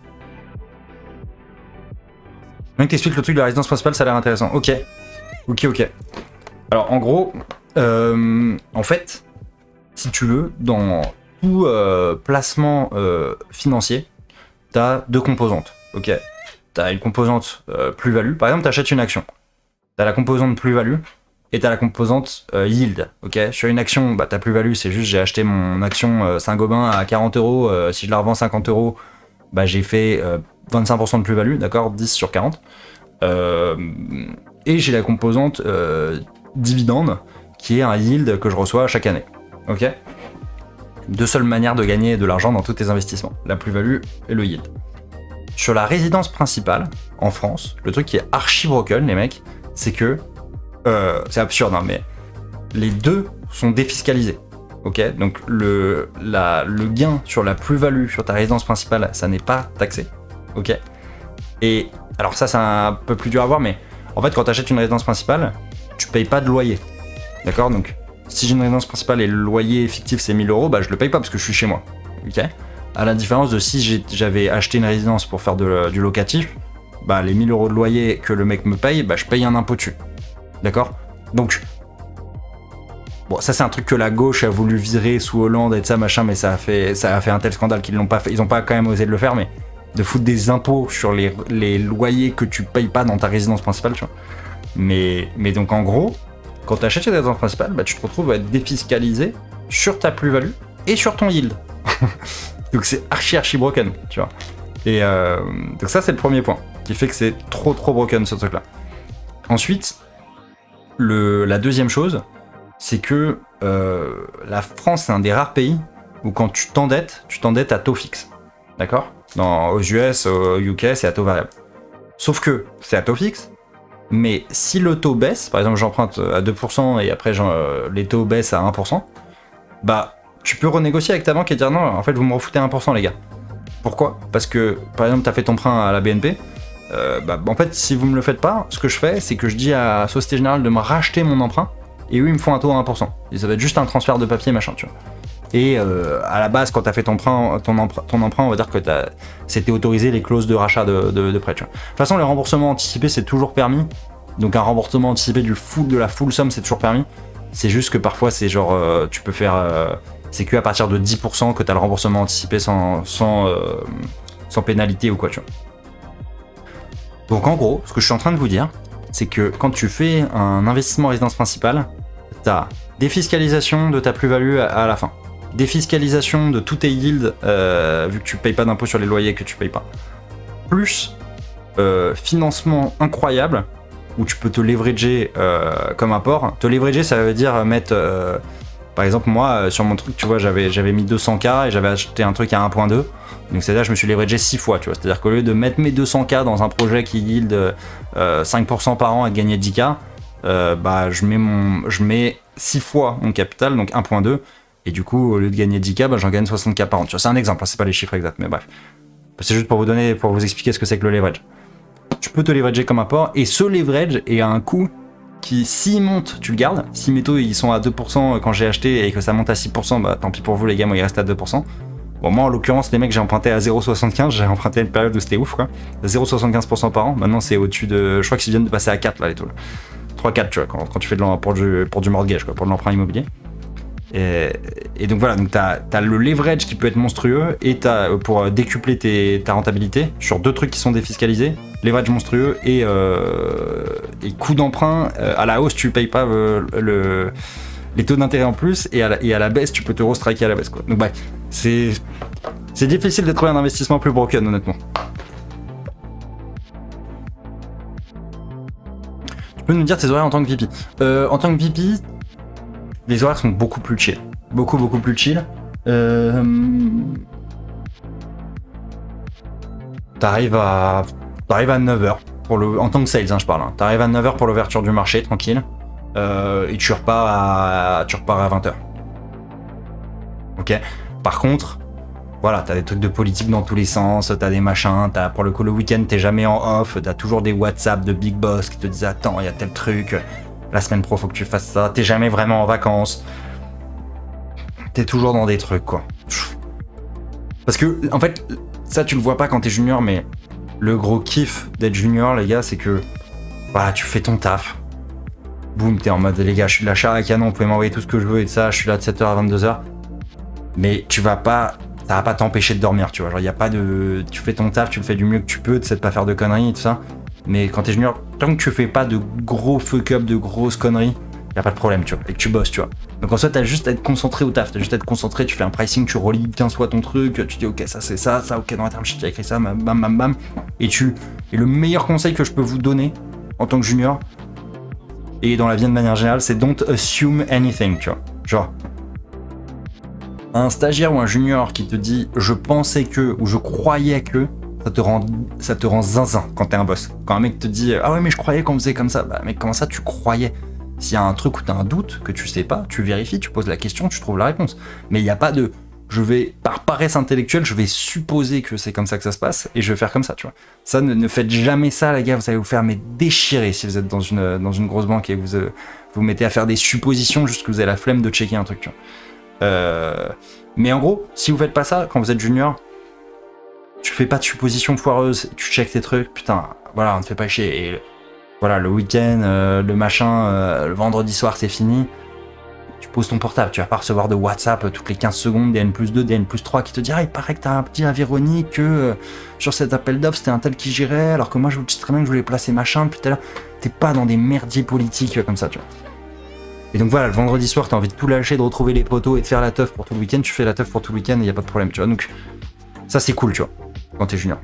Le mec t'explique le truc de la résidence principale, ça a l'air intéressant. Ok. Ok, ok. Alors, en gros, euh, en fait, si tu veux, dans tout euh, placement euh, financier, t'as deux composantes. Ok. T'as une composante euh, plus-value. Par exemple, t'achètes une action. T'as la composante plus-value et t'as la composante euh, yield. Ok. Sur une action, bah, ta plus-value, c'est juste j'ai acheté mon action euh, Saint-Gobain à quarante euros. Euh, si je la revends cinquante euros, bah, j'ai fait euh, vingt-cinq pour cent de plus-value, d'accord, dix sur quarante. Euh, et j'ai la composante euh, dividende, qui est un yield que je reçois chaque année. Ok. Deux seules manières de gagner de l'argent dans tous tes investissements, la plus-value et le yield. Sur la résidence principale, en France, le truc qui est archi broken, les mecs, c'est que, euh, c'est absurde, hein, mais les deux sont défiscalisés. Ok, donc le, la, le gain sur la plus-value sur ta résidence principale, ça n'est pas taxé. Ok. Et alors ça, c'est un peu plus dur à voir, mais en fait, quand tu achètes une résidence principale, tu payes pas de loyer. D'accord. Donc, si j'ai une résidence principale et le loyer fictif c'est mille euros, bah je le paye pas parce que je suis chez moi. Ok. À la différence de si j'avais acheté une résidence pour faire de, du locatif, bah les mille euros de loyer que le mec me paye, bah je paye un impôt dessus. D'accord. Donc, bon, ça c'est un truc que la gauche a voulu virer sous Hollande et de ça machin, mais ça a fait, ça a fait un tel scandale qu'ils l'ont pas fait. Ils ont pas quand même osé de le faire, mais de foutre des impôts sur les, les loyers que tu payes pas dans ta résidence principale, tu vois. Mais, mais donc en gros, quand tu achètes une résidence principale, bah, tu te retrouves à être défiscalisé sur ta plus-value et sur ton yield. Donc c'est archi archi broken, tu vois. Et euh, donc ça c'est le premier point qui fait que c'est trop trop broken ce truc là. Ensuite, le, la deuxième chose, c'est que euh, la France c'est un des rares pays où quand tu t'endettes, tu t'endettes à taux fixe. D'accord. Dans, aux U S, au U K, c'est à taux variable. Sauf que c'est à taux fixe, mais si le taux baisse, par exemple j'emprunte à deux pour cent et après euh, les taux baissent à un pour cent, bah tu peux renégocier avec ta banque et dire non, en fait vous me refoutez un pour cent les gars. Pourquoi? Parce que par exemple t'as fait ton emprunt à la B N P, euh, bah en fait si vous me le faites pas, ce que je fais c'est que je dis à Société Générale de me racheter mon emprunt et eux ils me font un taux à un pour cent. Et ça va être juste un transfert de papier machin, tu vois. Et euh, à la base, quand tu as fait ton emprunt, ton, emprunt, ton emprunt, on va dire que c'était autorisé les clauses de rachat de, de, de prêt. Tu vois. De toute façon, les remboursements anticipés, c'est toujours permis. Donc un remboursement anticipé du full, de la full somme, c'est toujours permis. C'est juste que parfois, c'est genre, euh, tu peux faire... Euh, c'est que à partir de dix pour cent que tu as le remboursement anticipé sans, sans, euh, sans pénalité ou quoi, tu vois. Donc en gros, ce que je suis en train de vous dire, c'est que quand tu fais un investissement en résidence principale, tu as défiscalisation de ta plus-value à, à la fin. Défiscalisation de tous tes yields, euh, vu que tu payes pas d'impôt sur les loyers que tu payes pas. Plus euh, financement incroyable, où tu peux te leverager euh, comme apport. Te leverager, ça veut dire mettre... Euh, par exemple, moi, sur mon truc, tu vois, j'avais j'avais mis deux cents K et j'avais acheté un truc à un virgule deux. Donc c'est-à-dire je me suis leveragé six fois, tu vois. C'est-à-dire qu'au lieu de mettre mes deux cents K dans un projet qui yield euh, cinq pour cent par an et de gagner dix K, euh, bah, je mets, mon, je mets six fois mon capital, donc un virgule deux. Et du coup, au lieu de gagner dix K, bah, j'en gagne soixante K par an. C'est un exemple, hein, c'est pas les chiffres exacts, mais bref. C'est juste pour vous donner, pour vous expliquer ce que c'est que le leverage. Tu peux te leverager comme apport, et ce leverage est à un coût qui, s'il monte, tu le gardes. Si mes taux ils sont à deux pour cent quand j'ai acheté et que ça monte à six pour cent, bah tant pis pour vous les gars, moi il reste à deux pour cent. Bon, moi en l'occurrence, les mecs, j'ai emprunté à zéro virgule soixante-quinze, j'ai emprunté à une période où c'était ouf quoi. zéro virgule soixante-quinze pour cent par an, maintenant c'est au-dessus de. Je crois qu'ils viennent de passer à quatre là les taux. trois quatre, tu vois, quand, quand tu fais de pour, du, pour du mortgage, quoi, pour de l'emprunt immobilier. Et, et donc voilà, donc t'as as le leverage qui peut être monstrueux et t'as pour décupler tes, ta rentabilité sur deux trucs qui sont défiscalisés, leverage monstrueux et, euh, et coût d'emprunt euh, à la hausse, tu payes pas euh, le, les taux d'intérêt en plus et à, la, et à la baisse, tu peux te restriker à la baisse quoi. Donc bref, c'est c'est difficile de trouver un investissement plus broken honnêtement. Tu peux nous dire tes horaires en tant que V P? euh, En tant que V P, les horaires sont beaucoup plus chill. Beaucoup, beaucoup plus chill. Euh... T'arrives à... T'arrives à neuf heures. Pour le... En tant que sales, hein, je parle. Hein. T'arrives à neuf heures pour l'ouverture du marché, tranquille. Euh... Et tu repars à... Tu repars à vingt heures. Ok. Par contre, Voilà, t'as des trucs de politique dans tous les sens, t'as des machins, t'as pour le coup le week-end t'es jamais en off, t'as toujours des WhatsApp de Big Boss qui te disent attends, il y a tel truc, la semaine pro faut que tu fasses ça, t'es jamais vraiment en vacances. T'es toujours dans des trucs quoi. Parce que en fait, ça tu le vois pas quand t'es junior, mais le gros kiff d'être junior les gars, c'est que voilà, tu fais ton taf. Boum, t'es en mode les gars, je suis de la chair à canon, vous pouvez m'envoyer tout ce que je veux et de ça, je suis là de sept heures à vingt-deux heures. Mais tu vas pas. Ça va pas t'empêcher de dormir, tu vois. Genre, y a pas de. Tu fais ton taf, tu le fais du mieux que tu peux, tu sais de pas faire de conneries et tout ça. Mais quand t'es junior, tant que tu fais pas de gros fuck-up, de grosses conneries, y a pas de problème, tu vois. Et que tu bosses, tu vois. Donc en soi, t'as juste à être concentré au taf, t'as juste à être concentré, tu fais un pricing, tu relis quinze fois ton truc, tu dis ok, ça c'est ça, ça, ok, dans la terme sheet, j'ai écrit ça, bam, bam, bam. Et tu. Et le meilleur conseil que je peux vous donner en tant que junior, et dans la vie de manière générale, c'est don't assume anything, tu vois. Genre. Un stagiaire ou un junior qui te dit je pensais que ou je croyais que, ça te rend, ça te rend zinzin quand t'es un boss. Quand un mec te dit ah ouais mais je croyais qu'on faisait comme ça, bah mec comment ça tu croyais? S'il y a un truc où t'as un doute que tu sais pas, tu vérifies, tu poses la question, tu trouves la réponse. Mais il n'y a pas de je vais par paresse intellectuelle, je vais supposer que c'est comme ça que ça se passe et je vais faire comme ça, tu vois. Ça ne, ne faites jamais ça les gars, vous allez vous faire mais déchirer si vous êtes dans une dans une grosse banque et vous euh, vous mettez à faire des suppositions juste que vous avez la flemme de checker un truc, tu vois. Euh, mais en gros, si vous faites pas ça quand vous êtes junior, tu fais pas de suppositions foireuses, tu checkes tes trucs, putain, voilà, on te fait pas chier. Et voilà, le week-end, euh, le machin, euh, le vendredi soir c'est fini, tu poses ton portable, tu vas pas recevoir de WhatsApp toutes les quinze secondes, D N plus deux, D N plus trois qui te dit ah il paraît que t'as un petit à Véronique, que euh, sur cet appel d'offres c'était un tel qui gérait, alors que moi je vous dis très bien que je voulais placer machin depuis tout à l'heure. T'es pas dans des merdiers politiques comme ça, tu vois. Et donc voilà, le vendredi soir, t'as envie de tout lâcher, de retrouver les potos et de faire la teuf pour tout le week-end, tu fais la teuf pour tout le week-end et y a pas de problème, tu vois. Donc ça c'est cool, tu vois, quand t'es junior.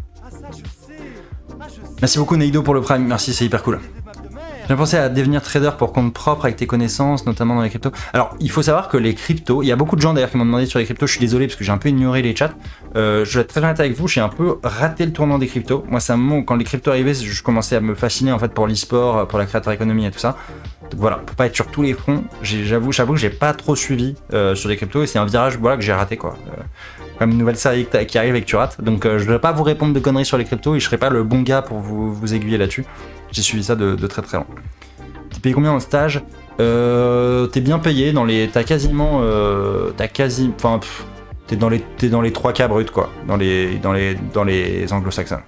Merci beaucoup Neido pour le prime, merci, c'est hyper cool. J'ai pensé à devenir trader pour compte propre avec tes connaissances, notamment dans les cryptos. Alors, il faut savoir que les cryptos, il y a beaucoup de gens d'ailleurs qui m'ont demandé sur les cryptos, je suis désolé parce que j'ai un peu ignoré les chats. Euh, je vais être très honnête avec vous, j'ai un peu raté le tournant des cryptos. Moi, c'est un moment où quand les cryptos arrivaient, je commençais à me fasciner en fait pour l'e-sport, pour la créateur économie et tout ça. Donc voilà, pour pas être sur tous les fronts, j'avoue, j'avoue que j'ai pas trop suivi euh, sur les cryptos et c'est un virage voilà, que j'ai raté quoi. Euh, comme une nouvelle série qui arrive et que tu rates. Donc euh, je ne vais pas vous répondre de conneries sur les cryptos et je serai pas le bon gars pour vous, vous aiguiller là-dessus. J'ai suivi ça de, de très très loin. T'es payé combien en stage? euh, T'es bien payé, dans les. T'as quasiment. Euh, T'as quasi. Enfin, t'es dans les. T'es dans les trois K bruts quoi. Dans les. Dans les. Dans les anglo-saxons.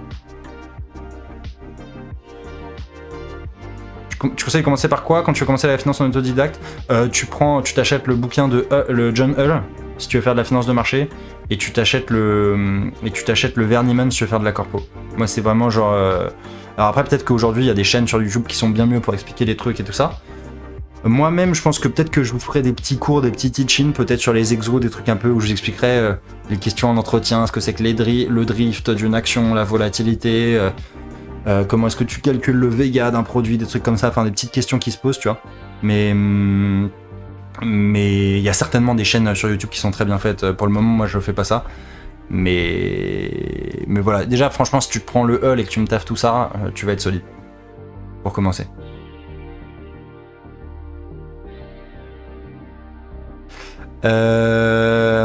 Tu conseilles de commencer par quoi quand tu veux commencer la finance en autodidacte? euh, Tu prends. Tu t'achètes le bouquin de Hull, le John Hull, si tu veux faire de la finance de marché. Et tu t'achètes le. Et tu t'achètes le Verniman si tu veux faire de la corpo. Moi c'est vraiment genre. Euh, Alors après peut-être qu'aujourd'hui il y a des chaînes sur YouTube qui sont bien mieux pour expliquer les trucs et tout ça. Moi-même je pense que peut-être que je vous ferai des petits cours, des petits teachings, peut-être sur les exos, des trucs un peu où je vous expliquerai euh, les questions en entretien, ce que c'est que les dri le drift d'une action, la volatilité, euh, euh, comment est-ce que tu calcules le Vega d'un produit, des trucs comme ça, enfin des petites questions qui se posent, tu vois. Mais hum, mais il y a certainement des chaînes sur YouTube qui sont très bien faites. Pour le moment moi je fais pas ça. Mais... mais voilà, déjà franchement si tu te prends le Hull et que tu me taffes tout ça, euh, tu vas être solide. Pour commencer. Euh...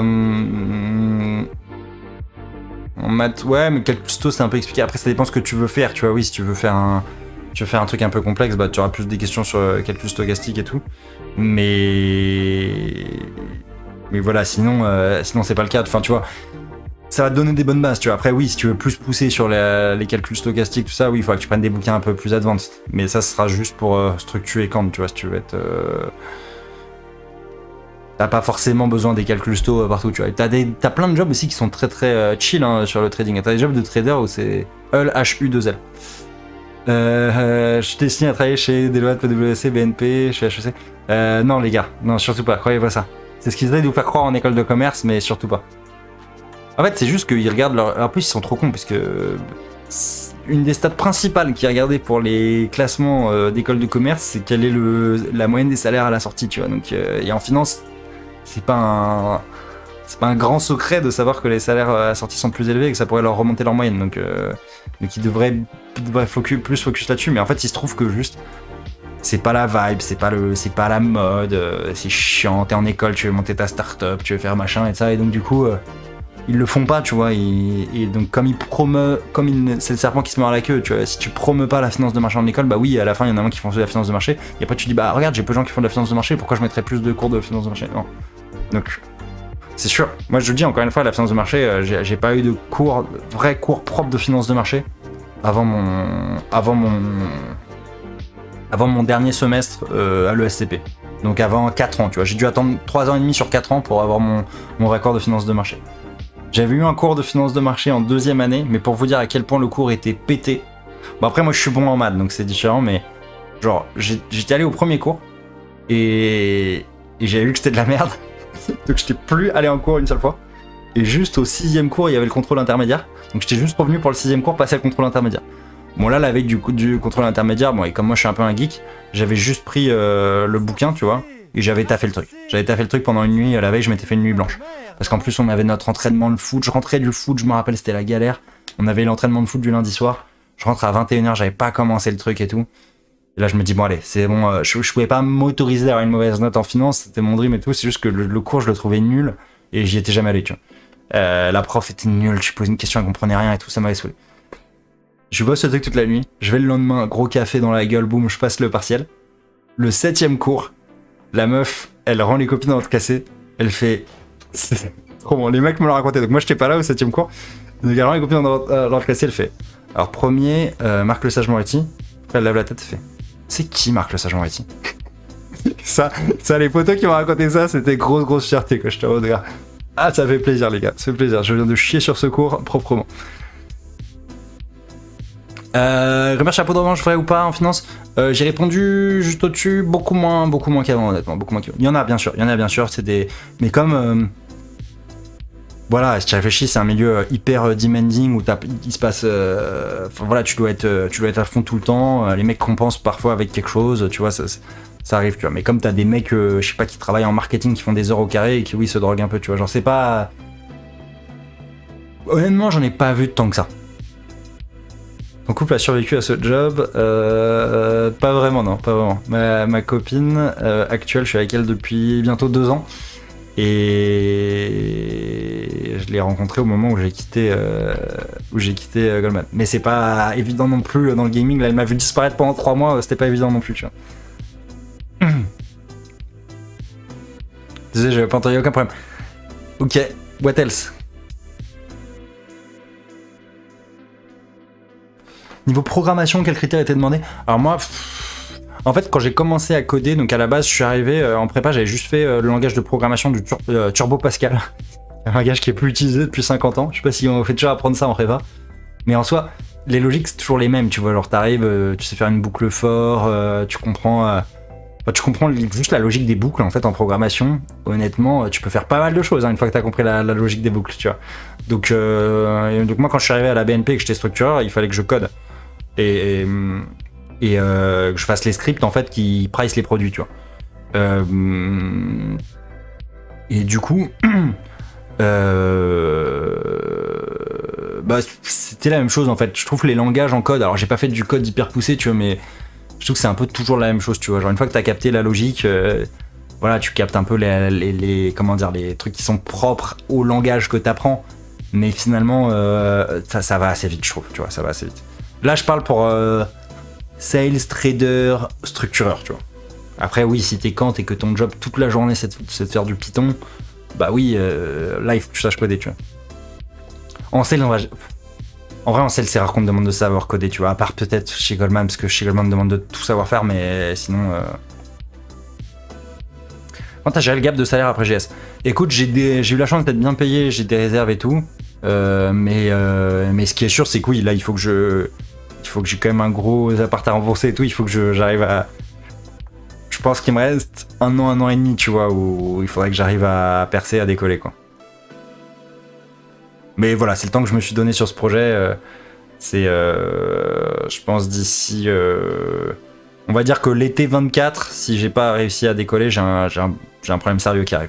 En maths, ouais, mais calcusto c'est un peu expliqué. Après ça dépend ce que tu veux faire, tu vois, oui, si tu veux faire un... Tu veux faire un truc un peu complexe, bah tu auras plus des questions sur euh, calcul stochastique et tout. Mais... Mais voilà, sinon, euh, sinon c'est pas le cas, enfin tu vois... Ça va te donner des bonnes bases, tu vois. Après, oui, si tu veux plus pousser sur la, les calculs stochastiques, tout ça, oui, il faudra que tu prennes des bouquins un peu plus advanced. Mais ça, ce sera juste pour euh, structurer Kant, tu vois, si tu veux être... Euh... T'as pas forcément besoin des calculs sto partout, tu vois. T'as, des, t'as plein de jobs aussi qui sont très très euh, chill hein, sur le trading. T'as des jobs de trader où c'est Hull, H U deux L. Euh, euh, je t'ai signé à travailler chez Deloitte, P W C, B N P, chez H E C. Euh, non, les gars, non, surtout pas, croyez pas ça. C'est ce qu'ils essaient de vous faire croire en école de commerce, mais surtout pas. En fait, c'est juste qu'ils regardent leur... En plus, ils sont trop cons, parce que... Une des stats principales qui est regardée pour les classements euh, d'école de commerce, c'est quelle est le... la moyenne des salaires à la sortie, tu vois. Donc, euh, et en finance, c'est pas un... C'est pas un grand secret de savoir que les salaires à la sortie sont plus élevés et que ça pourrait leur remonter leur moyenne. Donc, euh... donc ils devraient, ils devraient focus, plus focus là-dessus. Mais en fait, il se trouve que juste... C'est pas la vibe, c'est pas, le... c'est pas la mode, euh, c'est chiant, t'es en école, tu veux monter ta start-up, tu veux faire machin et ça. Et donc, du coup... Euh... ils le font pas, tu vois. Et, et donc, comme ils promeuvent, comme il- c'est le serpent qui se mord la queue, tu vois. Si tu promeus pas la finance de marché en école, bah oui, à la fin, il y en a un qui font de la finance de marché. Et après, tu dis, bah regarde, j'ai peu de gens qui font de la finance de marché, pourquoi je mettrais plus de cours de finance de marché? Non. Donc, c'est sûr. Moi, je le dis encore une fois, la finance de marché, euh, j'ai j'ai pas eu de cours, vrai cours propre de finance de marché avant mon, avant mon, avant mon dernier semestre euh, à l'E S C P. Donc avant quatre ans, tu vois. J'ai dû attendre trois ans et demi sur quatre ans pour avoir mon, mon vrai cours de finance de marché. J'avais eu un cours de finance de marché en deuxième année, mais pour vous dire à quel point le cours était pété. Bon après moi je suis bon en maths, donc c'est différent, mais genre j'étais allé au premier cours et, et j'avais vu que c'était de la merde. Donc j'étais plus allé en cours une seule fois. Et juste au sixième cours, il y avait le contrôle intermédiaire. Donc j'étais juste revenu pour le sixième cours passer le contrôle intermédiaire. Bon là, la veille du, du contrôle intermédiaire, bon et comme moi je suis un peu un geek, j'avais juste pris euh, le bouquin, tu vois, et j'avais taffé le truc. J'avais taffé le truc pendant une nuit, la veille je m'étais fait une nuit blanche. Parce qu'en plus on avait notre entraînement de foot, je rentrais du foot, je me rappelle c'était la galère. On avait l'entraînement de foot du lundi soir, je rentre à vingt et une heures, j'avais pas commencé le truc et tout. Et là je me dis bon allez, c'est bon, euh, je, je pouvais pas m'autoriser à avoir une mauvaise note en finance, c'était mon dream et tout, c'est juste que le, le cours je le trouvais nul et j'y étais jamais allé, tu vois. Euh, la prof était nulle, je posais une question, elle comprenait rien et tout, ça m'avait saoulé. Je bosse ce truc toute la nuit, je vais le lendemain, gros café dans la gueule, boum, je passe le partiel. Le septième cours, la meuf, elle rend les copines dans le cassé, elle fait... C'est trop bon, les mecs me l'ont raconté, donc moi j'étais pas là au septième cours, donc elle rend les copines dans, dans le cassé, elle fait... Alors premier, euh, Marc Le Sage-Moretti, après elle lève la tête, elle fait... C'est qui Marc Le Sage-Moretti? ça, ça, les potos qui m'ont raconté ça, c'était grosse grosse fierté, quoi, je te regarde. Ah, ça fait plaisir les gars, ça fait plaisir, je viens de chier sur ce cours proprement. Euh, rumeur chapeau de revanche, vrai ou pas en finance? euh, J'ai répondu juste au-dessus, beaucoup moins, beaucoup moins qu'avant honnêtement, beaucoup moins qu'avant. Il y en a bien sûr, il y en a bien sûr, c'est des... Mais comme... Euh... Voilà, si tu réfléchis, c'est un milieu hyper demanding où il se passe... Euh... Enfin voilà, tu dois, être, tu dois être à fond tout le temps, les mecs compensent parfois avec quelque chose, tu vois, ça, ça arrive, tu vois. Mais comme t'as des mecs, euh, je sais pas, qui travaillent en marketing, qui font des heures au carré et qui, oui, se droguent un peu, tu vois, genre c'est pas... Honnêtement, j'en ai pas vu de tant que ça. Ton couple a survécu à ce job? euh, Pas vraiment, non, pas vraiment. Ma, ma copine euh, actuelle, je suis avec elle depuis bientôt deux ans. Et je l'ai rencontrée au moment où j'ai quitté, euh, où j'ai quitté euh, Goldman. Mais c'est pas évident non plus dans le gaming. Là, elle m'a vu disparaître pendant trois mois, c'était pas évident non plus, tu vois. Désolé, j'avais pas entendu, aucun problème. Ok, what else? Niveau programmation, quels critères étaient demandés? Alors moi, pff, en fait, quand j'ai commencé à coder, donc à la base, je suis arrivé euh, en prépa, j'avais juste fait euh, le langage de programmation du tur euh, Turbo Pascal. Un langage qui est plus utilisé depuis cinquante ans. Je sais pas si on fait toujours apprendre ça en prépa. Mais en soi, les logiques, c'est toujours les mêmes, tu vois. Alors t'arrives, euh, tu sais faire une boucle for, euh, tu comprends... Euh, bah, tu comprends juste la logique des boucles, en fait, en programmation. Honnêtement, tu peux faire pas mal de choses, hein, une fois que t'as compris la, la logique des boucles, tu vois. Donc, euh, donc moi, quand je suis arrivé à la B N P et que j'étais structureur, il fallait que je code. Et, et, et euh, que je fasse les scripts en fait qui price les produits, tu vois. Euh, et du coup, euh, bah, c'était la même chose en fait. Je trouve les langages en code, alors j'ai pas fait du code hyper poussé, tu vois, mais je trouve que c'est un peu toujours la même chose, tu vois. Genre une fois que t'as capté la logique, euh, voilà, tu captes un peu les, les, les, comment dire, les trucs qui sont propres au langage que t'apprends. Mais finalement, euh, ça, ça va assez vite, je trouve, tu vois, ça va assez vite. Là, je parle pour euh, sales, trader, structureur, tu vois. Après, oui, si t'es Kant et que ton job toute la journée, c'est de, de faire du Python, bah oui, euh, là, il faut que tu saches coder, tu vois. En sales, on va... En vrai, en sales, c'est rare qu'on me demande de savoir coder, tu vois. À part peut-être chez Goldman, parce que chez Goldman, on me demande de tout savoir faire, mais sinon... Euh... Quand t'as géré le gap de salaire après G S? Écoute, j'ai des... eu la chance d'être bien payé, j'ai des réserves et tout. Euh, mais, euh, mais ce qui est sûr, c'est que oui, là, il faut que je... Il faut que j'ai quand même un gros appart à rembourser et tout, il faut que j'arrive à... Je pense qu'il me reste un an, un an et demi, tu vois, où il faudrait que j'arrive à percer, à décoller, quoi. Mais voilà, c'est le temps que je me suis donné sur ce projet. Euh, c'est, euh, je pense, d'ici... Euh, on va dire que l'été vingt-quatre, si j'ai pas réussi à décoller, j'ai un, j'ai un, j'ai un problème sérieux qui arrive.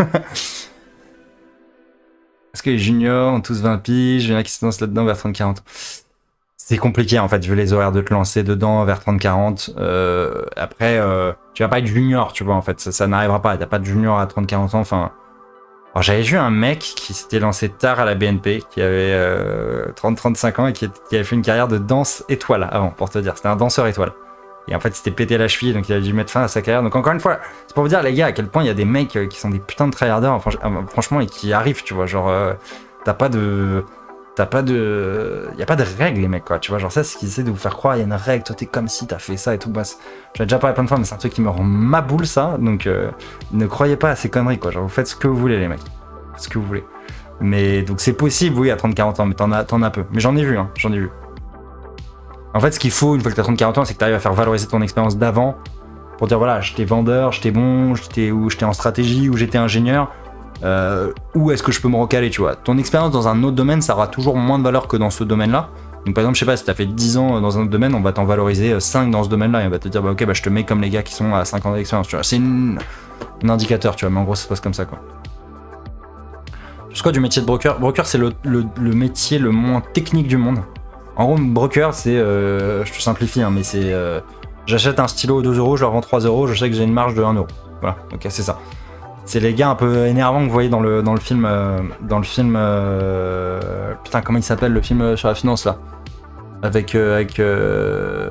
Est-ce que les juniors ont tous vingt piges? Il y en a qui se lancent là-dedans vers trente quarante. C'est compliqué en fait, vu les horaires de te lancer dedans vers trente quarante. Euh, après, euh, tu vas pas être junior, tu vois, en fait, ça, ça n'arrivera pas. T'as pas de junior à trente quarante ans, enfin... Alors j'avais vu un mec qui s'était lancé tard à la B N P, qui avait euh, trente à trente-cinq ans et qui, qui avait fait une carrière de danse étoile avant, pour te dire. C'était un danseur étoile. Et en fait, il s'était pété la cheville, donc il a dû mettre fin à sa carrière. Donc encore une fois, c'est pour vous dire, les gars, à quel point il y a des mecs qui sont des putains de tryharders, franchement, et qui arrivent, tu vois. Genre, euh, t'as pas de... T'as pas de... Y a pas de règles, les mecs, quoi. Tu vois, genre ça, c'est ce qu'ils essaient de vous faire croire. Il y a une règle, toi, t'es comme si t'as fait ça et tout. Bah, j'en ai déjà parlé plein de fois, mais c'est un truc qui me rend ma boule, ça. Donc, euh, ne croyez pas à ces conneries, quoi. Genre, vous faites ce que vous voulez, les mecs. Ce que vous voulez. Mais, donc, c'est possible, oui, à trente à quarante ans, mais t'en as, t'en as peu. Mais j'en ai vu, hein, j'en ai vu. En fait, ce qu'il faut, une fois que t'as trente à quarante ans, c'est que t'arrives à faire valoriser ton expérience d'avant pour dire, voilà, j'étais vendeur, j'étais bon, j'étais ou j'étais en stratégie, ou j'étais ingénieur. Euh, où est-ce que je peux me recaler, tu vois. Ton expérience dans un autre domaine, ça aura toujours moins de valeur que dans ce domaine-là. Donc par exemple, je sais pas, si t'as fait dix ans dans un autre domaine, on va t'en valoriser cinq dans ce domaine-là, et on va te dire, bah ok, bah je te mets comme les gars qui sont à cinq ans d'expérience, tu vois. C'est une... un indicateur, tu vois, mais en gros, ça se passe comme ça, quoi. C'est quoi du métier de broker? Broker, c'est le, le, le métier le moins technique du monde. En gros, broker, c'est, euh, je te simplifie, hein, mais c'est, euh, j'achète un stylo deux euros, je le revends trois euros, je sais que j'ai une marge de un euro. Voilà, ok, c'est ça. C'est les gars un peu énervants que vous voyez dans le, dans le film, euh, dans le film, euh, putain, comment il s'appelle le film sur la finance là, avec, euh, avec, euh,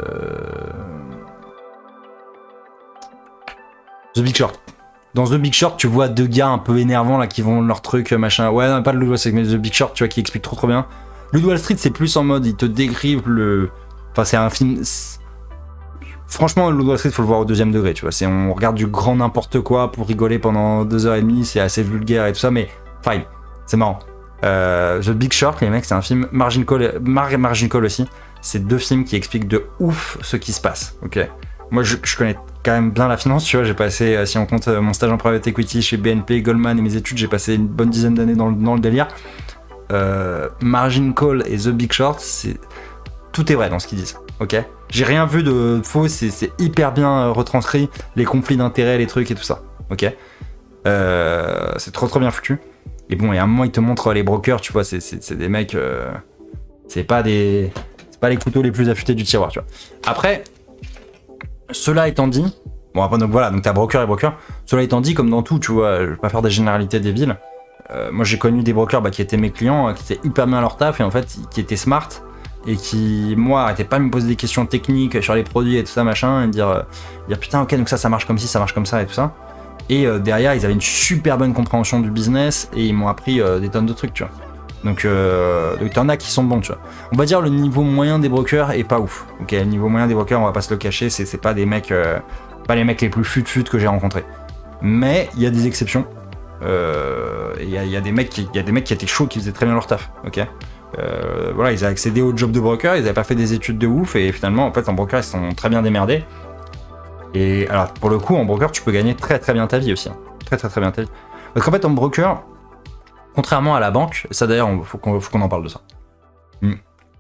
The Big Short. Dans The Big Short, tu vois deux gars un peu énervants là qui vont leur truc machin. Ouais, non, pas le Wall Street, mais The Big Short, tu vois, qui explique trop trop bien. Le Wall Street, c'est plus en mode, il te décrivent le, enfin, c'est un film. Franchement, le Wall Street, faut le voir au deuxième degré, tu vois. C'est, on regarde du grand n'importe quoi pour rigoler pendant deux heures et demie, c'est assez vulgaire et tout ça, mais fine, c'est marrant. Euh, The Big Short, les mecs, c'est un film, Margin Call, Mar Margin Call aussi, c'est deux films qui expliquent de ouf ce qui se passe, ok. Moi, je, je connais quand même bien la finance, tu vois, j'ai passé, si on compte mon stage en private equity chez B N P, Goldman et mes études, j'ai passé une bonne dizaine d'années dans, dans le délire. Euh, Margin Call et The Big Short, c'est... tout est vrai dans ce qu'ils disent, ok. J'ai rien vu de faux, c'est hyper bien retranscrit, les conflits d'intérêts, les trucs et tout ça, ok. Euh, c'est trop trop bien foutu. Et bon, et à un moment, ils te montrent les brokers, tu vois, c'est des mecs, euh, c'est pas des, c'est pas les couteaux les plus affûtés du tiroir, tu vois. Après, cela étant dit, bon après donc voilà, donc t'as broker et broker. Cela étant dit, comme dans tout, tu vois, je vais pas faire des généralités débiles. Euh, moi, j'ai connu des brokers bah, qui étaient mes clients, qui étaient hyper bien à leur taf et en fait, qui étaient smart. Et qui, moi, arrêtait pas de me poser des questions techniques sur les produits et tout ça, machin, et me dire, euh, dire putain, ok, donc ça, ça marche comme ci, ça marche comme ça et tout ça. Et euh, derrière, ils avaient une super bonne compréhension du business et ils m'ont appris euh, des tonnes de trucs, tu vois. Donc, euh, donc t'en as qui sont bons, tu vois. On va dire le niveau moyen des brokers est pas ouf. Ok, le niveau moyen des brokers, on va pas se le cacher, c'est pas des mecs, euh, pas les mecs les plus fut-fut que j'ai rencontrés. Mais il y a des exceptions. Il euh, y, y a des mecs qui, y a des mecs qui étaient chauds, qui faisaient très bien leur taf, ok. Euh, voilà, ils avaient accédé au job de broker, ils avaient pas fait des études de ouf et finalement en fait en broker ils sont très bien démerdés. Et alors pour le coup en broker tu peux gagner très très bien ta vie aussi, hein. Très très très bien ta vie. Parce qu'en fait en broker, contrairement à la banque, ça d'ailleurs faut qu'on faut qu'on en parle de ça. Hmm.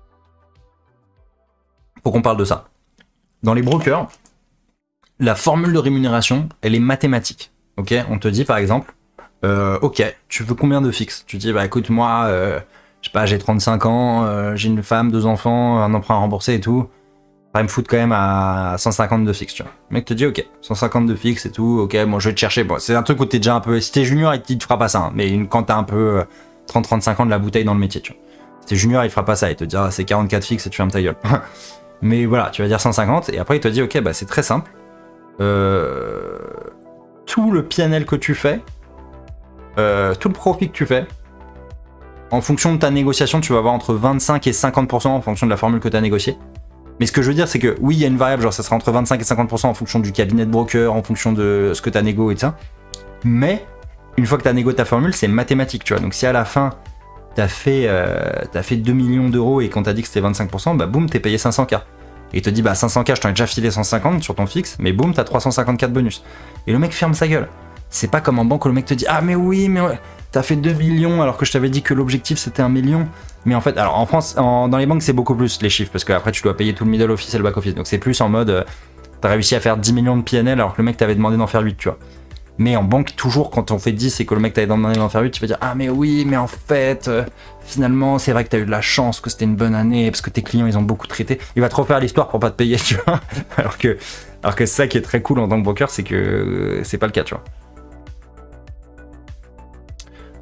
Faut qu'on parle de ça. Dans les brokers, la formule de rémunération elle est mathématique. Ok, on te dit par exemple, euh, ok, tu veux combien de fixe? Tu dis bah écoute moi. Euh, Je sais pas, j'ai trente-cinq ans, euh, j'ai une femme, deux enfants, un emprunt à rembourser et tout. Ça me fout quand même à cent cinquante de fixe, tu vois. Le mec te dit, ok, cent cinquante de fixe et tout, ok, bon, je vais te chercher. Bon, c'est un truc où t'es déjà un peu. Si t'es junior, il te fera pas ça, hein, mais une, quand t'as un peu trente à trente-cinq ans de la bouteille dans le métier, tu vois. Si t'es junior, il fera pas ça, il te dira, c'est quarante-quatre fixe et tu fermes ta gueule. Mais voilà, tu vas dire cent cinquante et après il te dit, ok, bah c'est très simple. Euh, tout le P and L que tu fais, euh, tout le profit que tu fais, en fonction de ta négociation, tu vas avoir entre vingt-cinq et cinquante pour cent en fonction de la formule que tu as négociée. Mais ce que je veux dire, c'est que oui, il y a une variable, genre ça sera entre vingt-cinq et cinquante pour cent en fonction du cabinet de broker, en fonction de ce que tu as négo et tout ça. Mais une fois que tu as négocié ta formule, c'est mathématique, tu vois. Donc si à la fin, tu as fait, euh, t'as fait deux millions d'euros et qu'on t'a dit que c'était vingt-cinq pour cent, bah boum, t'es payé cinq cents K. Et il te dit, bah cinq cents K, je t'en ai déjà filé cent cinquante sur ton fixe, mais boum, t'as trois cent cinquante K de bonus. Et le mec ferme sa gueule. C'est pas comme en banque où le mec te dit, ah mais oui, mais t'as fait deux millions alors que je t'avais dit que l'objectif c'était un million. Mais en fait, alors en France, en, dans les banques c'est beaucoup plus les chiffres, parce qu'après tu dois payer tout le middle office et le back office. Donc c'est plus en mode, euh, t'as réussi à faire dix millions de P and L alors que le mec t'avait demandé d'en faire huit, tu vois. Mais en banque, toujours quand on fait dix et que le mec t'avait demandé d'en faire huit, tu vas dire, ah mais oui, mais en fait, euh, finalement c'est vrai que t'as eu de la chance, que c'était une bonne année, parce que tes clients ils ont beaucoup traité. Il va te refaire l'histoire pour pas te payer, tu vois. alors que, alors que c'est ça qui est très cool en tant que broker, c'est que euh, c'est pas le cas, tu vois.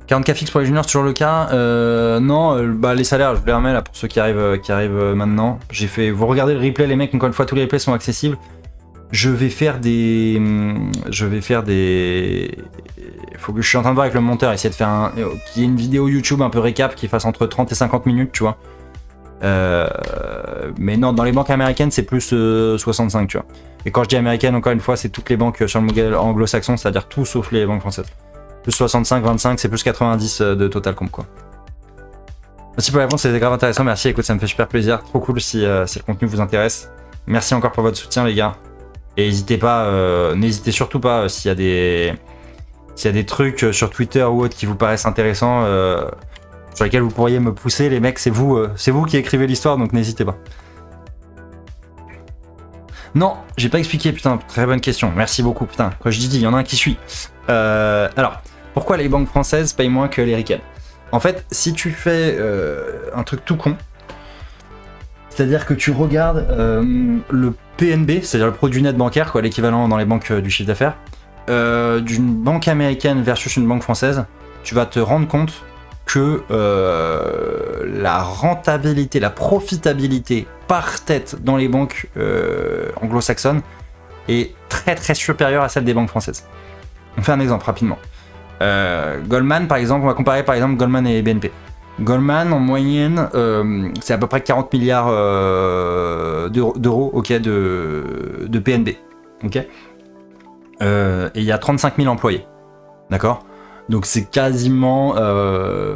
quarante K fixe pour les juniors, c'est toujours le cas. Euh, non, euh, bah, les salaires, je vous les remets là pour ceux qui arrivent, euh, qui arrivent euh, maintenant. J'ai fait. Vous regardez le replay, les mecs, encore une fois, tous les replays sont accessibles. Je vais faire des. Je vais faire des. Faut que je suis en train de voir avec le monteur, essayer de faire un. Qu'il y ait une vidéo YouTube un peu récap qui fasse entre trente et cinquante minutes, tu vois. Euh, mais non, dans les banques américaines, c'est plus euh, soixante-cinq, tu vois. Et quand je dis américaine, encore une fois, c'est toutes les banques sur le modèle anglo-saxon, c'est-à-dire tout sauf les banques françaises. Plus soixante-cinq, vingt-cinq, c'est plus quatre-vingt-dix de total comp, quoi. Merci pour la réponse, c'était grave intéressant, merci, écoute, ça me fait super plaisir, trop cool si, euh, si le contenu vous intéresse. Merci encore pour votre soutien, les gars. Et n'hésitez pas, euh, n'hésitez surtout pas, euh, s'il y a des... S'il y a des trucs sur Twitter ou autre qui vous paraissent intéressants, euh, sur lesquels vous pourriez me pousser, les mecs, c'est vous, euh, c'est vous qui écrivez l'histoire, donc n'hésitez pas. Non, j'ai pas expliqué, putain, très bonne question, merci beaucoup, putain. Quand je dis dit, il y en a un qui suit. Euh, alors, pourquoi les banques françaises payent moins que les ricaines? En fait, si tu fais euh, un truc tout con, c'est-à-dire que tu regardes euh, le P N B, c'est-à-dire le produit net bancaire, quoi, l'équivalent dans les banques euh, du chiffre d'affaires, euh, d'une banque américaine versus une banque française, tu vas te rendre compte que euh, la rentabilité, la profitabilité par tête dans les banques euh, anglo-saxonnes est très très supérieure à celle des banques françaises. On fait un exemple rapidement. Euh, Goldman par exemple, on va comparer par exemple Goldman et B N P. Goldman en moyenne, euh, c'est à peu près quarante milliards euh, d'euros okay, de, de P N B. Okay, euh, et il y a trente-cinq mille employés. D'accord? Donc c'est quasiment, enfin euh,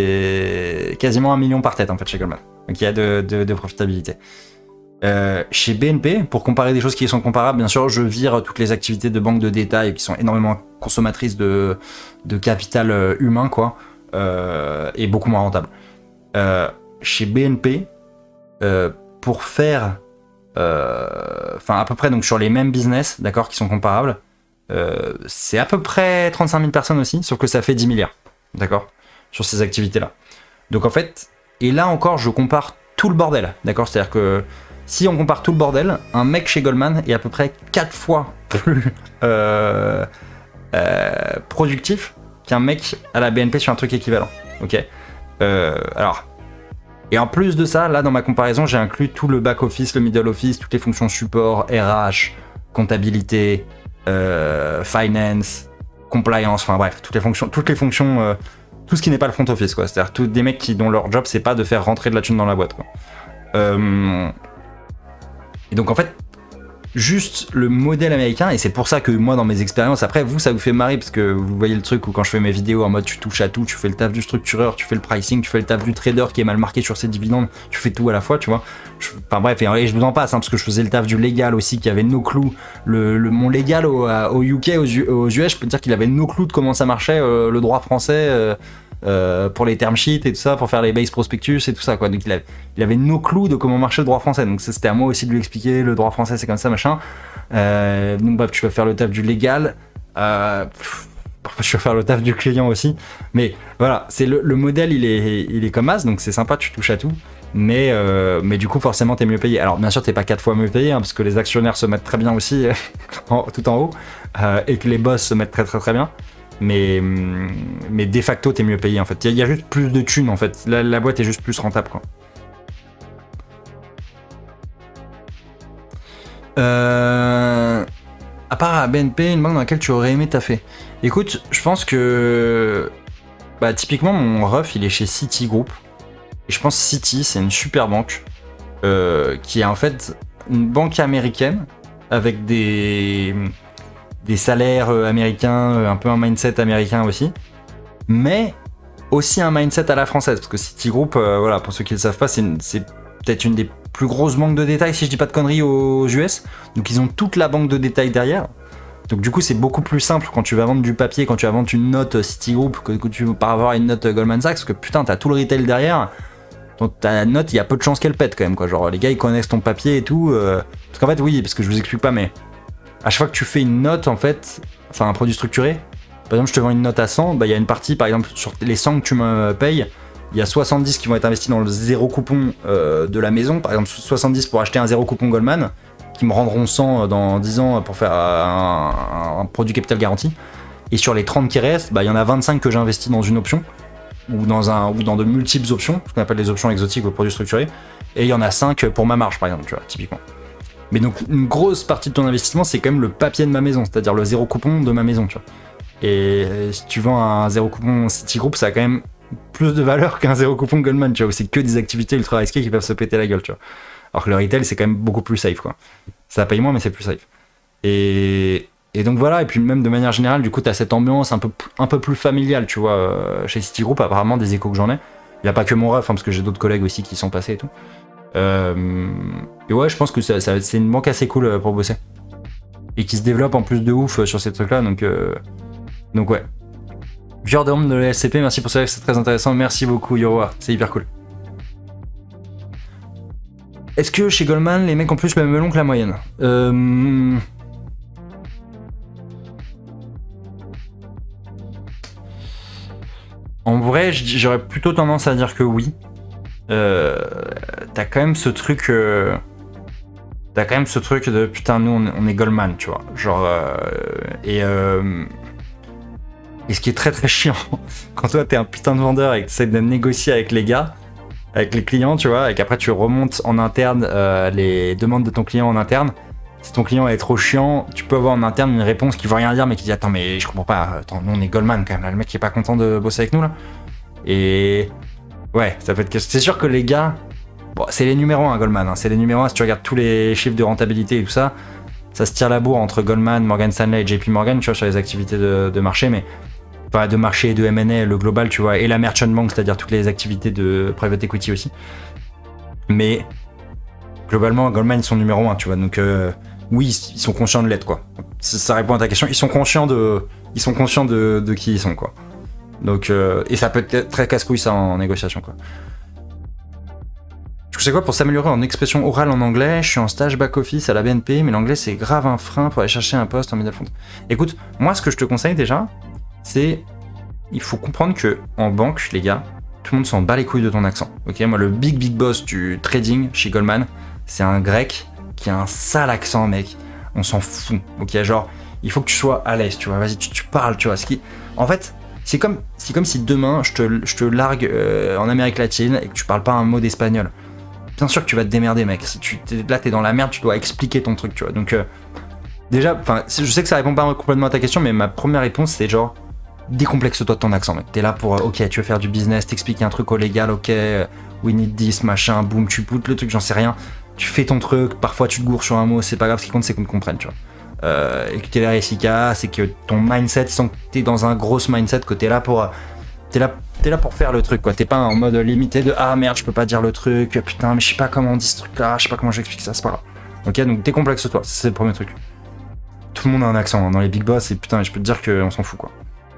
c'est quasiment un million par tête en fait chez Goldman. Donc il y a de, de, de profitabilité. Euh, chez B N P, pour comparer des choses qui sont comparables, bien sûr, je vire toutes les activités de banque de détail qui sont énormément consommatrices de, de capital humain, quoi, euh, et beaucoup moins rentables. Euh, chez B N P, euh, pour faire, enfin euh, à peu près donc sur les mêmes business, d'accord, qui sont comparables, euh, c'est à peu près trente-cinq mille personnes aussi, sauf que ça fait dix milliards, d'accord, sur ces activités-là. Donc en fait, et là encore, je compare tout le bordel, d'accord, c'est-à-dire que si on compare tout le bordel, un mec chez Goldman est à peu près quatre fois plus euh, euh, productif qu'un mec à la B N P sur un truc équivalent. Ok. Euh, alors, et en plus de ça, là dans ma comparaison, j'ai inclus tout le back office, le middle office, toutes les fonctions support, R H, comptabilité, euh, finance, compliance, enfin bref, toutes les fonctions, toutes les fonctions, euh, tout ce qui n'est pas le front office, quoi. C'est-à-dire tous des mecs qui dont leur job c'est pas de faire rentrer de la thune dans la boîte, quoi. Euh, Et donc en fait, juste le modèle américain, et c'est pour ça que moi dans mes expériences, après vous ça vous fait marrer parce que vous voyez le truc où quand je fais mes vidéos en mode tu touches à tout, tu fais le taf du structureur, tu fais le pricing, tu fais le taf du trader qui est mal marqué sur ses dividendes, tu fais tout à la fois, tu vois. Je, enfin bref, et, et je vous en passe, hein, parce que je faisais le taf du légal aussi qui avait no clous. Le, le, mon légal au, au U K, aux, aux U S, je peux te dire qu'il avait no clous de comment ça marchait, euh, le droit français. Euh, Euh, pour les term sheets et tout ça, pour faire les base prospectus et tout ça, quoi. Donc il avait, il avait no clue de comment marchait le droit français. Donc c'était à moi aussi de lui expliquer, le droit français c'est comme ça, machin. Euh, donc bref, tu vas faire le taf du légal. Euh, parfois tu vas faire le taf du client aussi. Mais voilà, c'est le, le modèle, il est, il est comme as, donc c'est sympa, tu touches à tout. Mais, euh, mais du coup, forcément, t'es mieux payé. Alors, bien sûr, t'es pas quatre fois mieux payé, hein, parce que les actionnaires se mettent très bien aussi, en, tout en haut, euh, et que les boss se mettent très très très bien. Mais, mais de facto, t'es mieux payé en fait. Il y, y a juste plus de thunes en fait. La, la boîte est juste plus rentable, quoi. Euh... À part à B N P, une banque dans laquelle tu aurais aimé taffer. Écoute, je pense que bah, typiquement mon ref il est chez Citigroup. Et je pense que Citi c'est une super banque euh, qui est en fait une banque américaine avec des des salaires américains, un peu un mindset américain aussi, mais aussi un mindset à la française, parce que Citigroup, euh, voilà, pour ceux qui ne le savent pas, c'est peut-être une des plus grosses banques de détail, si je dis pas de conneries, aux U S, donc ils ont toute la banque de détail derrière, donc du coup c'est beaucoup plus simple quand tu vas vendre du papier, quand tu vas vendre une note Citigroup, que, que tu par avoir une note Goldman Sachs, parce que putain, t'as tout le retail derrière, donc ta note, il y a peu de chances qu'elle pète quand même, quoi, genre les gars ils connaissent ton papier et tout, euh, parce qu'en fait, oui, parce que je vous explique pas, mais à chaque fois que tu fais une note, en fait, enfin un produit structuré, par exemple, je te vends une note à cent, bah, il y a une partie, par exemple, sur les cent que tu me payes, il y a soixante-dix qui vont être investis dans le zéro coupon euh, de la maison, par exemple, soixante-dix pour acheter un zéro coupon Goldman, qui me rendront cent dans dix ans pour faire un, un produit capital garanti. Et sur les trente qui restent, bah, il y en a vingt-cinq que j'ai investi dans une option, ou dans, un, ou dans de multiples options, ce qu'on appelle les options exotiques ou produits structurés, et il y en a cinq pour ma marge, par exemple, tu vois, typiquement. Mais donc, une grosse partie de ton investissement, c'est quand même le papier de ma maison, c'est-à-dire le zéro coupon de ma maison, tu vois. Et si tu vends un zéro coupon Citigroup, ça a quand même plus de valeur qu'un zéro coupon Goldman, tu vois, où c'est que des activités ultra risquées qui peuvent se péter la gueule, tu vois. Alors que le retail, c'est quand même beaucoup plus safe, quoi. Ça paye moins, mais c'est plus safe. Et, et donc voilà, et puis même de manière générale, du coup, tu as cette ambiance un peu, un peu plus familiale, tu vois, euh, chez Citigroup, apparemment, des échos que j'en ai. Il n'y a pas que mon ref, hein, parce que j'ai d'autres collègues aussi qui sont passés et tout. Euh, et ouais, je pense que ça, ça, c'est une banque assez cool pour bosser. Et qui se développe en plus de ouf sur ces trucs-là, donc, euh, donc ouais. Jordan de la L C P, merci pour ça, c'est très intéressant. Merci beaucoup, Yoroa, c'est hyper cool. Est-ce que chez Goldman, les mecs ont plus le melon que la moyenne? euh... En vrai, j'aurais plutôt tendance à dire que oui. Euh, T'as quand même ce truc... Euh... T'as quand même ce truc de putain, nous on est, on est Goldman, tu vois. Genre... Euh... Et... Euh... Et ce qui est très très chiant, quand toi t'es un putain de vendeur et que tu essaies de négocier avec les gars, avec les clients, tu vois, et qu'après tu remontes en interne euh, les demandes de ton client en interne, si ton client est trop chiant, tu peux avoir en interne une réponse qui veut rien dire mais qui dit attends mais je comprends pas, attends, nous on est Goldman quand même, là, le mec qui est pas content de bosser avec nous là. Et ouais, ça peut être... C'est sûr que les gars, bon, c'est les numéros un Goldman, hein, c'est les numéros un si tu regardes tous les chiffres de rentabilité et tout ça, ça se tire la bourre entre Goldman, Morgan Stanley et J P Morgan, tu vois, sur les activités de, de marché, mais enfin, de marché et de M and A, le global, tu vois, et la merchant bank, c'est-à-dire toutes les activités de private equity aussi. Mais globalement, Goldman, ils sont numéro un, tu vois, donc euh, oui, ils sont conscients de l'être, quoi. Ça répond à ta question, ils sont conscients de, ils sont conscients de, de qui ils sont, quoi. Donc, euh, et ça peut être très casse-couille, ça, en négociation, quoi. Je sais quoi, pour s'améliorer en expression orale en anglais, je suis en stage back-office à la B N P, mais l'anglais, c'est grave un frein pour aller chercher un poste en middle front. Écoute, moi, ce que je te conseille déjà, c'est... Il faut comprendre que en banque, les gars, tout le monde s'en bat les couilles de ton accent. Ok, moi, le big, big boss du trading chez Goldman, c'est un grec qui a un sale accent, mec. On s'en fout. Ok, genre, il faut que tu sois à l'aise, tu vois. Vas-y, tu, tu parles, tu vois. Ce qui... En fait... C'est comme, c'est comme si demain, je te, je te largue euh, en Amérique latine et que tu parles pas un mot d'espagnol. Bien sûr que tu vas te démerder, mec. Si tu, t'es, là, t'es dans la merde, tu dois expliquer ton truc, tu vois. Donc, euh, déjà, enfin, je sais que ça répond pas complètement à ta question, mais ma première réponse, c'est genre, décomplexe-toi de ton accent, mec. T'es là pour, euh, ok, tu veux faire du business, t'expliquer un truc au légal, ok, euh, we need this, machin, boum, tu poutes le truc, j'en sais rien. Tu fais ton truc, parfois tu te gourres sur un mot, c'est pas grave, ce qui compte, c'est qu'on te comprenne, tu vois. Euh, et que t'es l'air efficace, et que ton mindset, ils sont que t'es dans un gros mindset, que t'es là pour t'es là, t'es là pour faire le truc, quoi. T'es pas en mode limité de ah merde, je peux pas dire le truc, putain, mais je sais pas comment on dit ce truc là, je sais pas comment j'explique ça, c'est pas grave. Ok, donc décomplexe-toi, c'est le premier truc. Tout le monde a un accent hein, dans les big boss, et putain, je peux te dire qu'on s'en fout, quoi.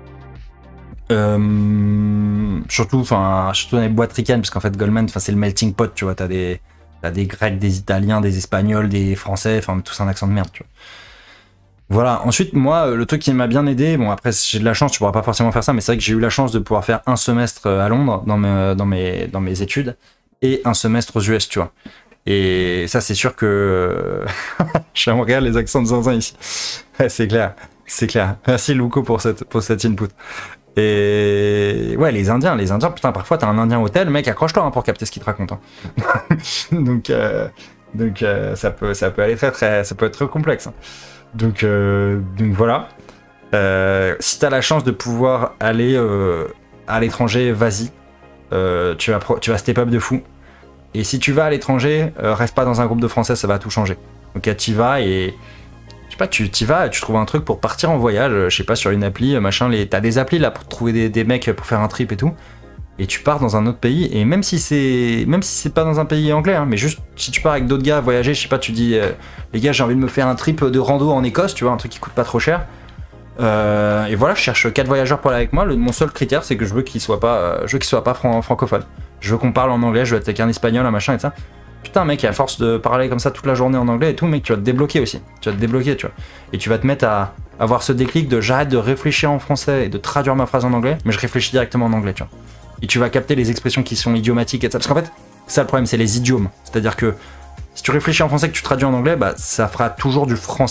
Euh, surtout, enfin, surtout dans les boîtes ricaines, parce qu'en fait, Goldman, c'est le melting pot, tu vois, t'as des, t'as des Grecs, des Italiens, des Espagnols, des Français, enfin, tous un accent de merde, tu vois. Voilà, ensuite, moi, le truc qui m'a bien aidé, bon, après, j'ai de la chance, tu pourras pas forcément faire ça, mais c'est vrai que j'ai eu la chance de pouvoir faire un semestre à Londres dans mes, dans mes, dans mes études et un semestre aux U S, tu vois. Et ça, c'est sûr que. Je suis à Montréal, les accents de zinzin ici. Ouais, c'est clair, c'est clair. Merci, Luco, pour cette, pour cette input. Et ouais, les Indiens, les Indiens, putain, parfois, t'as un Indien au tel, mec, accroche-toi hein, pour capter ce qu'il te raconte. Hein. donc, euh, donc euh, ça, peut, ça peut aller très, très. Ça peut être très complexe. Hein. Donc, euh, donc voilà. Euh, si t'as la chance de pouvoir aller euh, à l'étranger, vas-y. Euh, tu vas, tu vas step up de fou. Et si tu vas à l'étranger, euh, reste pas dans un groupe de Français, ça va tout changer. Donc t'y vas et je sais pas, tu t'y vas, tu trouves un truc pour partir en voyage. Je sais pas, sur une appli, machin. Les, t'as des applis là pour trouver des, des mecs pour faire un trip et tout. Et tu pars dans un autre pays, et même si c'est même si c'est pas dans un pays anglais, hein, mais juste si tu pars avec d'autres gars voyager, je sais pas, tu dis euh, les gars, j'ai envie de me faire un trip de rando en Écosse, tu vois, un truc qui coûte pas trop cher. Euh, et voilà, je cherche quatre voyageurs pour aller avec moi. Le, mon seul critère, c'est que je veux qu'ils soient pas, euh, je veux qu'ils soient pas fran francophone. Je veux qu'on parle en anglais, je veux être avec un espagnol, un machin et ça. Putain, mec, à force de parler comme ça toute la journée en anglais et tout, mec, tu vas te débloquer aussi. Tu vas te débloquer, tu vois. Et tu vas te mettre à avoir ce déclic de j'arrête de réfléchir en français et de traduire ma phrase en anglais, mais je réfléchis directement en anglais, tu vois. Et tu vas capter les expressions qui sont idiomatiques et ça. Parce qu'en fait, ça le problème, c'est les idiomes. C'est-à-dire que si tu réfléchis en français et que tu traduis en anglais, bah ça fera toujours du français.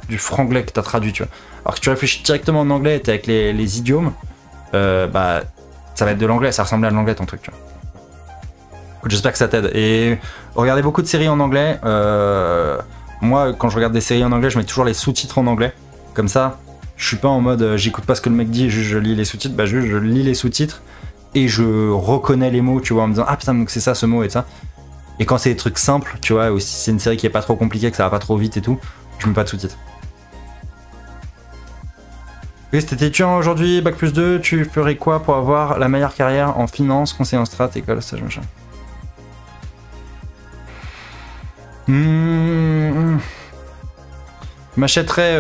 du franglais que t'as traduit, tu vois. Alors que tu réfléchis directement en anglais et t'es avec les, les idiomes, euh, bah ça va être de l'anglais, ça ressemble à de l'anglais ton truc, tu vois. J'espère que ça t'aide. Et regardez beaucoup de séries en anglais. Euh, moi, quand je regarde des séries en anglais, je mets toujours les sous-titres en anglais. Comme ça, je suis pas en mode euh, j'écoute pas ce que le mec dit, juste je lis les sous-titres. Bah, juste je lis les sous-titres et je reconnais les mots, tu vois, en me disant ah putain, donc c'est ça ce mot et ça. Et quand c'est des trucs simples, tu vois, ou si c'est une série qui est pas trop compliquée, que ça va pas trop vite et tout, je mets pas de sous-titres. Oui, c'était étudiant aujourd'hui, bac plus deux, tu ferais quoi pour avoir la meilleure carrière en finance, conseiller en strat, école, stage, machin. Mmh. Je m'achèterais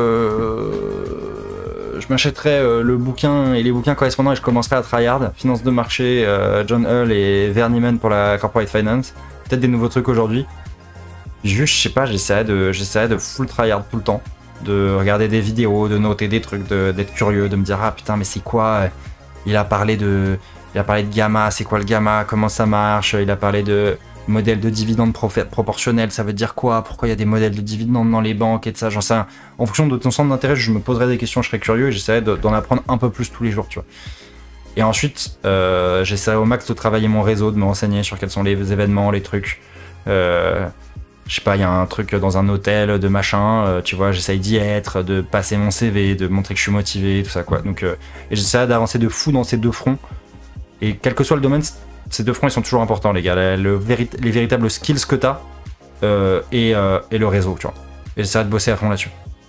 euh... je m'achèterais euh, le bouquin et les bouquins correspondants et je commencerais à tryhard. Finance de marché, euh, John Hull et Verniman pour la corporate finance. Peut-être des nouveaux trucs aujourd'hui. Juste, je sais pas, j'essaierais de, j'essaierais de full tryhard tout le temps. De regarder des vidéos, de noter des trucs, d'être curieux, de me dire ah putain mais c'est quoi, il a parlé de, il a parlé de gamma, c'est quoi le gamma, comment ça marche, il a parlé de modèle de dividendes proportionnel, ça veut dire quoi, pourquoi il y a des modèles de dividendes dans les banques et de ça, j'en sais rien. En fonction de ton centre d'intérêt, je me poserai des questions, je serai curieux et j'essaierai d'en apprendre un peu plus tous les jours, tu vois. Et ensuite, euh, j'essaierai au max de travailler mon réseau, de me renseigner sur quels sont les événements, les trucs. Euh, je sais pas, il y a un truc dans un hôtel de machin, euh, tu vois, j'essaye d'y être, de passer mon C V, de montrer que je suis motivé, tout ça quoi. Donc, euh, et j'essaierai d'avancer de fou dans ces deux fronts. Et quel que soit le domaine, ces deux fronts ils sont toujours importants les gars, le véri les véritables skills que t'as euh, et, euh, et le réseau, tu vois. Et j'essaierai de bosser à fond là-dessus.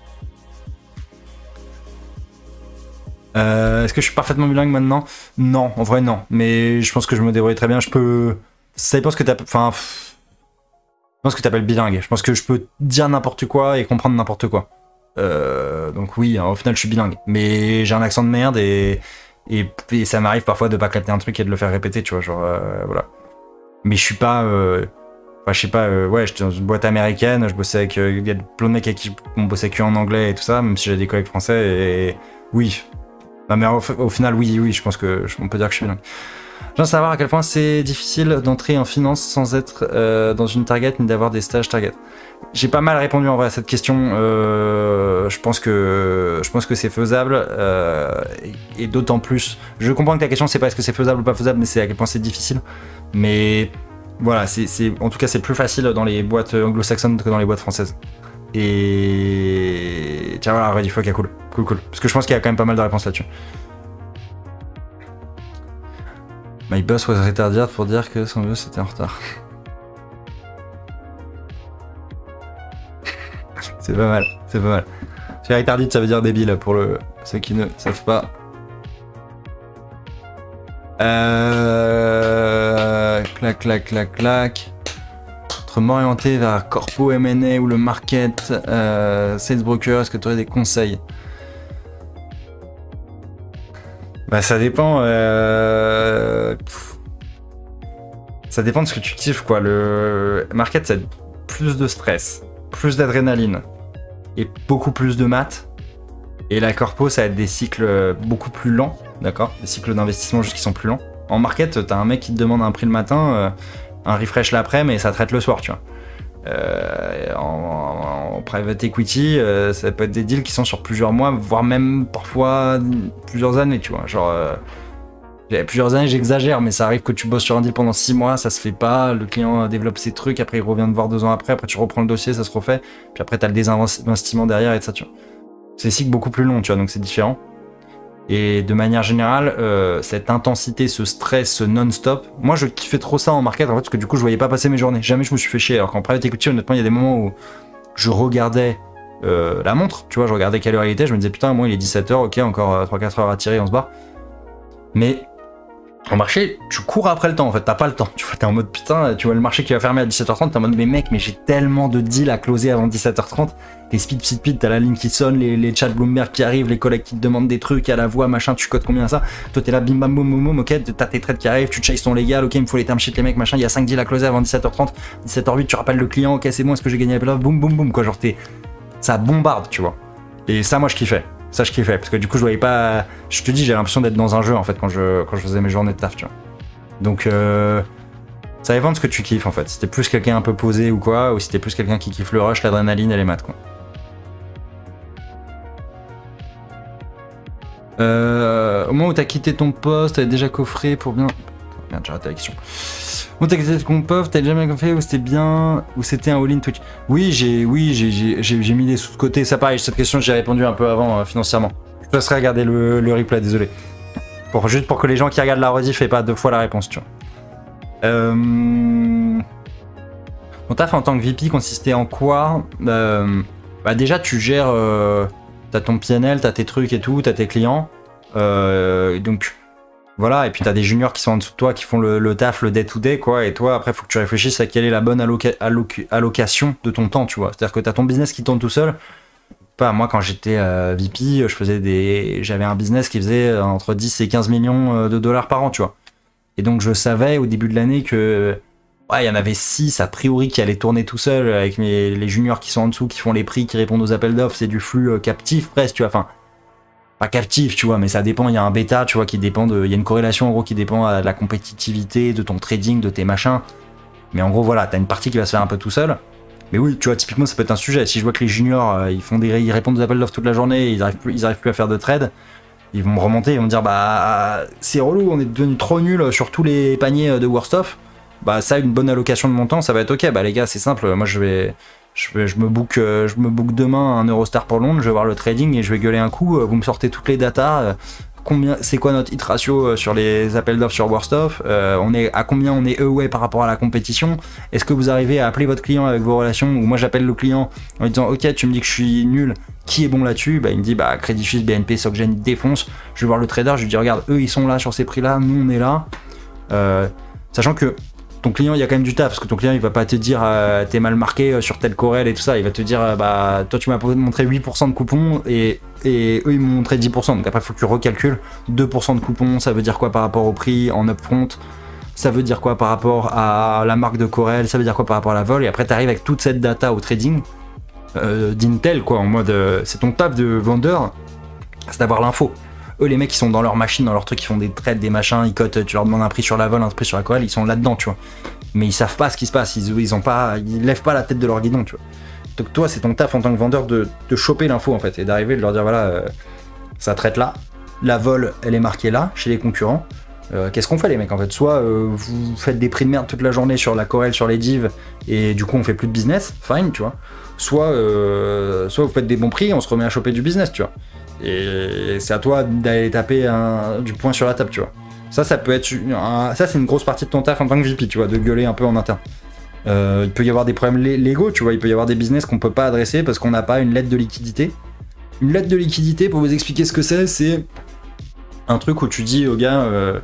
Euh, Est-ce que je suis parfaitement bilingue maintenant? Non, en vrai non. Mais je pense que je me débrouille très bien. Je peux. Ça dépend ce que t'as. Enfin. Je pense que t'appelles bilingue. Je pense que je peux dire n'importe quoi et comprendre n'importe quoi. Euh, donc oui, au final je suis bilingue. Mais j'ai un accent de merde et. Et, et ça m'arrive parfois de pas capter un truc et de le faire répéter, tu vois, genre, euh, voilà. Mais je suis pas, euh, enfin, je sais pas, euh, ouais, j'étais dans une boîte américaine, je bossais avec, euh, il y a plein de mecs avec qui on bossait que en anglais et tout ça, même si j'ai des collègues français, et oui. Non, mais au, au final, oui, oui, je pense que, on peut dire que je suis bilingue. Je veux savoir à quel point c'est difficile d'entrer en finance sans être euh, dans une target ni d'avoir des stages target. J'ai pas mal répondu en vrai à cette question. Euh, je pense que je pense que c'est faisable euh, et, et d'autant plus. Je comprends que ta question c'est pas est-ce que c'est faisable ou pas faisable, mais c'est à quel point c'est difficile. Mais voilà, c'est en tout cas c'est plus facile dans les boîtes anglo-saxonnes que dans les boîtes françaises. Et tiens voilà, Ready Fuck, cool, cool, cool. Parce que je pense qu'il y a quand même pas mal de réponses là-dessus. My boss was retarded pour dire que son boss était en retard. C'est pas mal, c'est pas mal. C'est retarded, ça veut dire débile pour le ceux qui ne savent pas. Euh... Clac, clac, clac, clac. Entre m'orienter vers Corpo M and A ou le market, euh, Sales Broker, est-ce que tu aurais des conseils? Bah ça dépend. Euh... Ça dépend de ce que tu kiffes quoi. Le market c'est plus de stress, plus d'adrénaline et beaucoup plus de maths. Et la corpo ça va être des cycles beaucoup plus lents, d'accord? Des cycles d'investissement juste qui sont plus lents. En market t'as un mec qui te demande un prix le matin, euh, un refresh l'après-midi mais ça traite le soir, tu vois. Euh, en, en, en private equity, euh, ça peut être des deals qui sont sur plusieurs mois, voire même parfois plusieurs années, tu vois. Genre, euh, plusieurs années, j'exagère, mais ça arrive que tu bosses sur un deal pendant six mois, ça se fait pas, le client développe ses trucs, après il revient te voir deux ans après, après tu reprends le dossier, ça se refait, puis après t'as le désinvestissement derrière et ça, tu vois. C'est des cycles beaucoup plus longs, tu vois, donc c'est différent. Et de manière générale, euh, cette intensité, ce stress, ce non-stop, moi je kiffais trop ça en market en fait, parce que du coup je voyais pas passer mes journées. Jamais je me suis fait chier. Alors qu'en private equity, honnêtement, il y a des moments où je regardais euh, la montre, tu vois, je regardais quelle heure il était, je me disais putain, moi il est dix-sept heures, ok, encore trois quatre heures à tirer, on se barre. Mais en marché, tu cours après le temps en fait, t'as pas le temps. Tu vois, t'es en mode putain, tu vois le marché qui va fermer à dix-sept heures trente, t'es en mode mais mec, mais j'ai tellement de deals à closer avant dix-sept heures trente. T'es speed, speed, speed, t'as la ligne qui sonne, les, les chats Bloomberg qui arrivent, les collègues qui te demandent des trucs à la voix, machin, tu codes combien ça. Toi t'es là, bim bam boum boum boum, ok, t'as tes trades qui arrivent, tu chases ton légal, ok, il me faut les term sheets, les mecs, machin, il y a cinq deals à closer avant dix-sept heures trente, dix-sept heures huit, tu rappelles le client, ok, c'est bon, est-ce que j'ai gagné la boum boum boum, quoi, genre t'es. Ça bombarde, tu vois. Et ça, moi je kiffais. Ça, je kiffais, parce que du coup, je voyais pas. Je te dis, j'ai l'impression d'être dans un jeu en fait quand je, quand je faisais mes journées de taf, tu vois. Donc, euh, ça dépend de ce que tu kiffes en fait. Si t'es plus quelqu'un un peu posé ou quoi, ou si t'es plus quelqu'un qui kiffe le rush, l'adrénaline et les maths, quoi. Euh, au moment où t'as quitté ton poste, t'avais déjà coffré pour bien... Merde, j'ai raté la question. Au moment où t'as quitté ton poste, t'avais déjà bien coffré, où c'était bien... Où c'était un all-in Twitch. Oui, j'ai oui, j'ai mis des sous de côté. Ça pareil, cette question, j'ai répondu un peu avant, euh, financièrement. Je te laisserai regarder le, le replay, désolé. Pour, juste pour que les gens qui regardent la rediff aient pas deux fois la réponse, tu vois. Euh... Mon taf en tant que V P consistait en quoi? euh... Bah déjà, tu gères... Euh... T'as ton P N L, t'as tes trucs et tout, t'as tes clients. Euh, donc voilà, et puis t'as des juniors qui sont en dessous de toi qui font le, le taf, le day-to-day, quoi. Et toi, après, faut que tu réfléchisses à quelle est la bonne alloca alloc allocation de ton temps, tu vois. C'est-à-dire que t'as ton business qui tourne tout seul. Pas moi, quand j'étais euh, V P, je faisais des, j'avais un business qui faisait entre dix et quinze millions de dollars par an, tu vois. Et donc je savais au début de l'année que ouais, il y en avait six a priori qui allaient tourner tout seul avec mes, les juniors qui sont en dessous, qui font les prix, qui répondent aux appels d'offres. C'est du flux euh, captif presque, tu vois. Enfin, pas captif, tu vois, mais ça dépend. Il y a un bêta, tu vois, qui dépend de. Il y a une corrélation en gros qui dépend de la compétitivité, de ton trading, de tes machins. Mais en gros, voilà, t'as une partie qui va se faire un peu tout seul. Mais oui, tu vois, typiquement, ça peut être un sujet. Si je vois que les juniors, euh, ils font des, ils répondent aux appels d'offres toute la journée, ils arrivent plus, ils arrivent plus à faire de trade. Ils vont me remonter, ils vont me dire bah c'est relou, on est devenu trop nul sur tous les paniers de Worst Of. Bah ça, une bonne allocation de mon temps, ça va être ok. Bah les gars, c'est simple, moi je vais, je vais, je me book, je me book demain un Eurostar pour Londres, je vais voir le trading et je vais gueuler un coup. Vous me sortez toutes les datas. Combien, c'est quoi notre hit ratio sur les appels d'offres sur Worst Of, euh, on est à combien on est away par rapport à la compétition. Est-ce que vous arrivez à appeler votre client avec vos relations, ou moi j'appelle le client en lui disant ok, tu me dis que je suis nul, qui est bon là-dessus? Bah il me dit bah Crédit Suisse, B N P, SocGen, il défonce. Je vais voir le trader, je lui dis regarde, eux ils sont là sur ces prix là, nous on est là, euh, sachant que ton client, il y a quand même du taf, parce que ton client, il va pas te dire euh, t'es mal marqué sur tel corel et tout ça. Il va te dire euh, bah toi tu m'as montré huit pour cent de coupons et, et eux ils m'ont montré dix pour cent. Donc après, il faut que tu recalcules. deux pour cent de coupons, ça veut dire quoi par rapport au prix en upfront? Ça veut dire quoi par rapport à la marque de corel? Ça veut dire quoi par rapport à la vol? Et après, tu arrives avec toute cette data au trading euh, d'Intel, quoi, en mode euh, c'est ton taf de vendeur, c'est d'avoir l'info. Eux, les mecs, ils sont dans leur machine, dans leur truc, ils font des trades, des machins, ils cotent, tu leur demandes un prix sur la vol, un prix sur la corel, ils sont là-dedans, tu vois. Mais ils savent pas ce qui se passe, ils, ils ont pas, ils lèvent pas la tête de leur guidon, tu vois. Donc toi, c'est ton taf en tant que vendeur de, de choper l'info, en fait, et d'arriver, de leur dire, voilà, euh, ça traite là, la vol, elle est marquée là, chez les concurrents. Euh, Qu'est-ce qu'on fait, les mecs, en fait? Soit euh, vous faites des prix de merde toute la journée sur la corel, sur les divs, et du coup, on fait plus de business, fine, tu vois. Soit, euh, soit vous faites des bons prix, on se remet à choper du business, tu vois. Et c'est à toi d'aller taper un, du poing sur la table, tu vois. Ça, ça peut être un, ça, c'est une grosse partie de ton taf en tant que V P, tu vois, de gueuler un peu en interne. Euh, il peut y avoir des problèmes légaux, tu vois, il peut y avoir des business qu'on peut pas adresser parce qu'on n'a pas une lettre de liquidité. Une lettre de liquidité, pour vous expliquer ce que c'est, c'est un truc où tu dis au gars, euh,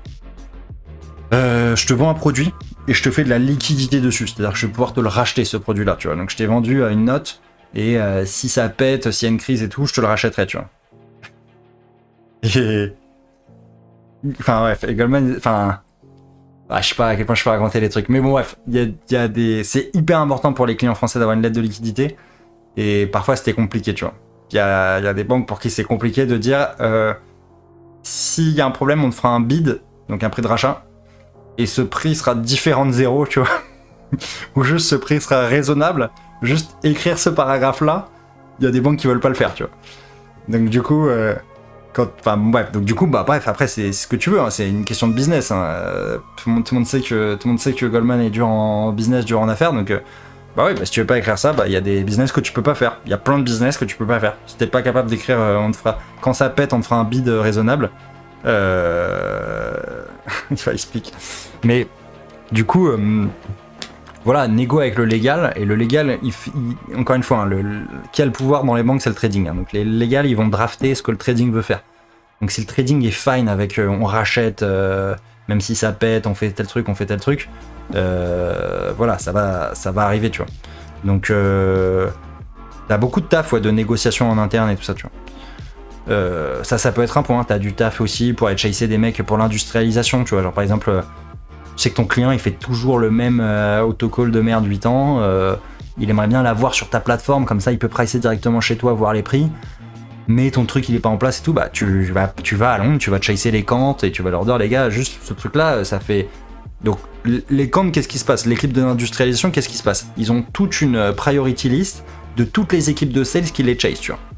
euh, je te vends un produit et je te fais de la liquidité dessus, c'est-à-dire que je vais pouvoir te le racheter, ce produit-là, tu vois. Donc je t'ai vendu à une note. Et euh, si ça pète, s'il y a une crise et tout, je te le rachèterai, tu vois. Et... Enfin, bref, et Goldman... Enfin... Ah, je sais pas à quel point je peux raconter les trucs. Mais bon, bref, il y a, y a des... C'est hyper important pour les clients français d'avoir une lettre de liquidité. Et parfois, c'était compliqué, tu vois. Il y a, y a des banques pour qui c'est compliqué de dire... Euh, s'il y a un problème, on te fera un bid, donc un prix de rachat. Et ce prix sera différent de zéro, tu vois. Ou juste ce prix sera raisonnable. Juste écrire ce paragraphe-là, il y a des banques qui veulent pas le faire, tu vois. Donc du coup, euh, quand, enfin bref, donc du coup, bah bref, après c'est ce que tu veux, hein, c'est une question de business. Hein. Euh, tout, le monde, tout le monde sait que tout le monde sait que Goldman est dur en business, dur en affaires, donc euh, bah oui, bah, si tu veux pas écrire ça, bah il y a des business que tu peux pas faire. Il y a plein de business que tu peux pas faire. Si t'es pas capable d'écrire, euh, on te fera, quand ça pète, on te fera un bid raisonnable. Euh... il faut expliquer. Mais du coup. Euh, Voilà, négo avec le légal, et le légal, il, il, encore une fois, hein, le, le, qui a le pouvoir dans les banques, c'est le trading. Hein. Donc les légales, ils vont drafter ce que le trading veut faire. Donc si le trading est fine avec euh, on rachète, euh, même si ça pète, on fait tel truc, on fait tel truc, euh, voilà, ça va, ça va arriver, tu vois. Donc euh, t'as beaucoup de taf, ouais, de négociation en interne et tout ça, tu vois. Euh, ça, ça peut être un point. T'as du taf aussi pour aller chasser des mecs pour l'industrialisation, tu vois. Genre par exemple... Euh, tu sais que ton client il fait toujours le même euh, autocall de merde huit ans, euh, il aimerait bien l'avoir sur ta plateforme, comme ça il peut pricer directement chez toi, voir les prix, mais ton truc il est pas en place et tout, bah tu vas, tu vas à Londres, tu vas chasser les cantes et tu vas leur dire les gars, juste ce truc là, ça fait... Donc les cantes, qu'est-ce qui se passe? L'équipe de l'industrialisation, qu'est-ce qui se passe? Ils ont toute une priority list de toutes les équipes de sales qui les chase, tu vois.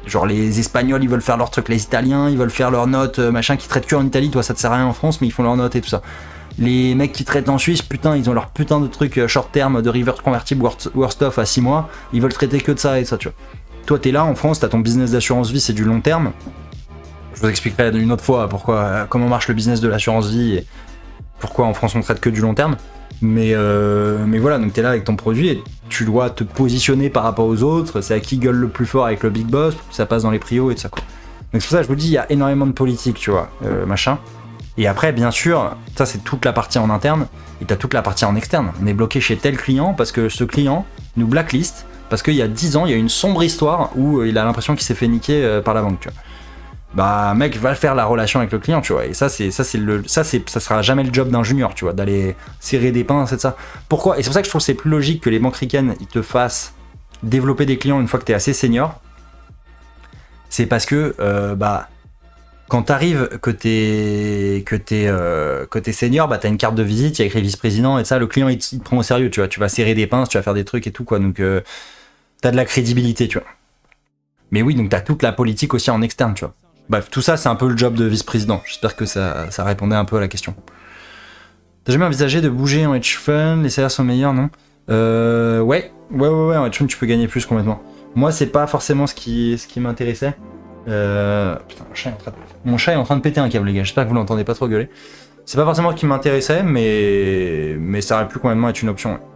Genre les Espagnols, ils veulent faire leur truc, les Italiens, ils veulent faire leurs notes, euh, machin, qui traitent que en Italie, toi ça te sert à rien en France, mais ils font leurs notes et tout ça. Les mecs qui traitent en Suisse, putain, ils ont leur putain de truc euh, short term de reverse convertible worst, worst off à six mois, ils veulent traiter que de ça et ça, tu vois. Toi t'es là en France, t'as ton business d'assurance vie, c'est du long terme. Je vous expliquerai une autre fois pourquoi, euh, comment marche le business de l'assurance vie et pourquoi en France on traite que du long terme. Mais, euh, mais voilà, donc t'es là avec ton produit et tu dois te positionner par rapport aux autres, c'est à qui gueule le plus fort avec le big boss, pour que ça passe dans les prios et tout ça quoi. Donc c'est pour ça que je vous dis, il y a énormément de politique, tu vois, euh, machin. Et après, bien sûr, ça c'est toute la partie en interne, et t'as toute la partie en externe. On est bloqué chez tel client parce que ce client nous blacklist, parce qu'il y a dix ans, il y a une sombre histoire où il a l'impression qu'il s'est fait niquer euh, par la banque, tu vois. Bah mec, va faire la relation avec le client, tu vois. Et ça c'est ça c'est le ça c'est ça sera jamais le job d'un junior, tu vois, d'aller serrer des pinces et de ça. Pourquoi? Et c'est pour ça que je trouve que c'est plus logique que les banques ricaines ils te fassent développer des clients une fois que t'es assez senior. C'est parce que euh, bah quand t'arrives que t'es que t'es euh, que t'es senior, bah t'as une carte de visite, il y a écrit vice-président et ça, le client il te, il te prend au sérieux, tu vois. Tu vas serrer des pinces, tu vas faire des trucs et tout quoi. Donc euh, t'as de la crédibilité, tu vois. Mais oui, donc t'as toute la politique aussi en externe, tu vois. Bref, tout ça, c'est un peu le job de vice-président. J'espère que ça, ça répondait un peu à la question. T'as jamais envisagé de bouger en hedge fund? Les salaires sont meilleurs, non? Euh... Ouais, ouais, ouais, ouais, en hedge fund, tu peux gagner plus complètement. Moi, c'est pas forcément ce qui, ce qui m'intéressait. Euh... Putain, mon chat, est en train de... mon chat est en train de péter un câble, les gars. J'espère que vous l'entendez pas trop gueuler. C'est pas forcément ce qui m'intéressait, mais... mais ça aurait pu complètement être une option, ouais.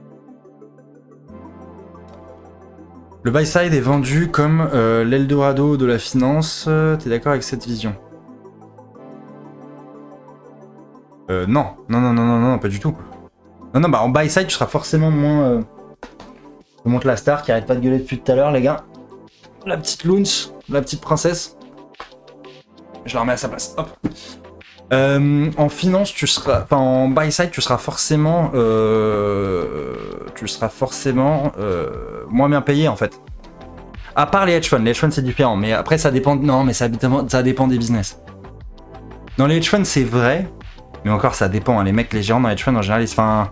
Le buy side est vendu comme euh, l'Eldorado de la finance. T'es d'accord avec cette vision? Euh, non. Non, non, non, non, non, pas du tout. Non, non, bah en buy side, tu seras forcément moins... Euh... Je montre la star qui arrête pas de gueuler depuis tout à l'heure, les gars. La petite Loons, la petite princesse. Je la remets à sa place. Hop. Euh, en finance, tu seras... Enfin, en buy side, tu seras forcément... Euh... Tu seras forcément euh, moins bien payé, en fait. À part les hedge funds. Les hedge funds, c'est différent. Mais après, ça dépend... Non, mais ça, ça dépend des business. Dans les hedge funds, c'est vrai. Mais encore, ça dépend. Hein. Les mecs, les gérants dans les hedge funds, en général, ils se font... Un...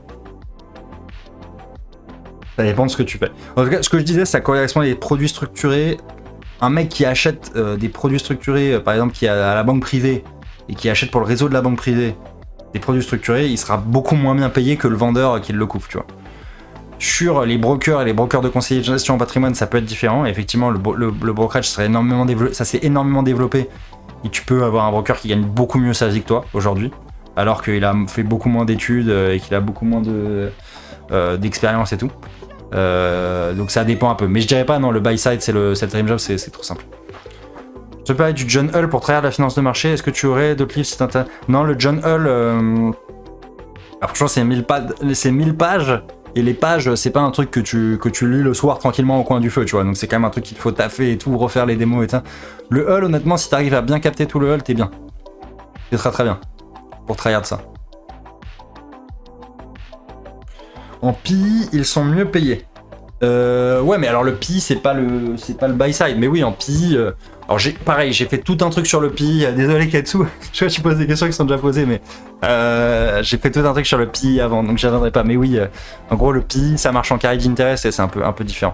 Ça dépend de ce que tu fais. En tout cas, ce que je disais, ça correspond à des produits structurés. Un mec qui achète euh, des produits structurés, euh, par exemple, qui est à la banque privée, et qui achète pour le réseau de la banque privée des produits structurés, il sera beaucoup moins bien payé que le vendeur qui le couvre, tu vois. Sur les brokers et les brokers de conseillers de gestion en patrimoine, ça peut être différent. Et effectivement, le, le, le brokerage serait énormément développé, ça s'est énormément développé. Et tu peux avoir un broker qui gagne beaucoup mieux sa vie que toi aujourd'hui, alors qu'il a fait beaucoup moins d'études et qu'il a beaucoup moins de euh, d'expérience et tout. Euh, donc ça dépend un peu. Mais je dirais pas, non, le buy side, c'est le, le dream job, c'est trop simple. Je te parlais du John Hull pour trahir la finance de marché. Est-ce que tu aurais d'autres livres si t'intéresse? Non, le John Hull, euh... alors, franchement, c'est mille, pa mille pages. Et les pages, c'est pas un truc que tu, que tu lis le soir tranquillement au coin du feu, tu vois. Donc c'est quand même un truc qu'il faut taffer et tout, refaire les démos et ça. Le Hull, honnêtement, si t'arrives à bien capter tout le Hull, t'es bien. C'est très très bien. Pour trahir de ça. En P I, ils sont mieux payés. Euh, ouais, mais alors le P I, c'est pas le, c'est pas le buy side. Mais oui, en P I, euh, alors j'ai, pareil, j'ai fait tout un truc sur le P I. Désolé Katsu, je vois que tu poses des questions qui sont déjà posées, mais euh, j'ai fait tout un truc sur le P I avant, donc j'y reviendrai pas. Mais oui, euh, en gros, le P I, ça marche en carry d'interest et c'est un peu, un peu différent.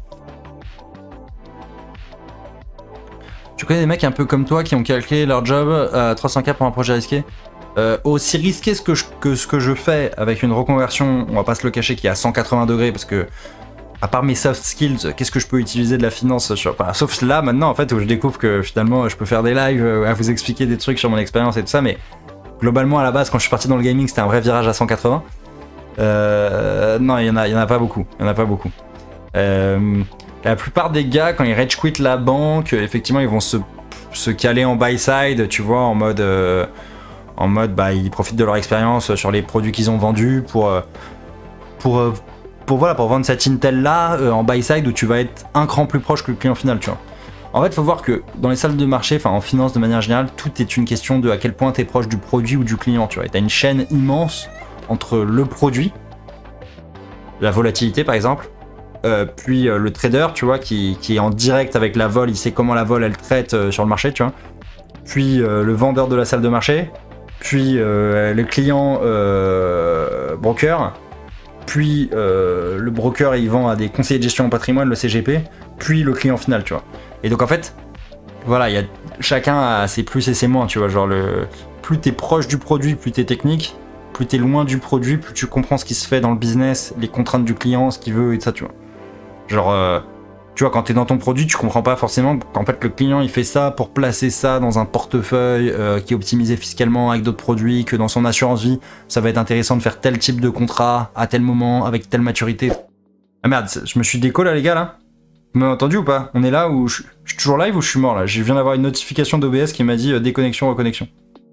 Tu connais des mecs un peu comme toi qui ont calculé leur job à trois cents K pour un projet risqué? Euh, aussi risqué ce que, je, que ce que je fais avec une reconversion, on va pas se le cacher, qui est à cent quatre-vingts degrés, parce que à part mes soft skills, qu'est-ce que je peux utiliser de la finance sur... Enfin, sauf là maintenant en fait où je découvre que finalement je peux faire des lives à vous expliquer des trucs sur mon expérience et tout ça, mais globalement à la base quand je suis parti dans le gaming c'était un vrai virage à cent quatre-vingts. Euh, non, il y en a, il y en a pas beaucoup, il y en a pas beaucoup. Euh, la plupart des gars quand ils rage quit la banque, effectivement ils vont se, se caler en buy side, tu vois, en mode euh, en mode bah ils profitent de leur expérience sur les produits qu'ils ont vendus pour pour pour voilà pour vendre cette Intel là euh, en buy side où tu vas être un cran plus proche que le client final, tu vois. En fait, il faut voir que dans les salles de marché, enfin en finance de manière générale, tout est une question de à quel point tu es proche du produit ou du client, tu vois. Tu as une chaîne immense entre le produit, la volatilité par exemple, euh, puis euh, le trader, tu vois, qui, qui est en direct avec la vol, il sait comment la vol elle traite euh, sur le marché, tu vois. Puis euh, le vendeur de la salle de marché, puis euh, le client euh, broker, puis euh, le broker il vend à des conseillers de gestion en patrimoine, le C G P, puis le client final, tu vois. Et donc en fait, voilà, y a, chacun a ses plus et ses moins, tu vois. Genre, le, plus t'es proche du produit, plus t'es technique, plus t'es loin du produit, plus tu comprends ce qui se fait dans le business, les contraintes du client, ce qu'il veut et tout ça, tu vois. Genre, euh, tu vois, quand t'es dans ton produit, tu comprends pas forcément qu'en fait le client il fait ça pour placer ça dans un portefeuille euh, qui est optimisé fiscalement avec d'autres produits, que dans son assurance vie, ça va être intéressant de faire tel type de contrat à tel moment, avec telle maturité. Ah merde, je me suis déco là les gars là. Vous m'avez entendu ou pas? On est là ou je, je suis toujours live ou je suis mort là? Je viens d'avoir une notification d'O B S qui m'a dit euh, déconnexion, reconnexion.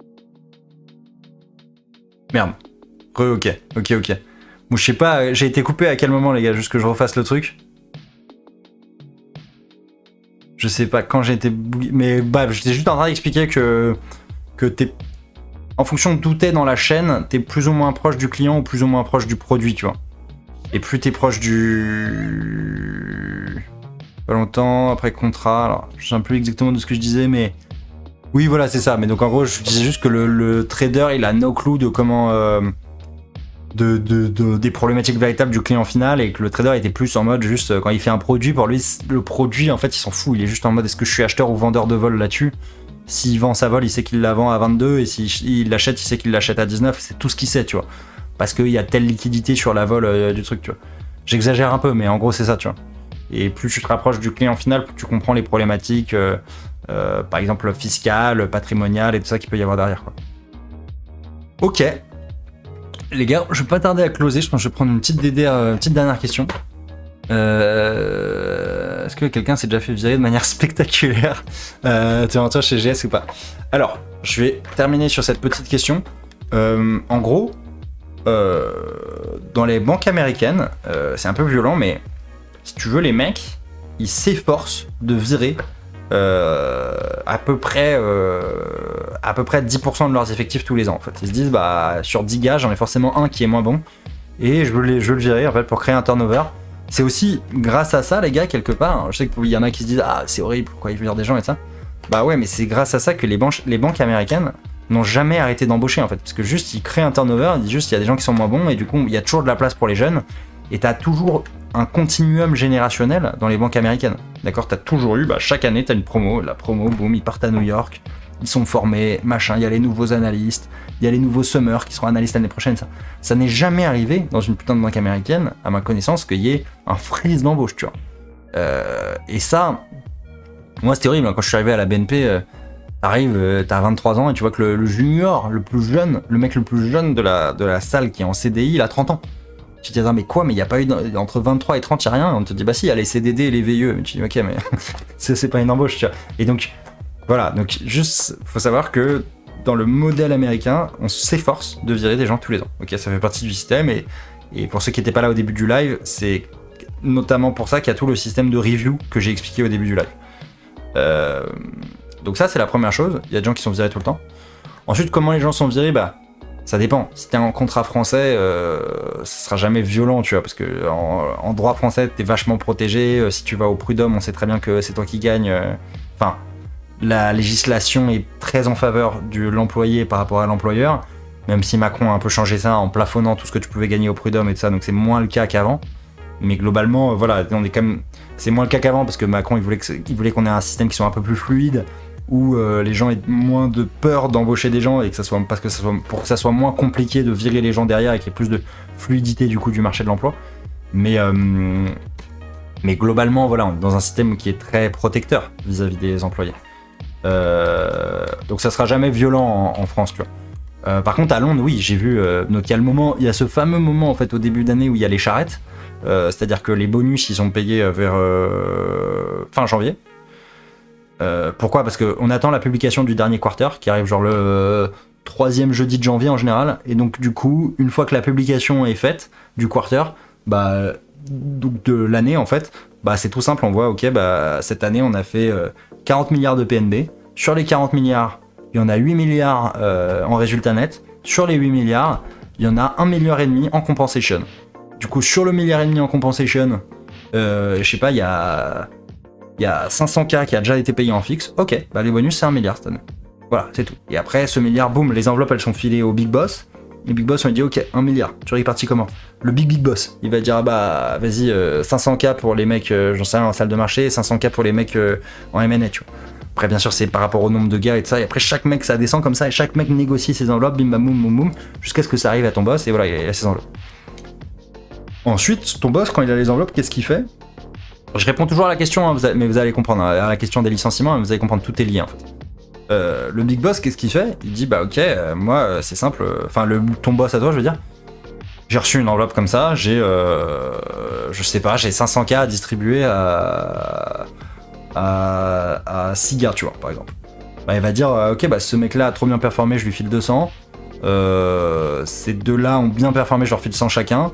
Merde. Re, ok, ok, ok. Bon, je sais pas, j'ai été coupé à quel moment les gars, juste que je refasse le truc. Je sais pas quand j'ai été... Mais bah, j'étais juste en train d'expliquer que, que t'es... En fonction de d'où t'es dans la chaîne, t'es plus ou moins proche du client ou plus ou moins proche du produit, tu vois. Et plus t'es proche du... Pas longtemps, après contrat, alors je sais plus exactement de ce que je disais, mais... Oui, voilà, c'est ça. Mais donc en gros, je disais juste que le, le trader, il a no clue de comment... Euh, de, de, de, des problématiques véritables du client final, et que le trader était plus en mode juste, quand il fait un produit, pour lui, le produit, en fait, il s'en fout. Il est juste en mode, est-ce que je suis acheteur ou vendeur de vol là-dessus? S'il vend sa vol, il sait qu'il la vend à vingt-deux, et s'il l'achète, il sait qu'il l'achète à dix-neuf. C'est tout ce qu'il sait, tu vois. Parce qu'il y a telle liquidité sur la vol euh, du truc, tu vois. J'exagère un peu, mais en gros, c'est ça, tu vois. Et plus tu te rapproches du client final, plus tu comprends les problématiques, euh, euh, par exemple fiscales, patrimoniales et tout ça qu'il peut y avoir derrière, quoi. Ok. Les gars, je vais pas tarder à closer, je pense que je vais prendre une petite, D D R, une petite dernière question. Euh... Est-ce que quelqu'un s'est déjà fait virer de manière spectaculaire euh, tu rentres chez G S ou pas? Alors, je vais terminer sur cette petite question. Euh, en gros, euh, dans les banques américaines, euh, c'est un peu violent, mais si tu veux, les mecs, ils s'efforcent de virer euh, à peu près euh, à peu près dix pour cent de leurs effectifs tous les ans. En fait, ils se disent, bah sur dix gars, j'en ai forcément un qui est moins bon, et je veux, les, je veux le virer en fait pour créer un turnover. C'est aussi grâce à ça, les gars, quelque part. Je sais qu'il y en a qui se disent, ah c'est horrible, pourquoi ils virent des gens et ça. Bah ouais, mais c'est grâce à ça que les banques, les banques américaines n'ont jamais arrêté d'embaucher en fait, parce que juste ils créent un turnover, ils disent juste il y a des gens qui sont moins bons, et du coup il y a toujours de la place pour les jeunes, et t'as toujours un continuum générationnel dans les banques américaines. D'accord, t'as toujours eu, bah, chaque année t'as une promo, la promo, boum, ils partent à New York, ils sont formés, machin, il y a les nouveaux analystes, il y a les nouveaux summers qui seront analystes l'année prochaine. Ça, ça n'est jamais arrivé dans une putain de banque américaine, à ma connaissance, qu'il y ait un freeze d'embauche, tu vois. Euh, et ça, moi c'était horrible, hein. Quand je suis arrivé à la B N P, euh, t'arrives, euh, t'as vingt-trois ans et tu vois que le, le junior, le plus jeune, le mec le plus jeune de la, de la salle qui est en C D I, il a trente ans. Tu te dis, attends, mais quoi, mais il n'y a pas eu, entre vingt-trois et trente, il n'y a rien. On te dit, bah si, il y a les C D D et les V I E. Mais tu dis, ok, mais c'est pas une embauche, tu vois. Et donc, voilà, donc juste, faut savoir que dans le modèle américain, on s'efforce de virer des gens tous les ans. Ok, ça fait partie du système, et, et pour ceux qui n'étaient pas là au début du live, c'est notamment pour ça qu'il y a tout le système de review que j'ai expliqué au début du live. Euh, donc ça, c'est la première chose. Il y a des gens qui sont virés tout le temps. Ensuite, comment les gens sont virés? Bah, ça dépend. Si t'es en contrat français, euh, ça sera jamais violent, tu vois, parce que en, en droit français, t'es vachement protégé. Si tu vas au prud'homme, on sait très bien que c'est toi qui gagne. Enfin, la législation est très en faveur de l'employé par rapport à l'employeur, même si Macron a un peu changé ça en plafonnant tout ce que tu pouvais gagner au prud'homme et tout ça, donc c'est moins le cas qu'avant. Mais globalement, voilà, on est quand même, c'est moins le cas qu'avant parce que Macron, il voulait que, il voulait qu'on ait un système qui soit un peu plus fluide, où euh, les gens aient moins de peur d'embaucher des gens, et que ça soit, parce que ça soit, pour que ça soit moins compliqué de virer les gens derrière et qu'il y ait plus de fluidité du coup du marché de l'emploi. Mais, euh, mais globalement, voilà, on est dans un système qui est très protecteur vis-à-vis des employés. Euh, donc ça sera jamais violent en, en France, tu vois. Euh, par contre, à Londres, oui, j'ai vu. Euh, donc il y a le moment, il y a ce fameux moment en fait au début d'année où il y a les charrettes, euh, c'est-à-dire que les bonus ils sont payés vers euh, fin janvier. Euh, pourquoi? Parce qu'on attend la publication du dernier quarter qui arrive genre le euh, troisième jeudi de janvier en général, et donc du coup, une fois que la publication est faite du quarter, bah donc de l'année en fait, bah c'est tout simple, on voit ok, bah cette année on a fait euh, quarante milliards de P N B. Sur les quarante milliards, il y en a huit milliards euh, en résultat net. Sur les huit milliards, il y en a un milliard et demi en compensation. Du coup, sur le milliard et demi en compensation, euh, je sais pas, il y a, il y a cinq cents K qui a déjà été payé en fixe. Ok, bah les bonus c'est un milliard cette année. Voilà, c'est tout. Et après, ce milliard, boum, les enveloppes elles sont filées au big boss. Le big boss, on lui dit ok, un milliard, tu répartis comment? Le big big boss, il va dire ah bah vas-y, euh, cinq cents K pour les mecs, euh, j'en sais rien, en salle de marché, et cinq cents K pour les mecs euh, en M and A, tu vois. Après, bien sûr, c'est par rapport au nombre de gars et tout ça, et après, chaque mec, ça descend comme ça, et chaque mec négocie ses enveloppes, bim bam boum boum boum, jusqu'à ce que ça arrive à ton boss, et voilà, il a ses enveloppes. Ensuite, ton boss, quand il a les enveloppes, qu'est-ce qu'il fait? Je réponds toujours à la question, hein, vous allez, mais vous allez comprendre, hein, à la question des licenciements, vous allez comprendre, tout est lié en fait. Euh, le big boss, qu'est-ce qu'il fait? Il dit bah ok, euh, moi euh, c'est simple, enfin le ton boss à toi, je veux dire. J'ai reçu une enveloppe comme ça, j'ai, euh, je sais pas, j'ai cinq cents K à distribuer à, à, à six gars, tu vois, par exemple. Bah, il va dire euh, ok, bah ce mec-là a trop bien performé, je lui file deux cents. Euh, ces deux-là ont bien performé, je leur file cent chacun.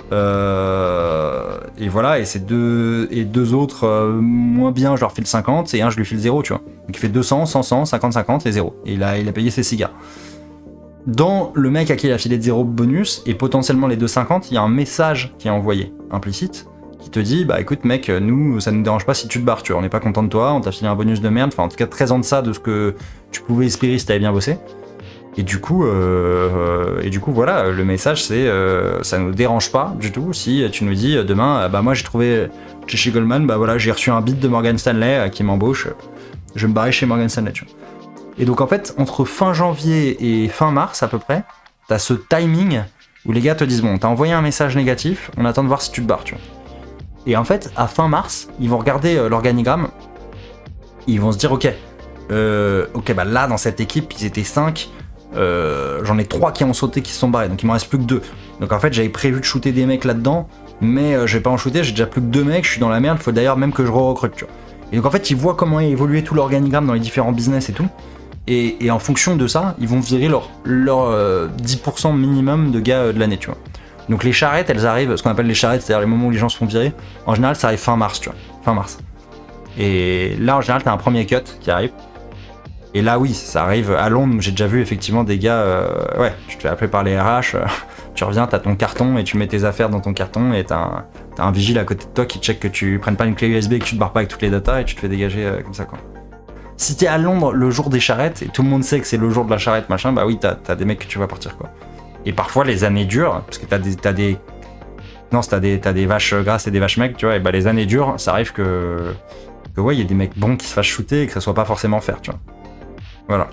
Euh, et voilà, et ces deux et deux autres euh, moins bien, je leur file cinquante, et un je lui file zéro, tu vois. Donc il fait deux cents, cent, cent, cinquante, cinquante et zéro. Et il a, il a payé ses cigares. Dans le mec à qui il a filé de zéro bonus et potentiellement les deux cinquante, il y a un message qui est envoyé implicite qui te dit bah écoute mec, nous ça nous dérange pas si tu te barres, tu vois, on n'est pas content de toi, on t'a filé un bonus de merde, enfin en tout cas très en deçà de ce que tu pouvais espérer si t'avais bien bossé. Et du coup, euh, et du coup, voilà, le message c'est, euh, ça nous dérange pas du tout si tu nous dis demain, bah moi j'ai trouvé chez, chez Goldman, bah voilà, j'ai reçu un bid de Morgan Stanley euh, qui m'embauche, je vais me barrer chez Morgan Stanley, tu vois. Et donc en fait, entre fin janvier et fin mars à peu près, t'as ce timing où les gars te disent bon, t'as envoyé un message négatif, on attend de voir si tu te barres, tu vois. Et en fait, à fin mars, ils vont regarder euh, l'organigramme, ils vont se dire ok, euh, ok, bah là dans cette équipe, ils étaient cinq. Euh, j'en ai trois qui ont sauté, qui se sont barrés, donc il m'en reste plus que deux. Donc en fait j'avais prévu de shooter des mecs là-dedans, mais euh, je vais pas en shooter, j'ai déjà plus que deux mecs, je suis dans la merde, faut d'ailleurs même que je re-recrute, tu vois. Et donc en fait ils voient comment a évolué tout l'organigramme dans les différents business et tout, et, et en fonction de ça, ils vont virer leur, leur euh, dix pour cent minimum de gars euh, de l'année, tu vois. Donc les charrettes, elles arrivent, ce qu'on appelle les charrettes, c'est-à-dire les moments où les gens se font virer, en général ça arrive fin mars, tu vois, fin mars. Et là en général t'as un premier cut qui arrive. Et là, oui, ça arrive à Londres. J'ai déjà vu effectivement des gars. Euh, ouais, tu te fais appeler par les R H, euh, tu reviens, t'as ton carton et tu mets tes affaires dans ton carton et t'as un, t'as un vigile à côté de toi qui check que tu prennes pas une clé U S B et que tu te barres pas avec toutes les datas et tu te fais dégager euh, comme ça, quoi. Si t'es à Londres le jour des charrettes et tout le monde sait que c'est le jour de la charrette, machin, bah oui, t'as, t'as des mecs que tu vas partir, quoi. Et parfois, les années durent, parce que t'as des. T'as des non, t'as des, t'as des vaches grasses et des vaches mecs, tu vois, et bah les années durent, ça arrive que. que ouais, il y a des mecs bons qui se fassent shooter et que ça soit pas forcément faire, tu vois. Voilà.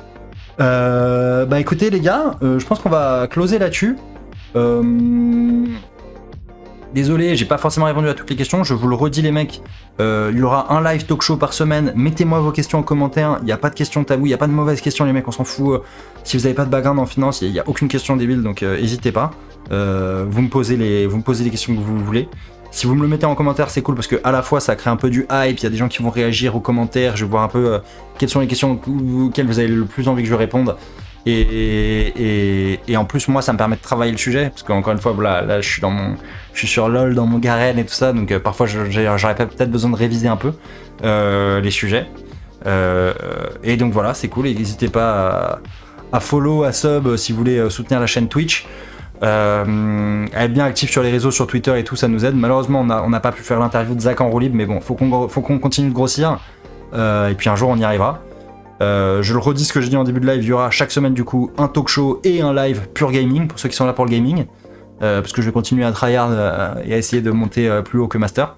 Euh, bah écoutez les gars, euh, je pense qu'on va closer là-dessus. Euh... Désolé, j'ai pas forcément répondu à toutes les questions, je vous le redis les mecs, euh, il y aura un live talk show par semaine, mettez-moi vos questions en commentaire, il n'y a pas de questions tabou, il n'y a pas de mauvaises questions les mecs, on s'en fout. Si vous n'avez pas de background en finance, il n'y a aucune question débile, donc n'hésitez euh, pas. Euh, vous, me posez les, vous me posez les questions que vous voulez. Si vous me le mettez en commentaire, c'est cool parce que à la fois ça crée un peu du hype, il y a des gens qui vont réagir aux commentaires, je vais voir un peu euh, quelles sont les questions auxquelles vous avez le plus envie que je réponde. Et, et, et en plus moi ça me permet de travailler le sujet, parce qu'encore une fois là, là je suis dans mon je suis sur LOL, dans mon Garen et tout ça, donc euh, parfois j'aurais peut-être besoin de réviser un peu euh, les sujets. Euh, et donc voilà, c'est cool, et n'hésitez pas à, à follow, à sub si vous voulez soutenir la chaîne Twitch. Euh, être bien actif sur les réseaux, sur Twitter et tout, ça nous aide. Malheureusement, on n'a pas pu faire l'interview de Zach en roue libre, mais bon, faut qu'on faut qu'on continue de grossir. Euh, et puis un jour, on y arrivera. Euh, je le redis ce que j'ai dit en début de live, il y aura chaque semaine du coup un talk show et un live pure gaming pour ceux qui sont là pour le gaming. Euh, parce que je vais continuer à tryhard euh, et à essayer de monter euh, plus haut que Master.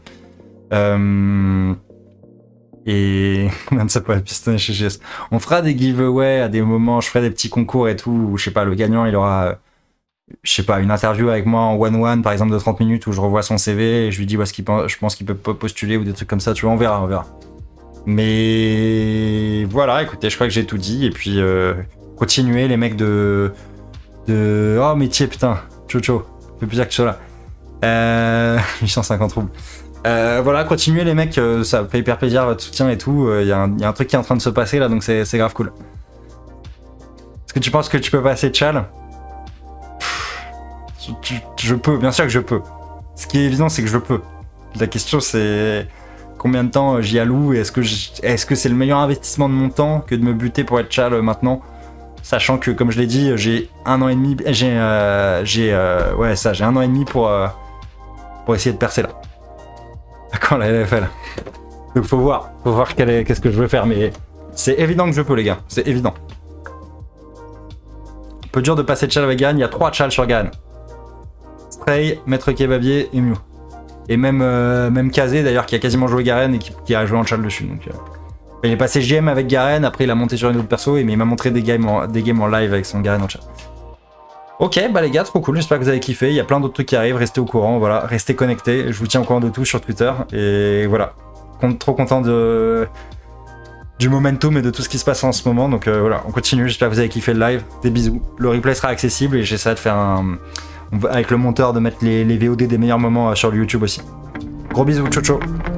Euh, et même ça pourrait pistonner chez G S. On fera des giveaways à des moments, je ferai des petits concours et tout, où je sais pas, le gagnant il aura. Euh, je sais pas, une interview avec moi en one-one par exemple de trente minutes où je revois son C V et je lui dis où est-ce qu'il pense, je pense qu'il peut postuler ou des trucs comme ça, tu vois, on verra, on verra. Mais voilà, écoutez, je crois que j'ai tout dit, et puis euh, continuez les mecs de... de... Oh métier, putain, Chocho, ça fait plaisir que tu sois là. Euh... huit cent cinquante roubles. Euh, voilà, continuez les mecs, euh, ça fait hyper plaisir votre soutien et tout, il euh, y, y a un truc qui est en train de se passer là, donc c'est grave cool. Est-ce que tu penses que tu peux passer Tchal? Je, je peux, bien sûr que je peux. Ce qui est évident, c'est que je peux. La question, c'est combien de temps j'y alloue et est-ce que est-ce que c'est le meilleur investissement de mon temps que de me buter pour être Tchal maintenant, sachant que, comme je l'ai dit, j'ai un an et demi, j'ai, euh, j'ai, euh, ouais, ça, j'ai un an et demi pour euh, pour essayer de percer là. Quand la L F L. Donc faut voir, faut voir qu'est-ce que je veux faire, mais c'est évident que je peux, les gars, c'est évident. peu dur de passer de Chal avec Garen, il y a trois Chal sur Garen. Stray, Maître Kebabier et Mew. Et même, euh, même Kazé d'ailleurs qui a quasiment joué Garen et qui, qui a joué en Chal dessus. Donc, euh... il est passé G M avec Garen, après il a monté sur une autre perso, mais il m'a montré des games, en, des games en live avec son Garen en chat. Ok, bah les gars, trop cool, j'espère que vous avez kiffé, il y a plein d'autres trucs qui arrivent, restez au courant, voilà, restez connectés, je vous tiens au courant de tout sur Twitter, et voilà. Trop content de... du momentum et de tout ce qui se passe en ce moment, donc euh, voilà, on continue, j'espère que vous avez kiffé le live, des bisous. Le replay sera accessible et j'essaierai de faire un... avec le monteur de mettre les, les V O D des meilleurs moments sur le YouTube aussi. Gros bisous, ciao ciao.